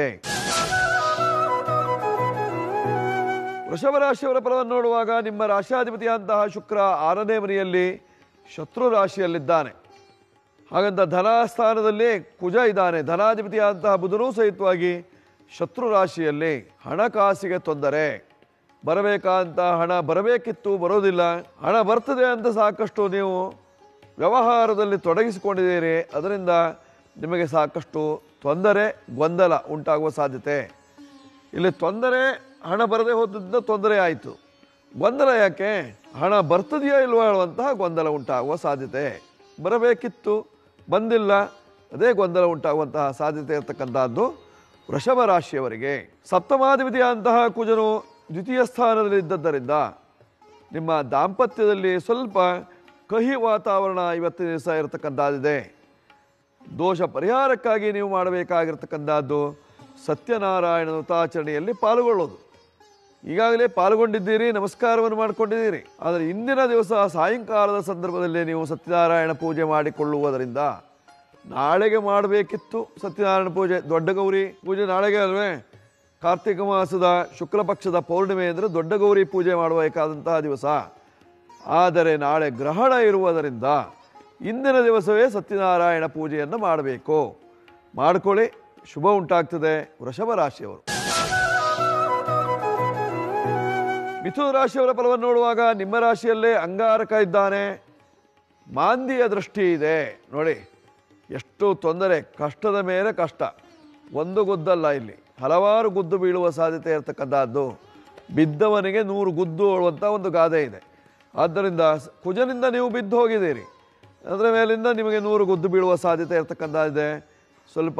C: ವೃಷಭ ರಾಶಿಯವರ ಫಲವನ್ನು ನೋಡುವಾಗ ನಿಮ್ಮ ರಾಶಿಯಾಧಿಪತಿಯಾದಂತಹ ಶುಕ್ರ 6ನೇ ಮನೆಯಲ್ಲಿ ಶತ್ರು ರಾಶಿಯಲ್ಲಿದ್ದಾನೆ. ಹಾಗಂತ ಧನಸ್ಥಾನದಲ್ಲಿ ಕುಜ ಇದ್ದಾನೆ. ಧನಾಧಿಪತಿಯಾದಂತಹ ಬುಧನೂ ಸಹಿತವಾಗಿ ಶತ್ರು ರಾಶಿಯಲ್ಲಿ. ಹಣಕಾಸಿಗೆ ತೊಂದರೆ. ಬರಬೇಕಾದಂಥ ಹಣ ಬರಬೇಕಿತ್ತು, ಬರೋದಿಲ್ಲ. ಹಣ ಬರ್ತದೆ ಅಂತ ಸಾಕಷ್ಟು ನೀವು ವ್ಯವಹಾರದಲ್ಲಿ ತೊಡಗಿಸಿಕೊಂಡಿದ್ದೀರಿ. ಅದರಿಂದ ನಿಮಗೆ ಸಾಕಷ್ಟು ತೊಂದರೆ, ಗೊಂದಲ ಉಂಟಾಗುವ ಸಾಧ್ಯತೆ. ಇಲ್ಲಿ ತೊಂದರೆ, ಹಣ ಬರದೇ ಹೋದ್ರಿಂದ ತೊಂದರೆ ಆಯಿತು. ಗೊಂದಲ ಯಾಕೆ? ಹಣ ಬರ್ತದೆಯೋ ಇಲ್ವೋ ಹೇಳುವಂತಹ ಗೊಂದಲ ಉಂಟಾಗುವ ಸಾಧ್ಯತೆ. ಬರಬೇಕಿತ್ತು, ಬಂದಿಲ್ಲ, ಅದೇ ಗೊಂದಲ ಉಂಟಾಗುವಂತಹ ಸಾಧ್ಯತೆ ಇರತಕ್ಕಂಥದ್ದು ವೃಷಭ ರಾಶಿಯವರಿಗೆ. ಸಪ್ತಮಾಧಿಪತಿಯಾದಂತಹ ಕುಜನು ದ್ವಿತೀಯ ಸ್ಥಾನದಲ್ಲಿ ಇದ್ದದ್ದರಿಂದ ನಿಮ್ಮ ದಾಂಪತ್ಯದಲ್ಲಿ ಸ್ವಲ್ಪ ಕಹಿ ವಾತಾವರಣ ಇವತ್ತಿನ ದಿವಸ ಇರತಕ್ಕಂಥದ್ದಿದೆ. ದೋಷ ಪರಿಹಾರಕ್ಕಾಗಿ ನೀವು ಮಾಡಬೇಕಾಗಿರ್ತಕ್ಕಂಥದ್ದು ಸತ್ಯನಾರಾಯಣ ವ್ರತಾಚರಣೆಯಲ್ಲಿ ಪಾಲ್ಗೊಳ್ಳೋದು. ಈಗಾಗಲೇ ಪಾಲ್ಗೊಂಡಿದ್ದೀರಿ, ನಮಸ್ಕಾರವನ್ನು ಮಾಡಿಕೊಂಡಿದ್ದೀರಿ. ಆದರೆ ಇಂದಿನ ದಿವಸ ಸಾಯಂಕಾಲದ ಸಂದರ್ಭದಲ್ಲಿ ನೀವು ಸತ್ಯನಾರಾಯಣ ಪೂಜೆ ಮಾಡಿಕೊಳ್ಳುವುದರಿಂದ, ನಾಳೆಗೆ ಮಾಡಬೇಕಿತ್ತು ಸತ್ಯನಾರಾಯಣ ಪೂಜೆ, ದೊಡ್ಡ ಗೌರಿ ಪೂಜೆ ನಾಳೆಗೆ ಅಲ್ವೇ? ಕಾರ್ತಿಕ ಮಾಸದ ಶುಕ್ಲ ಪಕ್ಷದ ಪೌರ್ಣಿಮೆ ಅಂದರೆ ದೊಡ್ಡ ಗೌರಿ ಪೂಜೆ ಮಾಡಬೇಕಾದಂತಹ ದಿವಸ. ಆದರೆ ನಾಳೆ ಗ್ರಹಣ ಇರುವುದರಿಂದ ಇಂದಿನ ದಿವಸವೇ ಸತ್ಯನಾರಾಯಣ ಪೂಜೆಯನ್ನು ಮಾಡಬೇಕು. ಮಾಡಿಕೊಳ್ಳಿ, ಶುಭ ಉಂಟಾಗ್ತದೆ. ವೃಷಭ ರಾಶಿಯವರು. ಮಿಥುನ ರಾಶಿಯವರ ಫಲವನ್ನು ನೋಡುವಾಗ ನಿಮ್ಮ ರಾಶಿಯಲ್ಲೇ ಅಂಗಾರಕ ಇದ್ದಾನೆ, ಮಾಂದಿಯ ದೃಷ್ಟಿ ಇದೆ. ನೋಡಿ ಎಷ್ಟು ತೊಂದರೆ, ಕಷ್ಟದ ಮೇಲೆ ಕಷ್ಟ. ಒಂದು ಗುದ್ದಲ್ಲ, ಇಲ್ಲಿ ಹಲವಾರು ಗುದ್ದು ಬೀಳುವ ಸಾಧ್ಯತೆ ಇರತಕ್ಕಂಥದ್ದು. ಬಿದ್ದವನಿಗೆ 100 ಗುದ್ದು ಹೇಳುವಂಥ ಒಂದು ಗಾದೆ ಇದೆ. ಆದ್ದರಿಂದ ಕುಜನಿಂದ ನೀವು ಬಿದ್ದು ಹೋಗಿದ್ದೀರಿ, ಅದರ ಮೇಲಿಂದ ನಿಮಗೆ 100 ಗುದ್ದು ಬೀಳುವ ಸಾಧ್ಯತೆ ಇರತಕ್ಕಂಥದ್ದಿದೆ. ಸ್ವಲ್ಪ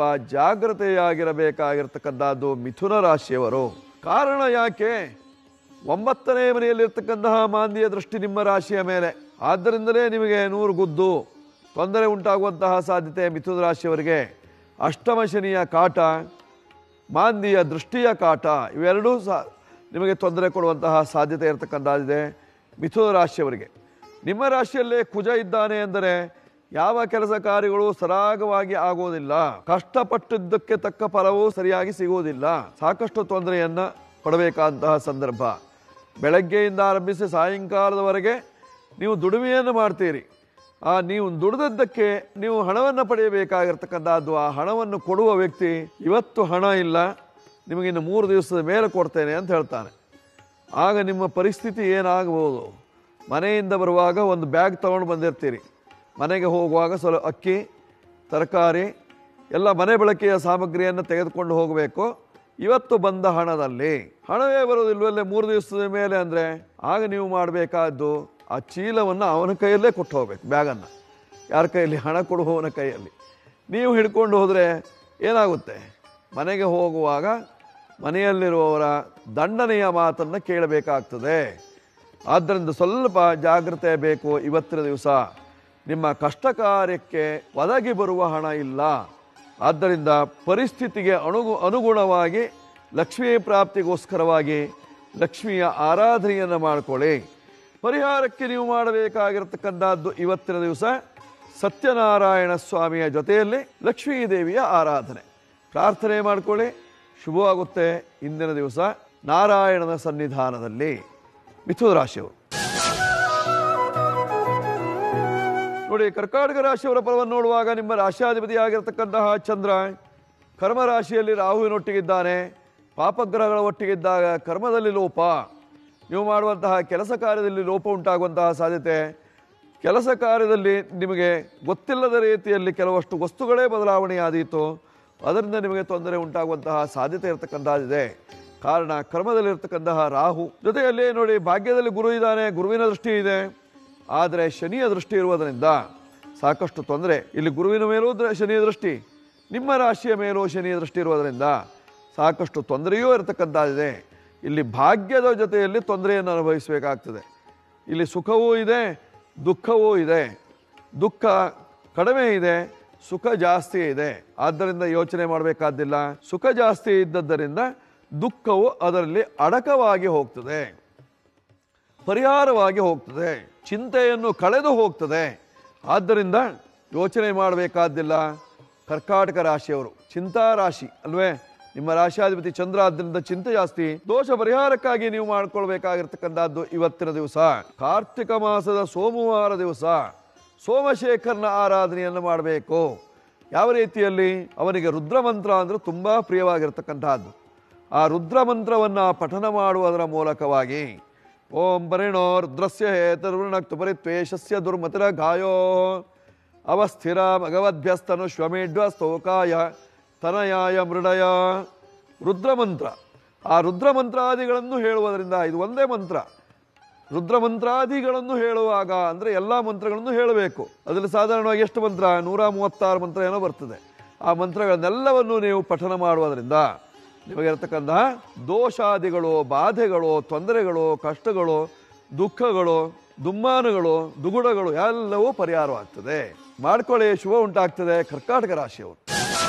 C: ಜಾಗ್ರತೆಯಾಗಿರಬೇಕಾಗಿರ್ತಕ್ಕಂಥದ್ದು ಮಿಥುನ ರಾಶಿಯವರು. ಕಾರಣ ಯಾಕೆ? 9ನೇ ಮನೆಯಲ್ಲಿರ್ತಕ್ಕಂತಹ ಮಾಂದಿಯ ದೃಷ್ಟಿ ನಿಮ್ಮ ರಾಶಿಯ ಮೇಲೆ. ಆದ್ದರಿಂದಲೇ ನಿಮಗೆ 100 ಗುದ್ದು ತೊಂದರೆ ಉಂಟಾಗುವಂತಹ ಸಾಧ್ಯತೆ ಮಿಥುನ ರಾಶಿಯವರಿಗೆ. ಅಷ್ಟಮ ಶನಿಯ ಕಾಟ, ಮಾಂದಿಯ ದೃಷ್ಟಿಯ ಕಾಟ, ಇವೆರಡೂ ನಿಮಗೆ ತೊಂದರೆ ಕೊಡುವಂತಹ ಸಾಧ್ಯತೆ ಇರತಕ್ಕಂಥದ್ದಿದೆ ಮಿಥುನ ರಾಶಿಯವರಿಗೆ. ನಿಮ್ಮ ರಾಶಿಯಲ್ಲೇ ಕುಜ ಇದ್ದಾನೆ ಅಂದರೆ ಯಾವ ಕೆಲಸ ಕಾರ್ಯಗಳು ಸರಾಗವಾಗಿ ಆಗೋದಿಲ್ಲ. ಕಷ್ಟಪಟ್ಟಿದ್ದಕ್ಕೆ ತಕ್ಕ ಫಲವೂ ಸರಿಯಾಗಿ ಸಿಗುವುದಿಲ್ಲ. ಸಾಕಷ್ಟು ತೊಂದರೆಯನ್ನು ಪಡಬೇಕಾದಂತಹ ಸಂದರ್ಭ. ಬೆಳಗ್ಗೆಯಿಂದ ಆರಂಭಿಸಿ ಸಾಯಂಕಾಲದವರೆಗೆ ನೀವು ದುಡಿಮೆಯನ್ನು ಮಾಡ್ತೀರಿ. ನೀವು ದುಡಿದದ್ದಕ್ಕೆ ನೀವು ಹಣವನ್ನು ಪಡೆಯಬೇಕಾಗಿರ್ತಕ್ಕಂಥದ್ದು. ಆ ಹಣವನ್ನು ಕೊಡುವ ವ್ಯಕ್ತಿ ಇವತ್ತು ಹಣ ಇಲ್ಲ, ನಿಮಗಿನ್ನು 3 ದಿವಸದ ಮೇಲೆ ಕೊಡ್ತೇನೆ ಅಂತ ಹೇಳ್ತಾನೆ. ಆಗ ನಿಮ್ಮ ಪರಿಸ್ಥಿತಿ ಏನಾಗಬಹುದು? ಮನೆಯಿಂದ ಬರುವಾಗ ಒಂದು ಬ್ಯಾಗ್ ತೊಗೊಂಡು ಬಂದಿರ್ತೀರಿ, ಮನೆಗೆ ಹೋಗುವಾಗ ಸ್ವಲ್ಪ ಅಕ್ಕಿ, ತರಕಾರಿ, ಎಲ್ಲ ಮನೆ ಬಳಕೆಯ ಸಾಮಗ್ರಿಯನ್ನು ತೆಗೆದುಕೊಂಡು ಹೋಗಬೇಕು. ಇವತ್ತು ಬಂದ ಹಣದಲ್ಲಿ ಹಣವೇ ಬರೋದಿಲ್ವಲ್ಲೇ 3 ದಿವಸದ ಮೇಲೆ ಅಂದರೆ, ಆಗ ನೀವು ಮಾಡಬೇಕಾದ್ದು ಆ ಚೀಲವನ್ನು ಅವನ ಕೈಯಲ್ಲೇ ಕೊಟ್ಟು ಹೋಗ್ಬೇಕು. ಬ್ಯಾಗನ್ನು ಯಾರ ಕೈಯಲ್ಲಿ? ಹಣ ಕೊಡುವವನ ಕೈಯಲ್ಲಿ. ನೀವು ಹಿಡ್ಕೊಂಡು ಹೋದರೆ ಏನಾಗುತ್ತೆ? ಮನೆಗೆ ಹೋಗುವಾಗ ಮನೆಯಲ್ಲಿರುವವರ ದಂಡನೆಯ ಮಾತನ್ನು ಕೇಳಬೇಕಾಗ್ತದೆ. ಆದ್ದರಿಂದ ಸ್ವಲ್ಪ ಜಾಗ್ರತೆ ಬೇಕು. ಇವತ್ತಿನ ದಿವಸ ನಿಮ್ಮ ಕಷ್ಟ ಕಾರ್ಯಕ್ಕೆ ಒದಗಿ ಬರುವ ಹಣ ಇಲ್ಲ. ಆದ್ದರಿಂದ ಪರಿಸ್ಥಿತಿಗೆ ಅನುಗುಣವಾಗಿ ಲಕ್ಷ್ಮೀ ಪ್ರಾಪ್ತಿಗೋಸ್ಕರವಾಗಿ ಲಕ್ಷ್ಮಿಯ ಆರಾಧನೆಯನ್ನು ಮಾಡಿಕೊಳ್ಳಿ. ಪರಿಹಾರಕ್ಕೆ ನೀವು ಮಾಡಬೇಕಾಗಿರತಕ್ಕಂಥದ್ದು ಇವತ್ತಿನ ದಿವಸ ಸತ್ಯನಾರಾಯಣ ಸ್ವಾಮಿಯ ಜೊತೆಯಲ್ಲಿ ಲಕ್ಷ್ಮೀ ದೇವಿಯ ಆರಾಧನೆ ಪ್ರಾರ್ಥನೆ ಮಾಡಿಕೊಳ್ಳಿ, ಶುಭವಾಗುತ್ತೆ. ಇಂದಿನ ದಿವಸ ನಾರಾಯಣನ ಸನ್ನಿಧಾನದಲ್ಲಿ. ಮಿಥುನ ರಾಶಿಯವರು ನೋಡಿ, ಕರ್ಕಾಟಕ ರಾಶಿಯವರ ಫಲವನ್ನು ನೋಡುವಾಗ ನಿಮ್ಮ ರಾಶಿಯಾಧಿಪತಿಯಾಗಿರ್ತಕ್ಕಂತಹ ಚಂದ್ರ ಕರ್ಮ ರಾಶಿಯಲ್ಲಿ ರಾಹುವಿನೊಟ್ಟಿಗಿದ್ದಾನೆ. ಪಾಪಗ್ರಹಗಳ ಒಟ್ಟಿಗಿದ್ದಾಗ ಕರ್ಮದಲ್ಲಿ ಲೋಪ, ನೀವು ಮಾಡುವಂತಹ ಕೆಲಸ ಕಾರ್ಯದಲ್ಲಿ ಲೋಪ ಉಂಟಾಗುವಂತಹ ಸಾಧ್ಯತೆ. ಕೆಲಸ ಕಾರ್ಯದಲ್ಲಿ ನಿಮಗೆ ಗೊತ್ತಿಲ್ಲದ ರೀತಿಯಲ್ಲಿ ಕೆಲವಷ್ಟು ವಸ್ತುಗಳೇ ಬದಲಾವಣೆಯಾದೀತು, ಅದರಿಂದ ನಿಮಗೆ ತೊಂದರೆ ಉಂಟಾಗುವಂತಹ ಸಾಧ್ಯತೆ ಇರತಕ್ಕಂಥದ್ದಿದೆ. ಕಾರಣ ಕರ್ಮದಲ್ಲಿರ್ತಕ್ಕಂತಹ ರಾಹು. ಜೊತೆಯಲ್ಲಿ ನೋಡಿ, ಭಾಗ್ಯದಲ್ಲಿ ಗುರು ಇದ್ದಾನೆ, ಗುರುವಿನ ದೃಷ್ಟಿ ಇದೆ. ಆದರೆ ಶನಿಯ ದೃಷ್ಟಿ ಇರುವುದರಿಂದ ಸಾಕಷ್ಟು ತೊಂದರೆ. ಇಲ್ಲಿ ಗುರುವಿನ ಮೇಲೂ ಶನಿಯ ದೃಷ್ಟಿ, ನಿಮ್ಮ ರಾಶಿಯ ಮೇಲೂ ಶನಿಯ ದೃಷ್ಟಿ ಇರುವುದರಿಂದ ಸಾಕಷ್ಟು ತೊಂದರೆಯೂ ಇರತಕ್ಕಂಥದ್ದಿದೆ. ಇಲ್ಲಿ ಭಾಗ್ಯದ ಜೊತೆಯಲ್ಲಿ ತೊಂದರೆಯನ್ನು ಅನುಭವಿಸಬೇಕಾಗ್ತದೆ. ಇಲ್ಲಿ ಸುಖವೂ ಇದೆ, ದುಃಖವೂ ಇದೆ. ದುಃಖ ಕಡಿಮೆ ಇದೆ, ಸುಖ ಜಾಸ್ತಿ ಇದೆ. ಆದ್ದರಿಂದ ಯೋಚನೆ ಮಾಡಬೇಕಾದ್ದಿಲ್ಲ. ಸುಖ ಜಾಸ್ತಿ ಇದ್ದದ್ದರಿಂದ ದುಃಖವು ಅದರಲ್ಲಿ ಅಡಕವಾಗಿ ಹೋಗ್ತದೆ, ಪರಿಹಾರವಾಗಿ ಹೋಗ್ತದೆ, ಚಿಂತೆಯನ್ನು ಕಳೆದು ಹೋಗ್ತದೆ. ಆದ್ದರಿಂದ ಯೋಚನೆ ಮಾಡಬೇಕಾದ್ದಿಲ್ಲ. ಕರ್ಕಾಟಕ ರಾಶಿಯವರು ಚಿಂತಾ ರಾಶಿ ಅಲ್ವೇ? ನಿಮ್ಮ ರಾಶಿಯಾಧಿಪತಿ ಚಂದ್ರ, ಆದ್ದರಿಂದ ಚಿಂತೆ ಜಾಸ್ತಿ. ದೋಷ ಪರಿಹಾರಕ್ಕಾಗಿ ನೀವು ಮಾಡಿಕೊಳ್ಬೇಕಾಗಿರ್ತಕ್ಕಂಥದ್ದು ಇವತ್ತಿನ ದಿವಸ ಕಾರ್ತಿಕ ಮಾಸದ ಸೋಮವಾರ ದಿವಸ ಸೋಮಶೇಖರನ ಆರಾಧನೆಯನ್ನು ಮಾಡಬೇಕು. ಯಾವ ರೀತಿಯಲ್ಲಿ? ಅವನಿಗೆ ರುದ್ರಮಂತ್ರ ಅಂದರೆ ತುಂಬ ಪ್ರಿಯವಾಗಿರ್ತಕ್ಕಂಥದ್ದು. ಆ ರುದ್ರಮಂತ್ರವನ್ನು ಪಠನ ಮಾಡುವುದರ ಮೂಲಕವಾಗಿ ಓಂ ಪರಿಣೋ ರುದ್ರಸ್ಯ ಹೇತರ್ವೃಣಕ್ತು ಪರಿತ್ವೇಷಸ್ಯ ದುರ್ಮತಿರ ಗಾಯೋ ಅವಸ್ಥಿರ ಭಗವದ್ಭ್ಯಸ್ತನು ಶ್ವಮೇಢ್ವಸ್ತೋಕಾಯ ತನಯಾಯ ಮೃಡಯ. ರುದ್ರಮಂತ್ರ, ಆ ರುದ್ರಮಂತ್ರಾದಿಗಳನ್ನು ಹೇಳುವುದರಿಂದ, ಇದು ಒಂದೇ ಮಂತ್ರ. ರುದ್ರಮಂತ್ರಾದಿಗಳನ್ನು ಹೇಳುವಾಗ ಅಂದರೆ ಎಲ್ಲ ಮಂತ್ರಗಳನ್ನು ಹೇಳಬೇಕು. ಅದರಲ್ಲಿ ಸಾಧಾರಣವಾಗಿ ಎಷ್ಟು ಮಂತ್ರ? 136 ಮಂತ್ರ ಏನೋ ಬರ್ತದೆ. ಆ ಮಂತ್ರಗಳನ್ನೆಲ್ಲವನ್ನು ನೀವು ಪಠನ ಮಾಡುವುದರಿಂದ ನಿಮಗಿರತಕ್ಕಂತಹ ದೋಷಾದಿಗಳು, ಬಾಧೆಗಳು, ತೊಂದರೆಗಳು, ಕಷ್ಟಗಳು, ದುಃಖಗಳು, ದುಮ್ಮಾನಗಳು, ದುಗುಡಗಳು ಎಲ್ಲವೂ ಪರಿಹಾರವಾಗ್ತದೆ. ಮಾಡ್ಕೊಳ್ಳಿ, ಶುಭ ಉಂಟಾಗ್ತದೆ. ಕರ್ಕಾಟಕ ರಾಶಿಯವರು.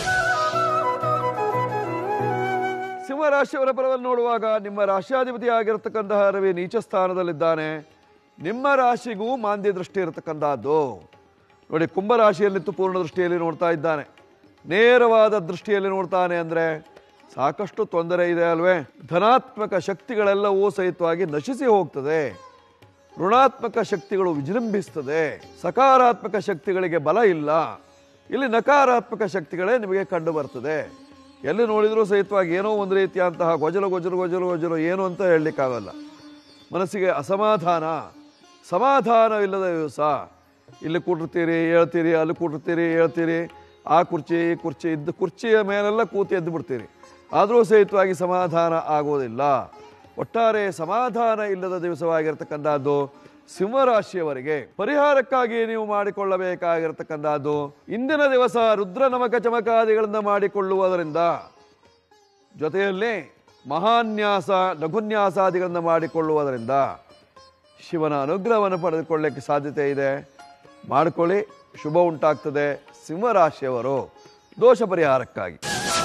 C: ಸಿಂಹರಾಶಿಯವರ ಫಲವನ್ನು ನೋಡುವಾಗ ನಿಮ್ಮ ರಾಶಿಯಾಧಿಪತಿ ಆಗಿರತಕ್ಕಂತಹ ರವಿ ನೀಚ ಸ್ಥಾನದಲ್ಲಿದ್ದಾನೆ. ನಿಮ್ಮ ರಾಶಿಗೂ ಮಾಂದ್ಯ ದೃಷ್ಟಿ ಇರತಕ್ಕಂತಹದ್ದು. ನೋಡಿ, ಕುಂಭರಾಶಿಯಲ್ಲಿತ್ತು ಪೂರ್ಣ ದೃಷ್ಟಿಯಲ್ಲಿ ನೋಡ್ತಾ ಇದ್ದಾನೆ. ನೇರವಾದ ದೃಷ್ಟಿಯಲ್ಲಿ ನೋಡ್ತಾನೆ ಅಂದರೆ ಸಾಕಷ್ಟು ತೊಂದರೆ ಇದೆ ಅಲ್ವೇ. ಧನಾತ್ಮಕ ಶಕ್ತಿಗಳೆಲ್ಲವೂ ಸಹಿತವಾಗಿ ನಶಿಸಿ ಹೋಗ್ತದೆ. ಋಣಾತ್ಮಕ ಶಕ್ತಿಗಳು ವಿಜೃಂಭಿಸ್ತದೆ. ಸಕಾರಾತ್ಮಕ ಶಕ್ತಿಗಳಿಗೆ ಬಲ ಇಲ್ಲ. ಇಲ್ಲಿ ನಕಾರಾತ್ಮಕ ಶಕ್ತಿಗಳೇ ನಿಮಗೆ ಕಂಡು ಬರ್ತದೆ. ಎಲ್ಲಿ ನೋಡಿದರೂ ಸಹಿತವಾಗಿ ಏನೋ ಒಂದು ರೀತಿಯಂತಹ ಗೊಜಲು ಏನು ಅಂತ ಹೇಳಲಿಕ್ಕಾಗಲ್ಲ. ಮನಸ್ಸಿಗೆ ಅಸಮಾಧಾನ, ಸಮಾಧಾನವಿಲ್ಲದ ದಿವಸ. ಇಲ್ಲಿ ಕೂಟಿರ್ತೀರಿ ಹೇಳ್ತೀರಿ, ಅಲ್ಲಿ ಕೂಟಿರ್ತೀರಿ ಹೇಳ್ತೀರಿ, ಆ ಕುರ್ಚಿ ಈ ಕುರ್ಚಿ ಇದ್ದು ಕುರ್ಚಿಯ ಮೇಲೆಲ್ಲ ಕೂತಿ ಎದ್ದು ಬಿಡ್ತೀರಿ. ಆದರೂ ಸಹಿತವಾಗಿ ಸಮಾಧಾನ ಆಗೋದಿಲ್ಲ. ಒಟ್ಟಾರೆ ಸಮಾಧಾನ ಇಲ್ಲದ ದಿವಸವಾಗಿರ್ತಕ್ಕಂಥದ್ದು ಸಿಂಹರಾಶಿಯವರಿಗೆ. ಪರಿಹಾರಕ್ಕಾಗಿ ನೀವು ಮಾಡಿಕೊಳ್ಳಬೇಕಾಗಿರತಕ್ಕಂಥದ್ದು ಇಂದಿನ ದಿವಸ ರುದ್ರ ನಮಕ ಚಮಕಾದಿಗಳನ್ನು ಮಾಡಿಕೊಳ್ಳುವುದರಿಂದ, ಜೊತೆಯಲ್ಲಿ ಮಹಾನ್ಯಾಸ ಲಘುನ್ಯಾಸಾದಿಗಳನ್ನು ಮಾಡಿಕೊಳ್ಳುವುದರಿಂದ ಶಿವನ ಅನುಗ್ರಹವನ್ನು ಪಡೆದುಕೊಳ್ಳಲಿಕ್ಕೆ ಸಾಧ್ಯತೆ ಇದೆ. ಮಾಡಿಕೊಳ್ಳಿ, ಶುಭ ಉಂಟಾಗ್ತದೆ. ಸಿಂಹರಾಶಿಯವರು ದೋಷ ಪರಿಹಾರಕ್ಕಾಗಿ.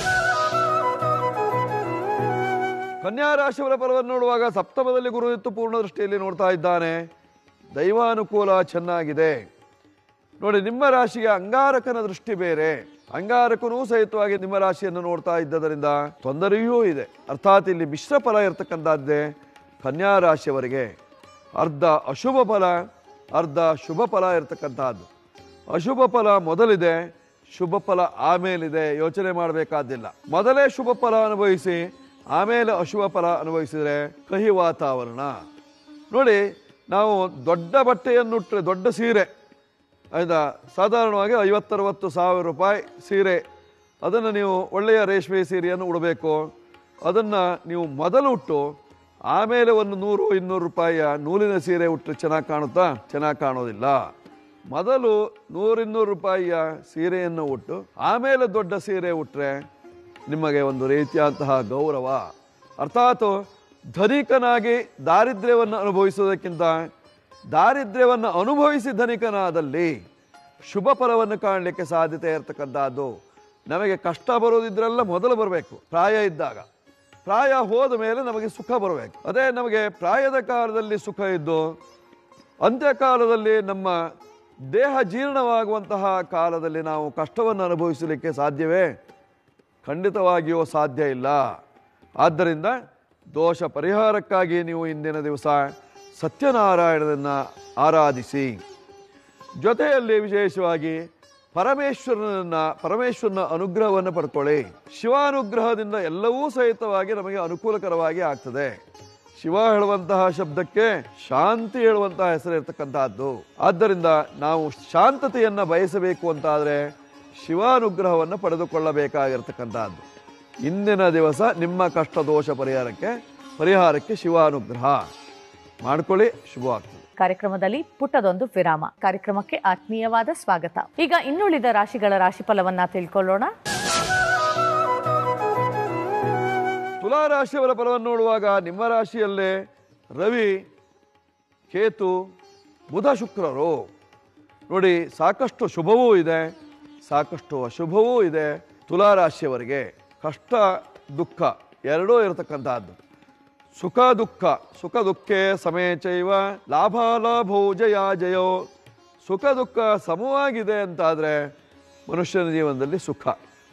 C: ಕನ್ಯಾ ರಾಶಿಯವರ ಫಲವನ್ನು ನೋಡುವಾಗ ಸಪ್ತಮದಲ್ಲಿ ಗುರು ಇತ್ತು ಪೂರ್ಣ ದೃಷ್ಟಿಯಲ್ಲಿ ನೋಡ್ತಾ ಇದ್ದಾನೆ. ದೈವಾನುಕೂಲ ಚೆನ್ನಾಗಿದೆ. ನೋಡಿ, ನಿಮ್ಮ ರಾಶಿಗೆ ಅಂಗಾರಕನ ದೃಷ್ಟಿ ಬೇರೆ. ಅಂಗಾರಕನೂ ಸಹಿತವಾಗಿ ನಿಮ್ಮ ರಾಶಿಯನ್ನು ನೋಡ್ತಾ ಇದ್ದರಿಂದ ತೊಂದರೆಯೂ ಇದೆ. ಅರ್ಥಾತ್ ಇಲ್ಲಿ ಮಿಶ್ರ ಫಲ ಇರತಕ್ಕಂಥದ್ದೇ ಕನ್ಯಾ ರಾಶಿಯವರಿಗೆ. ಅರ್ಧ ಅಶುಭ ಫಲ, ಅರ್ಧ ಶುಭ ಫಲ ಇರತಕ್ಕಂಥದ್ದು. ಅಶುಭ ಫಲ ಮೊದಲಿದೆ, ಶುಭ ಫಲ ಆಮೇಲಿದೆ. ಯೋಚನೆ ಮಾಡಬೇಕಾದಿಲ್ಲ. ಮೊದಲೇ ಶುಭ ಫಲ ಅನುಭವಿಸಿ ಆಮೇಲೆ ಅಶುಭ ಫಲ ಅನುಭವಿಸಿದರೆ ಕಹಿ ವಾತಾವರಣ. ನೋಡಿ, ನಾವು ದೊಡ್ಡ ಬಟ್ಟೆಯನ್ನುಟ್ರೆ, ದೊಡ್ಡ ಸೀರೆ ಆಯ್ತಾ, ಸಾಧಾರಣವಾಗಿ 50-60 ಸಾವಿರ ರೂಪಾಯಿ ಸೀರೆ, ಅದನ್ನು ನೀವು ಒಳ್ಳೆಯ ರೇಷ್ಮೆ ಸೀರೆಯನ್ನು ಉಡಬೇಕು. ಅದನ್ನು ನೀವು ಮೊದಲು ಉಟ್ಟು ಆಮೇಲೆ ಒಂದು 100-200 ರೂಪಾಯಿಯ ನೂಲಿನ ಸೀರೆ ಉಟ್ಟರೆ ಚೆನ್ನಾಗಿ ಕಾಣುತ್ತಾ? ಚೆನ್ನಾಗಿ ಕಾಣೋದಿಲ್ಲ. ಮೊದಲು 100-200 ರೂಪಾಯಿಯ ಸೀರೆಯನ್ನು ಉಟ್ಟು ಆಮೇಲೆ ದೊಡ್ಡ ಸೀರೆ ಉಟ್ಟರೆ ನಿಮಗೆ ಒಂದು ರೀತಿಯಾದಂತಹ ಗೌರವ. ಅರ್ಥಾತ್ ಧನಿಕನಾಗಿ ದಾರಿದ್ರ್ಯವನ್ನು ಅನುಭವಿಸುವುದಕ್ಕಿಂತ ದಾರಿದ್ರ್ಯವನ್ನು ಅನುಭವಿಸಿ ಧನಿಕನಾದಲ್ಲಿ ಶುಭ ಫಲವನ್ನು ಕಾಣಲಿಕ್ಕೆ ಸಾಧ್ಯತೆ ಇರತಕ್ಕಂಥದ್ದು. ನಮಗೆ ಕಷ್ಟ ಬರೋದಿದ್ರೆಲ್ಲ ಮೊದಲು ಬರಬೇಕು, ಪ್ರಾಯ ಇದ್ದಾಗ. ಪ್ರಾಯ ಹೋದ ಮೇಲೆ ನಮಗೆ ಸುಖ ಬರಬೇಕು. ಅದೇ ನಮಗೆ ಪ್ರಾಯದ ಕಾಲದಲ್ಲಿ ಸುಖ ಇದ್ದು ಅಂತ್ಯಕಾಲದಲ್ಲಿ ನಮ್ಮ ದೇಹ ಜೀರ್ಣವಾಗುವಂತಹ ಕಾಲದಲ್ಲಿ ನಾವು ಕಷ್ಟವನ್ನು ಅನುಭವಿಸಲಿಕ್ಕೆ ಸಾಧ್ಯವೇ? ಖಂಡಿತವಾಗಿಯೂ ಸಾಧ್ಯ ಇಲ್ಲ. ಆದ್ದರಿಂದ ದೋಷ ಪರಿಹಾರಕ್ಕಾಗಿ ನೀವು ಇಂದಿನ ದಿವಸ ಸತ್ಯನಾರಾಯಣನನ್ನು ಆರಾಧಿಸಿ. ಜೊತೆಯಲ್ಲಿ ವಿಶೇಷವಾಗಿ ಪರಮೇಶ್ವರನ ಅನುಗ್ರಹವನ್ನು ಪಡ್ಕೊಳ್ಳಿ. ಶಿವಾನುಗ್ರಹದಿಂದ ಎಲ್ಲವೂ ಸಹಿತವಾಗಿ ನಮಗೆ ಅನುಕೂಲಕರವಾಗಿ ಆಗ್ತದೆ. ಶಿವ ಹೇಳುವಂತಹ ಶಬ್ದಕ್ಕೆ ಶಾಂತಿ ಹೇಳುವಂತಹ ಹೆಸರು ಇರ್ತಕ್ಕಂತಹದ್ದು. ಆದ್ದರಿಂದ ನಾವು ಶಾಂತತೆಯನ್ನು ಬಯಸಬೇಕು ಅಂತಾದರೆ ಶಿವಾನುಗ್ರಹವನ್ನು ಪಡೆದುಕೊಳ್ಳಬೇಕಾಗಿರ್ತಕ್ಕಂಥದ್ದು. ಇಂದಿನ ದಿವಸ ನಿಮ್ಮ ಕಷ್ಟ ದೋಷ ಪರಿಹಾರಕ್ಕೆ ಶಿವಾನುಗ್ರಹ ಮಾಡ್ಕೊಳ್ಳಿ, ಶುಭವಾಗ್ತದೆ.
A: ಕಾರ್ಯಕ್ರಮದಲ್ಲಿ ಪುಟ್ಟದೊಂದು ವಿರಾಮ. ಕಾರ್ಯಕ್ರಮಕ್ಕೆ ಆತ್ಮೀಯವಾದ ಸ್ವಾಗತ. ಈಗ ಇನ್ನುಳಿದ ರಾಶಿಗಳ ರಾಶಿಫಲವನ್ನ ತಿಳ್ಕೊಳ್ಳೋಣ.
C: ತುಲಾ ರಾಶಿಯವರ ಫಲವನ್ನು ನೋಡುವಾಗ ನಿಮ್ಮ ರಾಶಿಯಲ್ಲೇ ರವಿ, ಕೇತು, ಬುಧ, ಶುಕ್ರರು. ನೋಡಿ, ಸಾಕಷ್ಟು ಶುಭವೂ ಇದೆ, ಸಾಕಷ್ಟು ಅಶುಭವೂ ಇದೆ. ತುಲಾ ರಾಶಿಯವರಿಗೆ ಕಷ್ಟ ದುಃಖ ಎರಡೂ ಇರತಕ್ಕಂತಹದ್ದು. ಸುಖ ದುಃಖೇ ಸಮೇಚೈವ ಲಾಭಾಲಾಭೋ ಜಯೋ. ಸುಖ ದುಃಖ ಸಮವಾಗಿದೆ ಅಂತಾದರೆ ಮನುಷ್ಯನ ಜೀವನದಲ್ಲಿ ಸುಖ.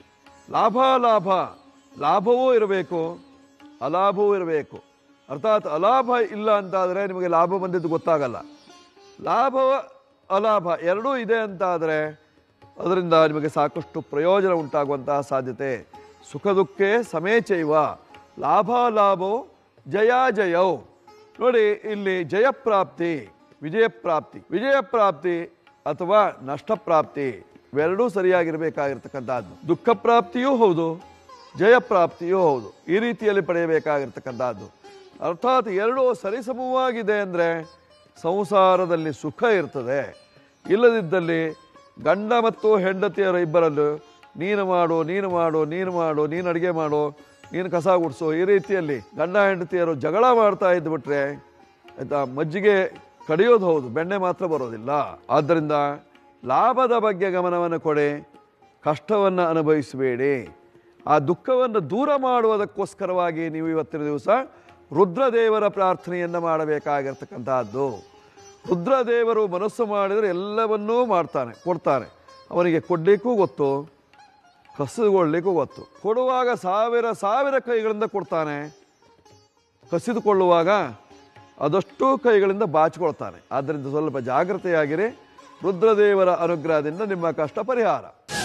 C: ಲಾಭವೂ ಇರಬೇಕು, ಅಲಾಭವೂ ಇರಬೇಕು. ಅರ್ಥಾತ್ ಅಲಾಭ ಇಲ್ಲ ಅಂತಾದರೆ ನಿಮಗೆ ಲಾಭ ಬಂದಿದ್ದು ಗೊತ್ತಾಗಲ್ಲ. ಲಾಭ ಅಲಾಭ ಎರಡೂ ಇದೆ ಅಂತಾದರೆ ಅದರಿಂದ ನಿಮಗೆ ಸಾಕಷ್ಟು ಪ್ರಯೋಜನ ಉಂಟಾಗುವಂತಹ ಸಾಧ್ಯತೆ. ಸುಖ ದುಃಖೇ ಸಮೇಚೈವ ಲಾಭಾಲಾಭೋ ಜಯೋ. ನೋಡಿ, ಇಲ್ಲಿ ಜಯಪ್ರಾಪ್ತಿ, ವಿಜಯಪ್ರಾಪ್ತಿ ಅಥವಾ ನಷ್ಟಪ್ರಾಪ್ತಿ ಇವೆರಡೂ ಸರಿಯಾಗಿರಬೇಕಾಗಿರ್ತಕ್ಕಂಥದ್ದು. ದುಃಖ ಪ್ರಾಪ್ತಿಯೂ ಹೌದು, ಜಯಪ್ರಾಪ್ತಿಯೂ ಹೌದು. ಈ ರೀತಿಯಲ್ಲಿ ಪಡೆಯಬೇಕಾಗಿರ್ತಕ್ಕಂಥದ್ದು. ಅರ್ಥಾತ್ ಎರಡೂ ಸರಿಸಮವಾಗಿದೆ ಅಂದರೆ ಸಂಸಾರದಲ್ಲಿ ಸುಖ ಇರ್ತದೆ. ಇಲ್ಲದಿದ್ದಲ್ಲಿ ಗಂಡ ಮತ್ತು ಹೆಂಡತಿಯರ ಇಬ್ಬರಲ್ಲೂ ನೀನು ಮಾಡು, ನೀನು ಅಡುಗೆ ಮಾಡು, ನೀನು ಕಸ ಗುಡಿಸು, ಈ ರೀತಿಯಲ್ಲಿ ಗಂಡ ಹೆಂಡತಿಯರು ಜಗಳ ಮಾಡ್ತಾ ಇದ್ದುಬಿಟ್ರೆ ಆಯಿತಾ, ಮಜ್ಜಿಗೆ ಕಡಿಯೋದು ಹೌದು, ಬೆಣ್ಣೆ ಮಾತ್ರ ಬರೋದಿಲ್ಲ. ಆದ್ದರಿಂದ ಲಾಭದ ಬಗ್ಗೆ ಗಮನವನ್ನು ಕೊಡಿ, ಕಷ್ಟವನ್ನು ಅನುಭವಿಸಬೇಡಿ. ಆ ದುಃಖವನ್ನು ದೂರ ಮಾಡುವುದಕ್ಕೋಸ್ಕರವಾಗಿ ನೀವು ಇವತ್ತಿನ ದಿವಸ ರುದ್ರದೇವರ ಪ್ರಾರ್ಥನೆಯನ್ನು ಮಾಡಬೇಕಾಗಿರ್ತಕ್ಕಂಥದ್ದು. ರುದ್ರದೇವರು ಮನಸ್ಸು ಮಾಡಿದರೆ ಎಲ್ಲವನ್ನೂ ಮಾಡ್ತಾನೆ, ಕೊಡ್ತಾನೆ. ಅವನಿಗೆ ಕೊಡಲಿಕ್ಕೂ ಗೊತ್ತು, ಕಸಿದುಕೊಳ್ಳಲಿಕ್ಕೂ ಗೊತ್ತು. ಕೊಡುವಾಗ ಸಾವಿರ ಕೈಗಳಿಂದ ಕೊಡ್ತಾನೆ, ಕಸಿದುಕೊಳ್ಳುವಾಗ ಅದಷ್ಟು ಕೈಗಳಿಂದ ಬಾಚಿಕೊಳ್ತಾನೆ. ಆದ್ದರಿಂದ ಸ್ವಲ್ಪ ಜಾಗ್ರತೆಯಾಗಿರಿ. ರುದ್ರದೇವರ ಅನುಗ್ರಹದಿಂದ ನಿಮ್ಮ ಕಷ್ಟ ಪರಿಹಾರ.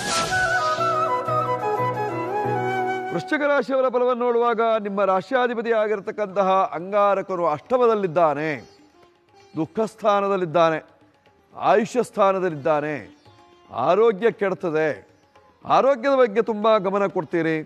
C: ವೃಶ್ಚಿಕ ರಾಶಿಯವರ ಫಲವನ್ನು ನೋಡುವಾಗ ನಿಮ್ಮ ರಾಶ್ಯಾಧಿಪತಿ ಆಗಿರತಕ್ಕಂತಹ ಅಂಗಾರಕನು ಅಷ್ಟಮದಲ್ಲಿದ್ದಾನೆ, ದುಃಖ ಸ್ಥಾನದಲ್ಲಿದ್ದಾನೆ, ಆಯುಷ್ಯ ಸ್ಥಾನದಲ್ಲಿದ್ದಾನೆ. ಆರೋಗ್ಯ ಕೆಡ್ತದೆ. ಆರೋಗ್ಯದ ಬಗ್ಗೆ ತುಂಬ ಗಮನ ಕೊಡ್ತೀರಿ,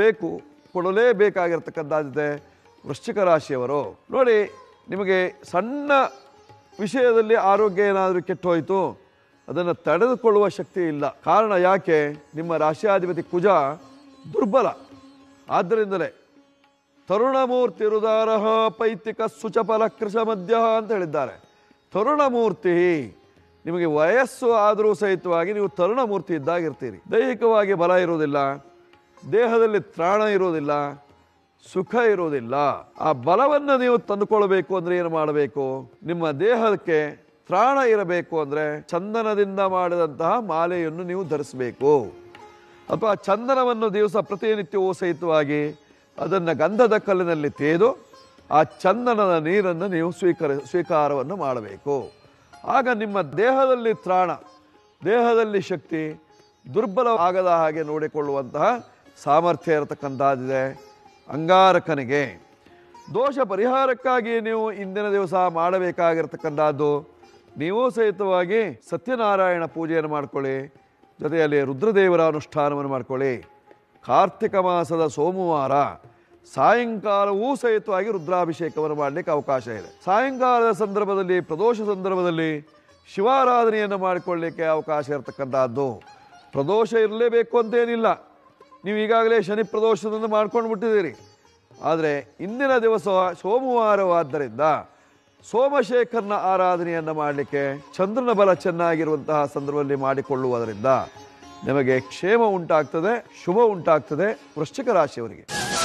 C: ಕೊಡಲೇಬೇಕಾಗಿರ್ತಕ್ಕಂಥದ್ದಿದೆ. ವೃಶ್ಚಿಕ ರಾಶಿಯವರು ನೋಡಿ, ನಿಮಗೆ ಸಣ್ಣ ವಿಷಯದಲ್ಲಿ ಆರೋಗ್ಯ ಏನಾದರೂ ಕೆಟ್ಟೋಯಿತು, ಅದನ್ನು ತಡೆದುಕೊಳ್ಳುವ ಶಕ್ತಿ ಇಲ್ಲ. ಕಾರಣ ಯಾಕೆ? ನಿಮ್ಮ ರಾಶ್ಯಾಧಿಪತಿ ಕುಜ ದುರ್ಬಲ. ಆದ್ದರಿಂದಲೇ ತರುಣಮೂರ್ತಿ ರುದಾರಹ ಪೈತಿಕ ಸುಚಫಲ ಕೃಷ ಮಧ್ಯ ಅಂತ ಹೇಳಿದ್ದಾರೆ. ತರುಣಮೂರ್ತಿ, ನಿಮಗೆ ವಯಸ್ಸು ಆದರೂ ಸಹಿತವಾಗಿ ನೀವು ತರುಣಮೂರ್ತಿ ಇದ್ದಾಗಿರ್ತೀರಿ. ದೈಹಿಕವಾಗಿ ಬಲ ಇರುವುದಿಲ್ಲ, ದೇಹದಲ್ಲಿ ತ್ರಾಣ ಇರುವುದಿಲ್ಲ, ಸುಖ ಇರುವುದಿಲ್ಲ. ಆ ಬಲವನ್ನು ನೀವು ತಂದುಕೊಳ್ಬೇಕು ಅಂದರೆ ಏನು ಮಾಡಬೇಕು? ನಿಮ್ಮ ದೇಹಕ್ಕೆ ತ್ರಾಣ ಇರಬೇಕು ಅಂದರೆ ಚಂದನದಿಂದ ಮಾಡಿದಂತಹ ಮಾಲೆಯನ್ನು ನೀವು ಧರಿಸಬೇಕು. ಅಥವಾ ಚಂದನವನ್ನು ದಿವಸ ಪ್ರತಿನಿತ್ಯವೂ ಸಹಿತವಾಗಿ ಅದನ್ನು ಗಂಧದ ಕಲ್ಲಿನಲ್ಲಿ ತೇದು ಆ ಚಂದನದ ನೀರನ್ನು ನೀವು ಸ್ವೀಕಾರವನ್ನು ಮಾಡಬೇಕು. ಆಗ ನಿಮ್ಮ ದೇಹದಲ್ಲಿ ತ್ರಾಣ, ದೇಹದಲ್ಲಿ ಶಕ್ತಿ ದುರ್ಬಲ ಆಗದ ಹಾಗೆ ನೋಡಿಕೊಳ್ಳುವಂತಹ ಸಾಮರ್ಥ್ಯ ಇರತಕ್ಕಂಥದ್ದಿದೆ ಅಂಗಾರಕನಿಗೆ. ದೋಷ ಪರಿಹಾರಕ್ಕಾಗಿ ನೀವು ಇಂದಿನ ದಿವಸ ಮಾಡಬೇಕಾಗಿರ್ತಕ್ಕಂಥದ್ದು, ನೀವು ಸಹಿತವಾಗಿ ಸತ್ಯನಾರಾಯಣ ಪೂಜೆಯನ್ನು ಮಾಡಿಕೊಳ್ಳಿ, ಜೊತೆಯಲ್ಲಿ ರುದ್ರದೇವರ ಅನುಷ್ಠಾನವನ್ನು ಮಾಡಿಕೊಳ್ಳಿ. ಕಾರ್ತಿಕ ಮಾಸದ ಸೋಮವಾರ ಸಾಯಂಕಾಲವೂ ಸಹಿತವಾಗಿ ರುದ್ರಾಭಿಷೇಕವನ್ನು ಮಾಡಲಿಕ್ಕೆ ಅವಕಾಶ ಇದೆ. ಸಾಯಂಕಾಲದ ಸಂದರ್ಭದಲ್ಲಿ, ಪ್ರದೋಷ ಸಂದರ್ಭದಲ್ಲಿ ಶಿವಾರಾಧನೆಯನ್ನು ಮಾಡಿಕೊಳ್ಳಲಿಕ್ಕೆ ಅವಕಾಶ ಇರತಕ್ಕಂಥದ್ದು. ಪ್ರದೋಷ ಇರಲೇಬೇಕು ಅಂತೇನಿಲ್ಲ, ನೀವು ಈಗಾಗಲೇ ಶನಿ ಪ್ರದೋಷದಿಂದ ಮಾಡ್ಕೊಂಡು ಬಿಟ್ಟಿದ್ದೀರಿ. ಆದರೆ ಇಂದಿನ ದಿವಸ ಸೋಮವಾರವಾದ್ದರಿಂದ ಸೋಮಶೇಖರನ ಆರಾಧನೆಯನ್ನು ಮಾಡಲಿಕ್ಕೆ ಚಂದ್ರನ ಬಲ ಚೆನ್ನಾಗಿರುವಂತಹ ಸಂದರ್ಭದಲ್ಲಿ ಮಾಡಿಕೊಳ್ಳುವುದರಿಂದ ನಿಮಗೆ ಕ್ಷೇಮ ಉಂಟಾಗ್ತದೆ, ಶುಭ ಉಂಟಾಗ್ತದೆ. ವೃಶ್ಚಿಕ ರಾಶಿಯವರಿಗೆ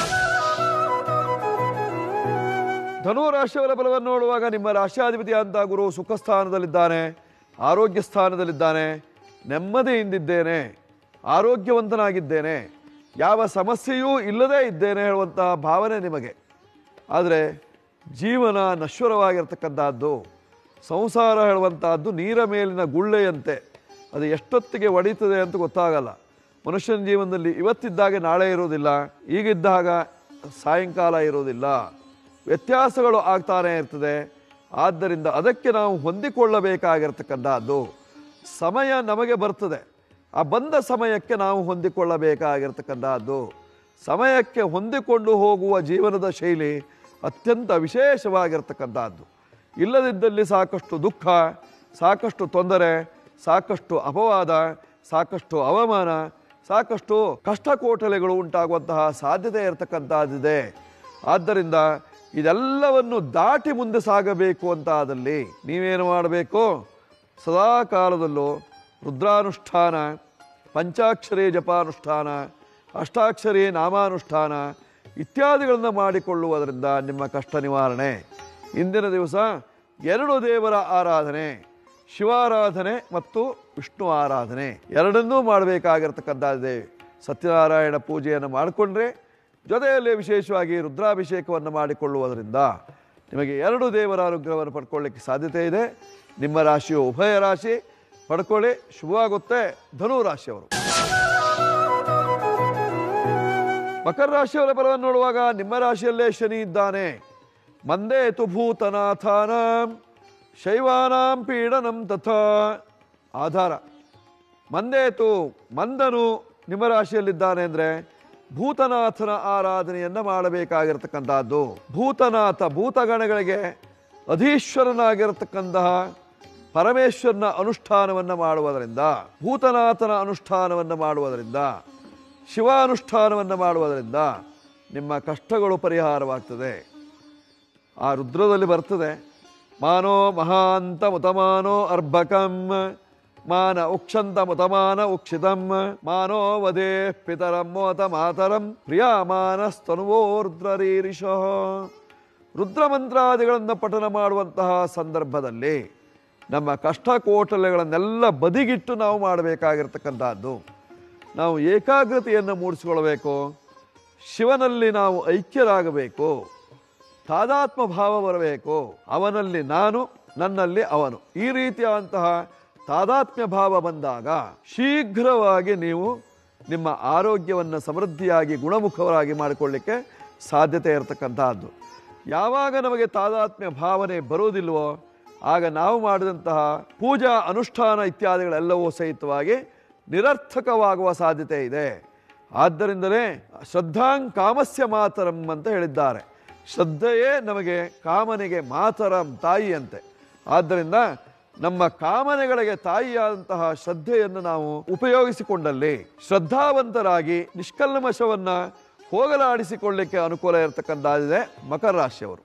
C: ಧನು ರಾಶಿಯವರ ಫಲವನ್ನು ನೋಡುವಾಗ ನಿಮ್ಮ ರಾಶ್ಯಾಧಿಪತಿ ಅಂತ ಗುರು ಸುಖ ಸ್ಥಾನದಲ್ಲಿದ್ದಾನೆ, ಆರೋಗ್ಯ ಸ್ಥಾನದಲ್ಲಿದ್ದಾನೆ. ನೆಮ್ಮದಿಯಿಂದಿದ್ದೇನೆ, ಆರೋಗ್ಯವಂತನಾಗಿದ್ದೇನೆ, ಯಾವ ಸಮಸ್ಯೆಯೂ ಇಲ್ಲದೇ ಇದ್ದೇನೆ ಹೇಳುವಂತಹ ಭಾವನೆ ನಿಮಗೆ. ಆದರೆ ಜೀವನ ನಶ್ವರವಾಗಿರ್ತಕ್ಕಂಥದ್ದು, ಸಂಸಾರ ಹೇಳುವಂತಹದ್ದು ನೀರ ಮೇಲಿನ ಗುಳ್ಳೆಯಂತೆ, ಅದು ಎಷ್ಟೊತ್ತಿಗೆ ಒಡೀತದೆ ಅಂತ ಗೊತ್ತಾಗಲ್ಲ. ಮನುಷ್ಯನ ಜೀವನದಲ್ಲಿ ಇವತ್ತಿದ್ದಾಗ ನಾಳೆ ಇರೋದಿಲ್ಲ, ಈಗಿದ್ದಾಗ ಸಾಯಂಕಾಲ ಇರೋದಿಲ್ಲ, ವ್ಯತ್ಯಾಸಗಳು ಆಗ್ತಾನೆ ಇರ್ತದೆ. ಆದ್ದರಿಂದ ಅದಕ್ಕೆ ನಾವು ಹೊಂದಿಕೊಳ್ಳಬೇಕಾಗಿರ್ತಕ್ಕಂಥದ್ದು. ಸಮಯ ನಮಗೆ ಬರ್ತದೆ, ಆ ಬಂದ ಸಮಯಕ್ಕೆ ನಾವು ಹೊಂದಿಕೊಳ್ಳಬೇಕಾಗಿರ್ತಕ್ಕಂಥದ್ದು. ಸಮಯಕ್ಕೆ ಹೊಂದಿಕೊಂಡು ಹೋಗುವ ಜೀವನದ ಶೈಲಿ ಅತ್ಯಂತ ವಿಶೇಷವಾಗಿರ್ತಕ್ಕಂಥದ್ದು. ಇಲ್ಲದಿದ್ದಲ್ಲಿ ಸಾಕಷ್ಟು ದುಃಖ, ಸಾಕಷ್ಟು ತೊಂದರೆ, ಸಾಕಷ್ಟು ಅಪವಾದ, ಸಾಕಷ್ಟು ಅವಮಾನ, ಸಾಕಷ್ಟು ಕಷ್ಟಕೋಟಲೆಗಳು ಉಂಟಾಗುವಂತಹ ಸಾಧ್ಯತೆ ಇರತಕ್ಕಂಥದ್ದಿದೆ. ಆದ್ದರಿಂದ ಇದೆಲ್ಲವನ್ನು ದಾಟಿ ಮುಂದೆ ಸಾಗಬೇಕು ಅಂತಾದಲ್ಲಿ ನೀವೇನು ಮಾಡಬೇಕು? ಸದಾ ಕಾಲದಲ್ಲೂ ರುದ್ರಾನುಷ್ಠಾನ, ಪಂಚಾಕ್ಷರಿ ಜಪಾನುಷ್ಠಾನ, ಅಷ್ಟಾಕ್ಷರಿ ನಾಮಾನುಷ್ಠಾನ ಇತ್ಯಾದಿಗಳನ್ನು ಮಾಡಿಕೊಳ್ಳುವುದರಿಂದ ನಿಮ್ಮ ಕಷ್ಟ ನಿವಾರಣೆ. ಇಂದಿನ ದಿವಸ 2 ದೇವರ ಆರಾಧನೆ, ಶಿವಾರಾಧನೆ ಮತ್ತು ವಿಷ್ಣು ಆರಾಧನೆ ಎರಡನ್ನೂ ಮಾಡಬೇಕಾಗಿರ್ತಕ್ಕಂಥದ್ದೇ. ಸತ್ಯನಾರಾಯಣ ಪೂಜೆಯನ್ನು ಮಾಡಿಕೊಂಡ್ರೆ ಜೊತೆಯಲ್ಲಿ ವಿಶೇಷವಾಗಿ ರುದ್ರಾಭಿಷೇಕವನ್ನು ಮಾಡಿಕೊಳ್ಳುವುದರಿಂದ ನಿಮಗೆ 2 ದೇವರ ಅನುಗ್ರಹವನ್ನು ಪಡ್ಕೊಳ್ಳಿಕ್ಕೆ ಸಾಧ್ಯತೆ ಇದೆ. ನಿಮ್ಮ ರಾಶಿಯು ಉಭಯ ರಾಶಿ, ಪಡ್ಕೊಳ್ಳಿ, ಶುಭವಾಗುತ್ತೆ. ಧನು ರಾಶಿಯವರು ಮಕರ ರಾಶಿಯವರ ಫಲವನ್ನು ನೋಡುವಾಗ ನಿಮ್ಮ ರಾಶಿಯಲ್ಲೇ ಶನಿ ಇದ್ದಾನೆ. ಮಂದೇತು ಭೂತನಾಥಾನಾಂ ಶೈವಾನಾಂ ಪೀಡನಂ ತಥಾ. ಆಧಾರ ಮಂದೇತು, ಮಂದನು ನಿಮ್ಮ ರಾಶಿಯಲ್ಲಿದ್ದಾನೆ ಅಂದರೆ ಭೂತನಾಥನ ಆರಾಧನೆಯನ್ನು ಮಾಡಬೇಕಾಗಿರ್ತಕ್ಕಂಥದ್ದು. ಭೂತನಾಥ, ಭೂತಗಣಗಳಿಗೆ ಅಧೀಶ್ವರನಾಗಿರತಕ್ಕಂತಹ ಪರಮೇಶ್ವರನ ಅನುಷ್ಠಾನವನ್ನು ಮಾಡುವುದರಿಂದ, ಭೂತನಾಥನ ಅನುಷ್ಠಾನವನ್ನು ಮಾಡುವುದರಿಂದ, ಶಿವಾನುಷ್ಠಾನವನ್ನು ಮಾಡುವುದರಿಂದ ನಿಮ್ಮ ಕಷ್ಟಗಳು ಪರಿಹಾರವಾಗ್ತದೆ. ಆ ರುದ್ರದಲ್ಲಿ ಬರ್ತದೆ, ಮಾನೋ ಮಹಾಂತ ಮುತಮಾನೋ ಅರ್ಭಕಂ ಮಾನ ಉಕ್ಷಂತ ಮುತಮಾನ ಉಕ್ಷಿತಂ ಮಾನೋ ವದೇ ಪಿತರಂ ಮೋತ ಮಾತರಂ ಪ್ರಿಯಮಾನಸ್ತನುವೋರ್ದ್ರರೀರಿಷಃ. ರುದ್ರ ಮಂತ್ರಾದಿಗಳನ್ನು ಪಠನ ಮಾಡುವಂತಹ ಸಂದರ್ಭದಲ್ಲಿ ನಮ್ಮ ಕಷ್ಟ ಕೋಟಲೆಗಳನ್ನೆಲ್ಲ ಬದಿಗಿಟ್ಟು ನಾವು ಮಾಡಬೇಕಾಗಿರ್ತಕ್ಕಂಥದ್ದು. ನಾವು ಏಕಾಗ್ರತೆಯನ್ನು ಮೂಡಿಸಿಕೊಳ್ಬೇಕು. ಶಿವನಲ್ಲಿ ನಾವು ಐಕ್ಯರಾಗಬೇಕು. ತಾದಾತ್ಮ ಭಾವ ಬರಬೇಕು. ಅವನಲ್ಲಿ ನಾನು, ನನ್ನಲ್ಲಿ ಅವನು, ಈ ರೀತಿಯಾದಂತಹ ತಾದಾತ್ಮ್ಯ ಭಾವ ಬಂದಾಗ ಶೀಘ್ರವಾಗಿ ನೀವು ನಿಮ್ಮ ಆರೋಗ್ಯವನ್ನು ಸಮೃದ್ಧಿಯಾಗಿ ಗುಣಮುಖರಾಗಿ ಮಾಡಿಕೊಳ್ಳಿಕ್ಕೆ ಸಾಧ್ಯತೆ ಇರತಕ್ಕಂತಹದ್ದು. ಯಾವಾಗ ನಮಗೆ ತಾದಾತ್ಮ್ಯ ಭಾವನೆ ಬರುವುದಿಲ್ವೋ ಆಗ ನಾವು ಮಾಡಿದಂತಹ ಪೂಜಾ ಅನುಷ್ಠಾನ ಇತ್ಯಾದಿಗಳೆಲ್ಲವೂ ಸಹಿತವಾಗಿ ನಿರರ್ಥಕವಾಗುವ ಸಾಧ್ಯತೆ ಇದೆ. ಆದ್ದರಿಂದಲೇ ಶ್ರದ್ಧಾಂ ಕಾಮಸ್ಯ ಮಾತರಂ ಅಂತ ಹೇಳಿದ್ದಾರೆ. ಶ್ರದ್ಧೆಯೇ ನಮಗೆ ಕಾಮನೆಗೆ ಮಾತರಂ, ತಾಯಿಯಂತೆ. ಆದ್ದರಿಂದ ನಮ್ಮ ಕಾಮನೆಗಳಿಗೆ ತಾಯಿಯಾದಂತಹ ಶ್ರದ್ಧೆಯನ್ನು ನಾವು ಉಪಯೋಗಿಸಿಕೊಂಡಲ್ಲಿ ಶ್ರದ್ಧಾವಂತರಾಗಿ ನಿಷ್ಕಲ್ಮಶವನ್ನ ಹೋಗಲಾಡಿಸಿಕೊಳ್ಳಿಕ್ಕೆ ಅನುಕೂಲ ಇರತಕ್ಕಂಥದ್ದಿದೆ ಮಕರ ರಾಶಿಯವರು.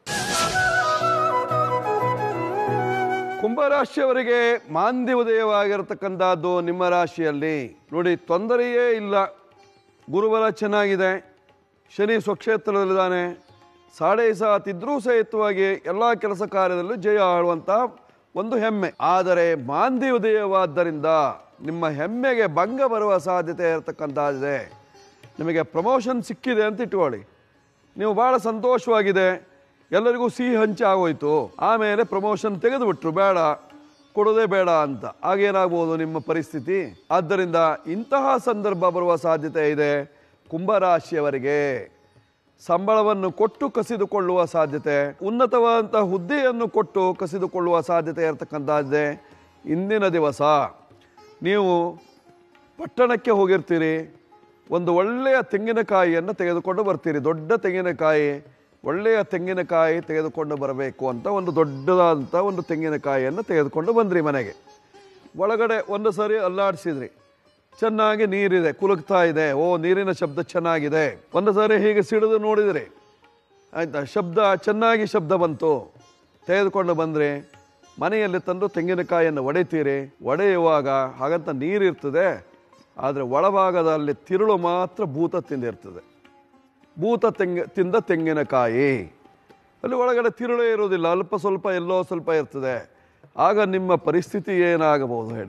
C: ಕುಂಭರಾಶಿಯವರಿಗೆ ಮಾಂದ್ಯ ಉದಯವಾಗಿರತಕ್ಕಂಥದ್ದು ನಿಮ್ಮ ರಾಶಿಯಲ್ಲಿ ನೋಡಿ, ತೊಂದರೆಯೇ ಇಲ್ಲ. ಗುರುಬಲ ಚೆನ್ನಾಗಿದೆ, ಶನಿ ಸ್ವಕ್ಷೇತ್ರದಲ್ಲಿದ್ದಾನೆ, ಸಾಡೆ ಸಾತಿದ್ರೂ ಸಹಿತವಾಗಿ ಎಲ್ಲ ಕೆಲಸ ಕಾರ್ಯದಲ್ಲೂ ಜಯ ಆಳುವಂತಹ ಒಂದು ಹೆಮ್ಮೆ. ಆದರೆ ಮಾಂದ್ಯ ಉದಯವಾದ್ದರಿಂದ ನಿಮ್ಮ ಹೆಮ್ಮೆಗೆ ಭಂಗ ಬರುವ ಸಾಧ್ಯತೆ ಇರತಕ್ಕಂಥದ್ದಿದೆ. ನಿಮಗೆ ಪ್ರಮೋಷನ್ ಸಿಕ್ಕಿದೆ ಅಂತ ಇಟ್ಕೊಳ್ಳಿ, ನೀವು ಭಾಳ ಸಂತೋಷವಾಗಿದೆ, ಎಲ್ಲರಿಗೂ ಸಿಹಿ ಹಂಚಿ ಆಗೋಯ್ತು, ಆಮೇಲೆ ಪ್ರಮೋಷನ್ ತೆಗೆದುಬಿಟ್ರು, ಬೇಡ ಕೊಡೋದೇ ಬೇಡ ಅಂತ. ಆಗೇನಾಗ್ಬೋದು ನಿಮ್ಮ ಪರಿಸ್ಥಿತಿ? ಆದ್ದರಿಂದ ಇಂತಹ ಸಂದರ್ಭ ಬರುವ ಸಾಧ್ಯತೆ ಇದೆ ಕುಂಭರಾಶಿಯವರಿಗೆ. ಸಂಬಳವನ್ನು ಕೊಟ್ಟು ಕಸಿದುಕೊಳ್ಳುವ ಸಾಧ್ಯತೆ, ಉನ್ನತವಾದಂತಹ ಹುದ್ದೆಯನ್ನು ಕೊಟ್ಟು ಕಸಿದುಕೊಳ್ಳುವ ಸಾಧ್ಯತೆ ಇರತಕ್ಕಂಥದ್ದಿದೆ. ಇಂದಿನ ದಿವಸ ನೀವು ಪಟ್ಟಣಕ್ಕೆ ಹೋಗಿರ್ತೀರಿ, ಒಂದು ಒಳ್ಳೆಯ ತೆಂಗಿನಕಾಯಿಯನ್ನು ತೆಗೆದುಕೊಂಡು ಬರ್ತೀರಿ. ದೊಡ್ಡ ತೆಂಗಿನಕಾಯಿ, ಒಳ್ಳೆಯ ತೆಂಗಿನಕಾಯಿ ತೆಗೆದುಕೊಂಡು ಬರಬೇಕು ಅಂತ ಒಂದು ದೊಡ್ಡದಾದಂಥ ಒಂದು ತೆಂಗಿನಕಾಯಿಯನ್ನು ತೆಗೆದುಕೊಂಡು ಬಂದ್ರಿ ಮನೆಗೆ. ಒಳಗಡೆ ಒಂದು ಸರಿ ಅಲ್ಲಾಡಿಸಿದ್ರಿ, ಚೆನ್ನಾಗಿ ನೀರಿದೆ, ಕುಲುಕ್ತಾ ಇದೆ, ಓ ನೀರಿನ ಶಬ್ದ ಚೆನ್ನಾಗಿದೆ. ಒಂದು ಸಾರಿ ಹೀಗೆ ಸಿಡಿದು ನೋಡಿದ್ರಿ, ಆಯ್ತಾ, ಶಬ್ದ ಚೆನ್ನಾಗಿ ಶಬ್ದ ಬಂತು, ತೆಗೆದುಕೊಂಡು ಬಂದ್ರಿ. ಮನೆಯಲ್ಲಿ ತಂದು ತೆಂಗಿನಕಾಯಿಯನ್ನು ಒಡೆತೀರಿ. ಒಡೆಯುವಾಗ ಹಾಗಂತ ನೀರಿರ್ತದೆ, ಆದರೆ ಒಳಭಾಗದಲ್ಲಿ ತಿರುಳು ಮಾತ್ರ ಭೂತ ತಿಂದಿರ್ತದೆ. ಭೂತ ತಿಂದ ತೆಂಗಿನಕಾಯಿ, ಅಲ್ಲಿ ಒಳಗಡೆ ತಿರುಳೇ ಇರೋದಿಲ್ಲ, ಅಲ್ಪ ಸ್ವಲ್ಪ ಎಲ್ಲೋ ಸ್ವಲ್ಪ ಇರ್ತದೆ. ಆಗ ನಿಮ್ಮ ಪರಿಸ್ಥಿತಿ ಏನಾಗಬಹುದು ಹೇಳಿ?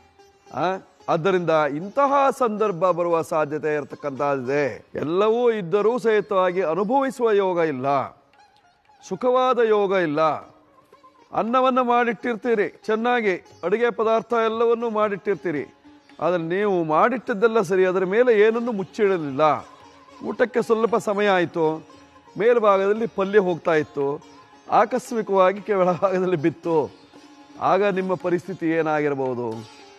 C: ಆದ್ದರಿಂದ ಇಂತಹ ಸಂದರ್ಭ ಬರುವ ಸಾಧ್ಯತೆ ಇರತಕ್ಕಂಥದ್ದಿದೆ. ಎಲ್ಲವೂ ಇದ್ದರೂ ಸಹಿತವಾಗಿ ಅನುಭವಿಸುವ ಯೋಗ ಇಲ್ಲ, ಸುಖವಾದ ಯೋಗ ಇಲ್ಲ. ಅನ್ನವನ್ನು ಮಾಡಿಟ್ಟಿರ್ತೀರಿ, ಚೆನ್ನಾಗಿ ಅಡುಗೆ ಪದಾರ್ಥ ಎಲ್ಲವನ್ನೂ ಮಾಡಿಟ್ಟಿರ್ತೀರಿ, ಆದರೆ ನೀವು ಮಾಡಿಟ್ಟಿದ್ದೆಲ್ಲ ಸರಿ, ಅದರ ಮೇಲೆ ಏನನ್ನು ಮುಚ್ಚಿಡಲಿಲ್ಲ. ಊಟಕ್ಕೆ ಸ್ವಲ್ಪ ಸಮಯ ಆಯಿತು, ಮೇಲ್ಭಾಗದಲ್ಲಿ ಪಲ್ಯ ಹೋಗ್ತಾ ಇತ್ತು, ಆಕಸ್ಮಿಕವಾಗಿ ಕೆಳಭಾಗದಲ್ಲಿ ಬಿತ್ತು. ಆಗ ನಿಮ್ಮ ಪರಿಸ್ಥಿತಿ ಏನಾಗಿರ್ಬೋದು?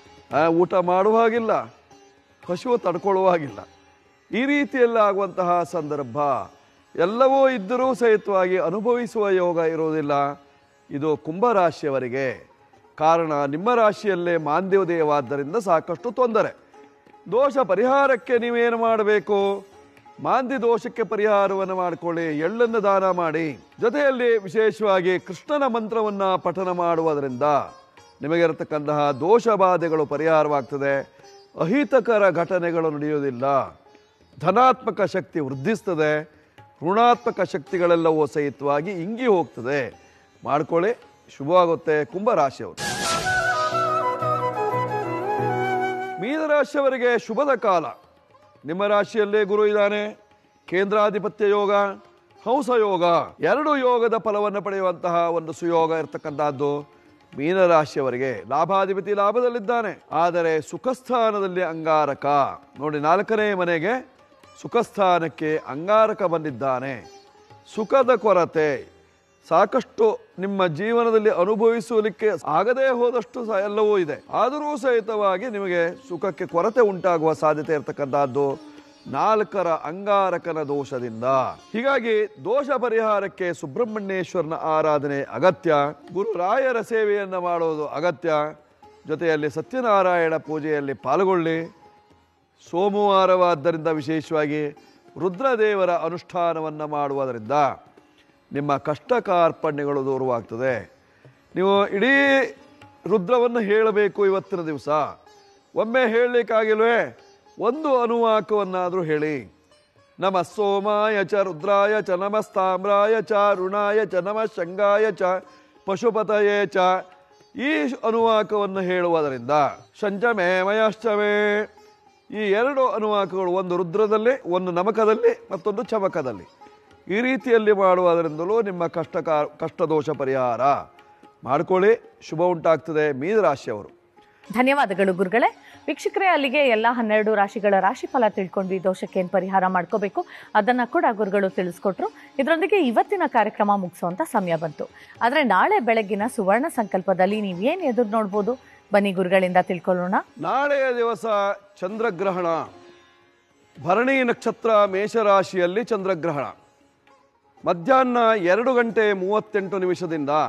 C: ಊಟ ಮಾಡುವಾಗಿಲ್ಲ, ಹಸಿವು ತಡ್ಕೊಳ್ಳುವಾಗಿಲ್ಲ. ಈ ರೀತಿಯಲ್ಲಿ ಆಗುವಂತಹ ಸಂದರ್ಭ ಎಲ್ಲವೂ ಇದ್ದರೂ ಸಹಿತವಾಗಿ ಅನುಭವಿಸುವ ಯೋಗ ಇರುವುದಿಲ್ಲ. ಇದು ಕುಂಭರಾಶಿಯವರಿಗೆ. ಕಾರಣ ನಿಮ್ಮ ರಾಶಿಯಲ್ಲೇ ಮಾಂದ್ಯೋದಯವಾದ್ದರಿಂದ ಸಾಕಷ್ಟು ತೊಂದರೆ. ದೋಷ ಪರಿಹಾರಕ್ಕೆ ನೀವೇನು ಮಾಡಬೇಕು? ಮಾಂದ್ಯ ದೋಷಕ್ಕೆ ಪರಿಹಾರವನ್ನು ಮಾಡಿಕೊಳ್ಳಿ, ಎಳ್ಳನ್ನು ದಾನ ಮಾಡಿ. ಜೊತೆಯಲ್ಲಿ ವಿಶೇಷವಾಗಿ ಕೃಷ್ಣನ ಮಂತ್ರವನ್ನು ಪಠನ ಮಾಡುವುದರಿಂದ ನಿಮಗಿರತಕ್ಕಂತಹ ದೋಷ ಬಾಧೆಗಳು ಪರಿಹಾರವಾಗ್ತದೆ. ಅಹಿತಕರ ಘಟನೆಗಳು ನಡೆಯುವುದಿಲ್ಲ. ಧನಾತ್ಮಕ ಶಕ್ತಿ ವೃದ್ಧಿಸ್ತದೆ, ಋಣಾತ್ಮಕ ಶಕ್ತಿಗಳೆಲ್ಲವೂ ಸಹಿತವಾಗಿ ಇಂಗಿ ಹೋಗ್ತದೆ. ಮಾಡ್ಕೊಳ್ಳಿ, ಶುಭವಾಗುತ್ತೆ ಕುಂಭರಾಶಿಯವರು. ಮೀನರಾಶಿಯವರಿಗೆ ಶುಭದ ಕಾಲ. ನಿಮ್ಮ ರಾಶಿಯಲ್ಲೇ ಗುರು ಇದ್ದಾನೆ. ಕೇಂದ್ರಾಧಿಪತ್ಯ ಯೋಗ, ಹಂಸ ಯೋಗ, ಎರಡು ಯೋಗದ ಫಲವನ್ನು ಪಡೆಯುವಂತಹ ಒಂದು ಸುಯೋಗ ಇರತಕ್ಕಂಥದ್ದು ಮೀನರಾಶಿಯವರಿಗೆ. ಲಾಭಾಧಿಪತಿ ಲಾಭದಲ್ಲಿದ್ದಾನೆ, ಆದರೆ ಸುಖಸ್ಥಾನದಲ್ಲಿ ಅಂಗಾರಕ. ನೋಡಿ, 4ನೇ ಮನೆಗೆ ಸುಖಸ್ಥಾನಕ್ಕೆ ಅಂಗಾರಕ ಬಂದಿದ್ದಾನೆ. ಸುಖದ ಕೊರತೆ ಸಾಕಷ್ಟು ನಿಮ್ಮ ಜೀವನದಲ್ಲಿ ಅನುಭವಿಸಲಿಕ್ಕೆ ಆಗದೇ ಹೋದಷ್ಟು ಎಲ್ಲವೂ ಇದೆ. ಆದರೂ ಸಹಿತವಾಗಿ ನಿಮಗೆ ಸುಖಕ್ಕೆ ಕೊರತೆ ಉಂಟಾಗುವ ಸಾಧ್ಯತೆ ಇರತಕ್ಕಂಥದ್ದು 4ರ ಅಂಗಾರಕನ ದೋಷದಿಂದ. ಹೀಗಾಗಿ ದೋಷ ಪರಿಹಾರಕ್ಕೆ ಸುಬ್ರಹ್ಮಣ್ಯೇಶ್ವರನ ಆರಾಧನೆ ಅಗತ್ಯ, ಗುರುರಾಯರ ಸೇವೆಯನ್ನು ಮಾಡೋದು ಅಗತ್ಯ. ಜೊತೆಯಲ್ಲಿ ಸತ್ಯನಾರಾಯಣ ಪೂಜೆಯಲ್ಲಿ ಪಾಲ್ಗೊಳ್ಳಿ. ಸೋಮವಾರವಾದ್ದರಿಂದ ವಿಶೇಷವಾಗಿ ರುದ್ರದೇವರ ಅನುಷ್ಠಾನವನ್ನು ಮಾಡುವುದರಿಂದ ನಿಮ್ಮ ಕಷ್ಟ ಕಾರ್ಪಣ್ಯಗಳು ದೂರವಾಗ್ತದೆ. ನೀವು ಇಡೀ ರುದ್ರವನ್ನು ಹೇಳಬೇಕು ಇವತ್ತಿನ ದಿವಸ. ಒಮ್ಮೆ ಹೇಳಲಿಕ್ಕಾಗಿಲ್ವೇ? ಒಂದು ಅನುವಾಕವನ್ನಾದರೂ ಹೇಳಿ. ನಮ ಸೋಮಾಯ ಚ ರುದ್ರಾಯ ಚ ನಮಸ್ತಾಮ್ರಾಯ ಚ ರುಣಾಯ ಚ ನಮ ಶಂಗಾಯ ಚ ಪಶುಪತಯೇ ಚ. ಈ ಅನುವಾಕವನ್ನು ಹೇಳುವುದರಿಂದ ಶಂಚಮೇ ಮಯಶ್ಚಮೇ, ಈ ಎರಡು ಅನುವಾಕಗಳು, ಒಂದು ರುದ್ರದಲ್ಲಿ, ಒಂದು ನಮಕದಲ್ಲಿ, ಮತ್ತೊಂದು ಚಮಕದಲ್ಲಿ, ಈ ರೀತಿಯಲ್ಲಿ ಮಾಡುವುದರಿಂದಲೂ ನಿಮ್ಮ ಕಷ್ಟದೋಷ ಪರಿಹಾರ ಮಾಡ್ಕೊಳ್ಳಿ. ಶುಭ ಉಂಟಾಗ್ತದೆ. ಮೀನರಾಶಿಯವರು.
A: ಧನ್ಯವಾದಗಳು ಗುರುಗಳೇ. ವೀಕ್ಷಕರೇ, ಅಲ್ಲಿಗೆ ಎಲ್ಲ 12 ರಾಶಿಗಳ ರಾಶಿಫಲ ತಿಳ್ಕೊಂಡ್ವಿ. ದೋಷಕ್ಕೆ ಏನು ಪರಿಹಾರ ಮಾಡ್ಕೋಬೇಕು ಅದನ್ನು ಕೂಡ ಗುರುಗಳು ತಿಳಿಸ್ಕೊಟ್ರು. ಇದರೊಂದಿಗೆ ಇವತ್ತಿನ ಕಾರ್ಯಕ್ರಮ ಮುಗಿಸುವಂಥ ಸಮಯ ಬಂತು. ಆದರೆ ನಾಳೆ ಬೆಳಗ್ಗಿನ ಸುವರ್ಣ ಸಂಕಲ್ಪದಲ್ಲಿ ನೀವೇನು ಎದುರು ನೋಡ್ಬೋದು, ಬನ್ನಿ ಗುರುಗಳಿಂದ ತಿಳ್ಕೊಳ್ಳೋಣ.
C: ನಾಳೆಯ ದಿವಸ ಚಂದ್ರಗ್ರಹಣ. ಭರಣಿ ನಕ್ಷತ್ರ ಮೇಷರಾಶಿಯಲ್ಲಿ ಚಂದ್ರಗ್ರಹಣ. ಮಧ್ಯಾಹ್ನ 2:38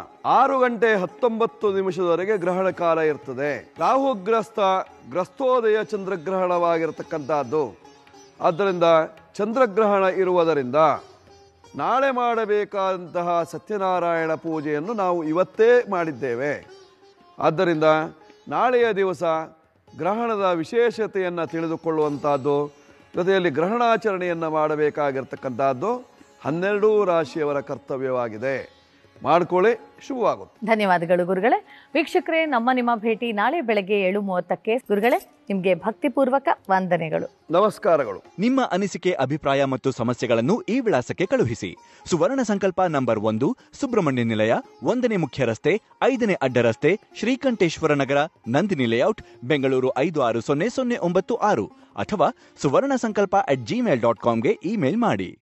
C: 6:19 ಗ್ರಹಣ ಕಾಲ ಇರ್ತದೆ. ಗ್ರಸ್ತೋದಯ ಚಂದ್ರಗ್ರಹಣವಾಗಿರತಕ್ಕಂಥದ್ದು. ಆದ್ದರಿಂದ ಚಂದ್ರಗ್ರಹಣ ಇರುವುದರಿಂದ ನಾಳೆ ಮಾಡಬೇಕಾದಂತಹ ಸತ್ಯನಾರಾಯಣ ಪೂಜೆಯನ್ನು ನಾವು ಇವತ್ತೇ ಮಾಡಿದ್ದೇವೆ. ಆದ್ದರಿಂದ ನಾಳೆಯ ದಿವಸ ಗ್ರಹಣದ ವಿಶೇಷತೆಯನ್ನು ತಿಳಿದುಕೊಳ್ಳುವಂಥದ್ದು, ಜೊತೆಯಲ್ಲಿ ಗ್ರಹಣಾಚರಣೆಯನ್ನು ಮಾಡಬೇಕಾಗಿರ್ತಕ್ಕಂಥದ್ದು 12 ರಾಶಿಯವರ ಕರ್ತವ್ಯವಾಗಿದೆ. ಮಾಡ್ಕೊಳ್ಳಿ, ಶುಭವಾಗುತ್ತೆ.
A: ಧನ್ಯವಾದಗಳು ಗುರುಗಳೇ. ವೀಕ್ಷಕರೇ, ನಿಮ್ಮ ಭೇಟಿ ನಾಳೆ ಬೆಳಗ್ಗೆ 7:30ಕ್ಕೆ. ಗುರುಗಳೇ, ನಿಮಗೆ ಭಕ್ತಿಪೂರ್ವಕ ವಂದನೆಗಳು.
C: ನಮಸ್ಕಾರಗಳು.
D: ನಿಮ್ಮ ಅನಿಸಿಕೆ, ಅಭಿಪ್ರಾಯ ಮತ್ತು ಸಮಸ್ಯೆಗಳನ್ನು ಈ ವಿಳಾಸಕ್ಕೆ ಕಳುಹಿಸಿ. ಸುವರ್ಣ ಸಂಕಲ್ಪ ನಂಬರ್ 1, ಸುಬ್ರಹ್ಮಣ್ಯ ನಿಲಯ, 1ನೇ ಮುಖ್ಯ ರಸ್ತೆ, 5ನೇ ಅಡ್ಡ ರಸ್ತೆ, ಶ್ರೀಕಂಠೇಶ್ವರ ನಗರ, ನಂದಿನಿ ಲೇಔಟ್, ಬೆಂಗಳೂರು 560096, ಅಥವಾ suvarnasанkalpa@gmail.com ಗೆ ಇಮೇಲ್ ಮಾಡಿ.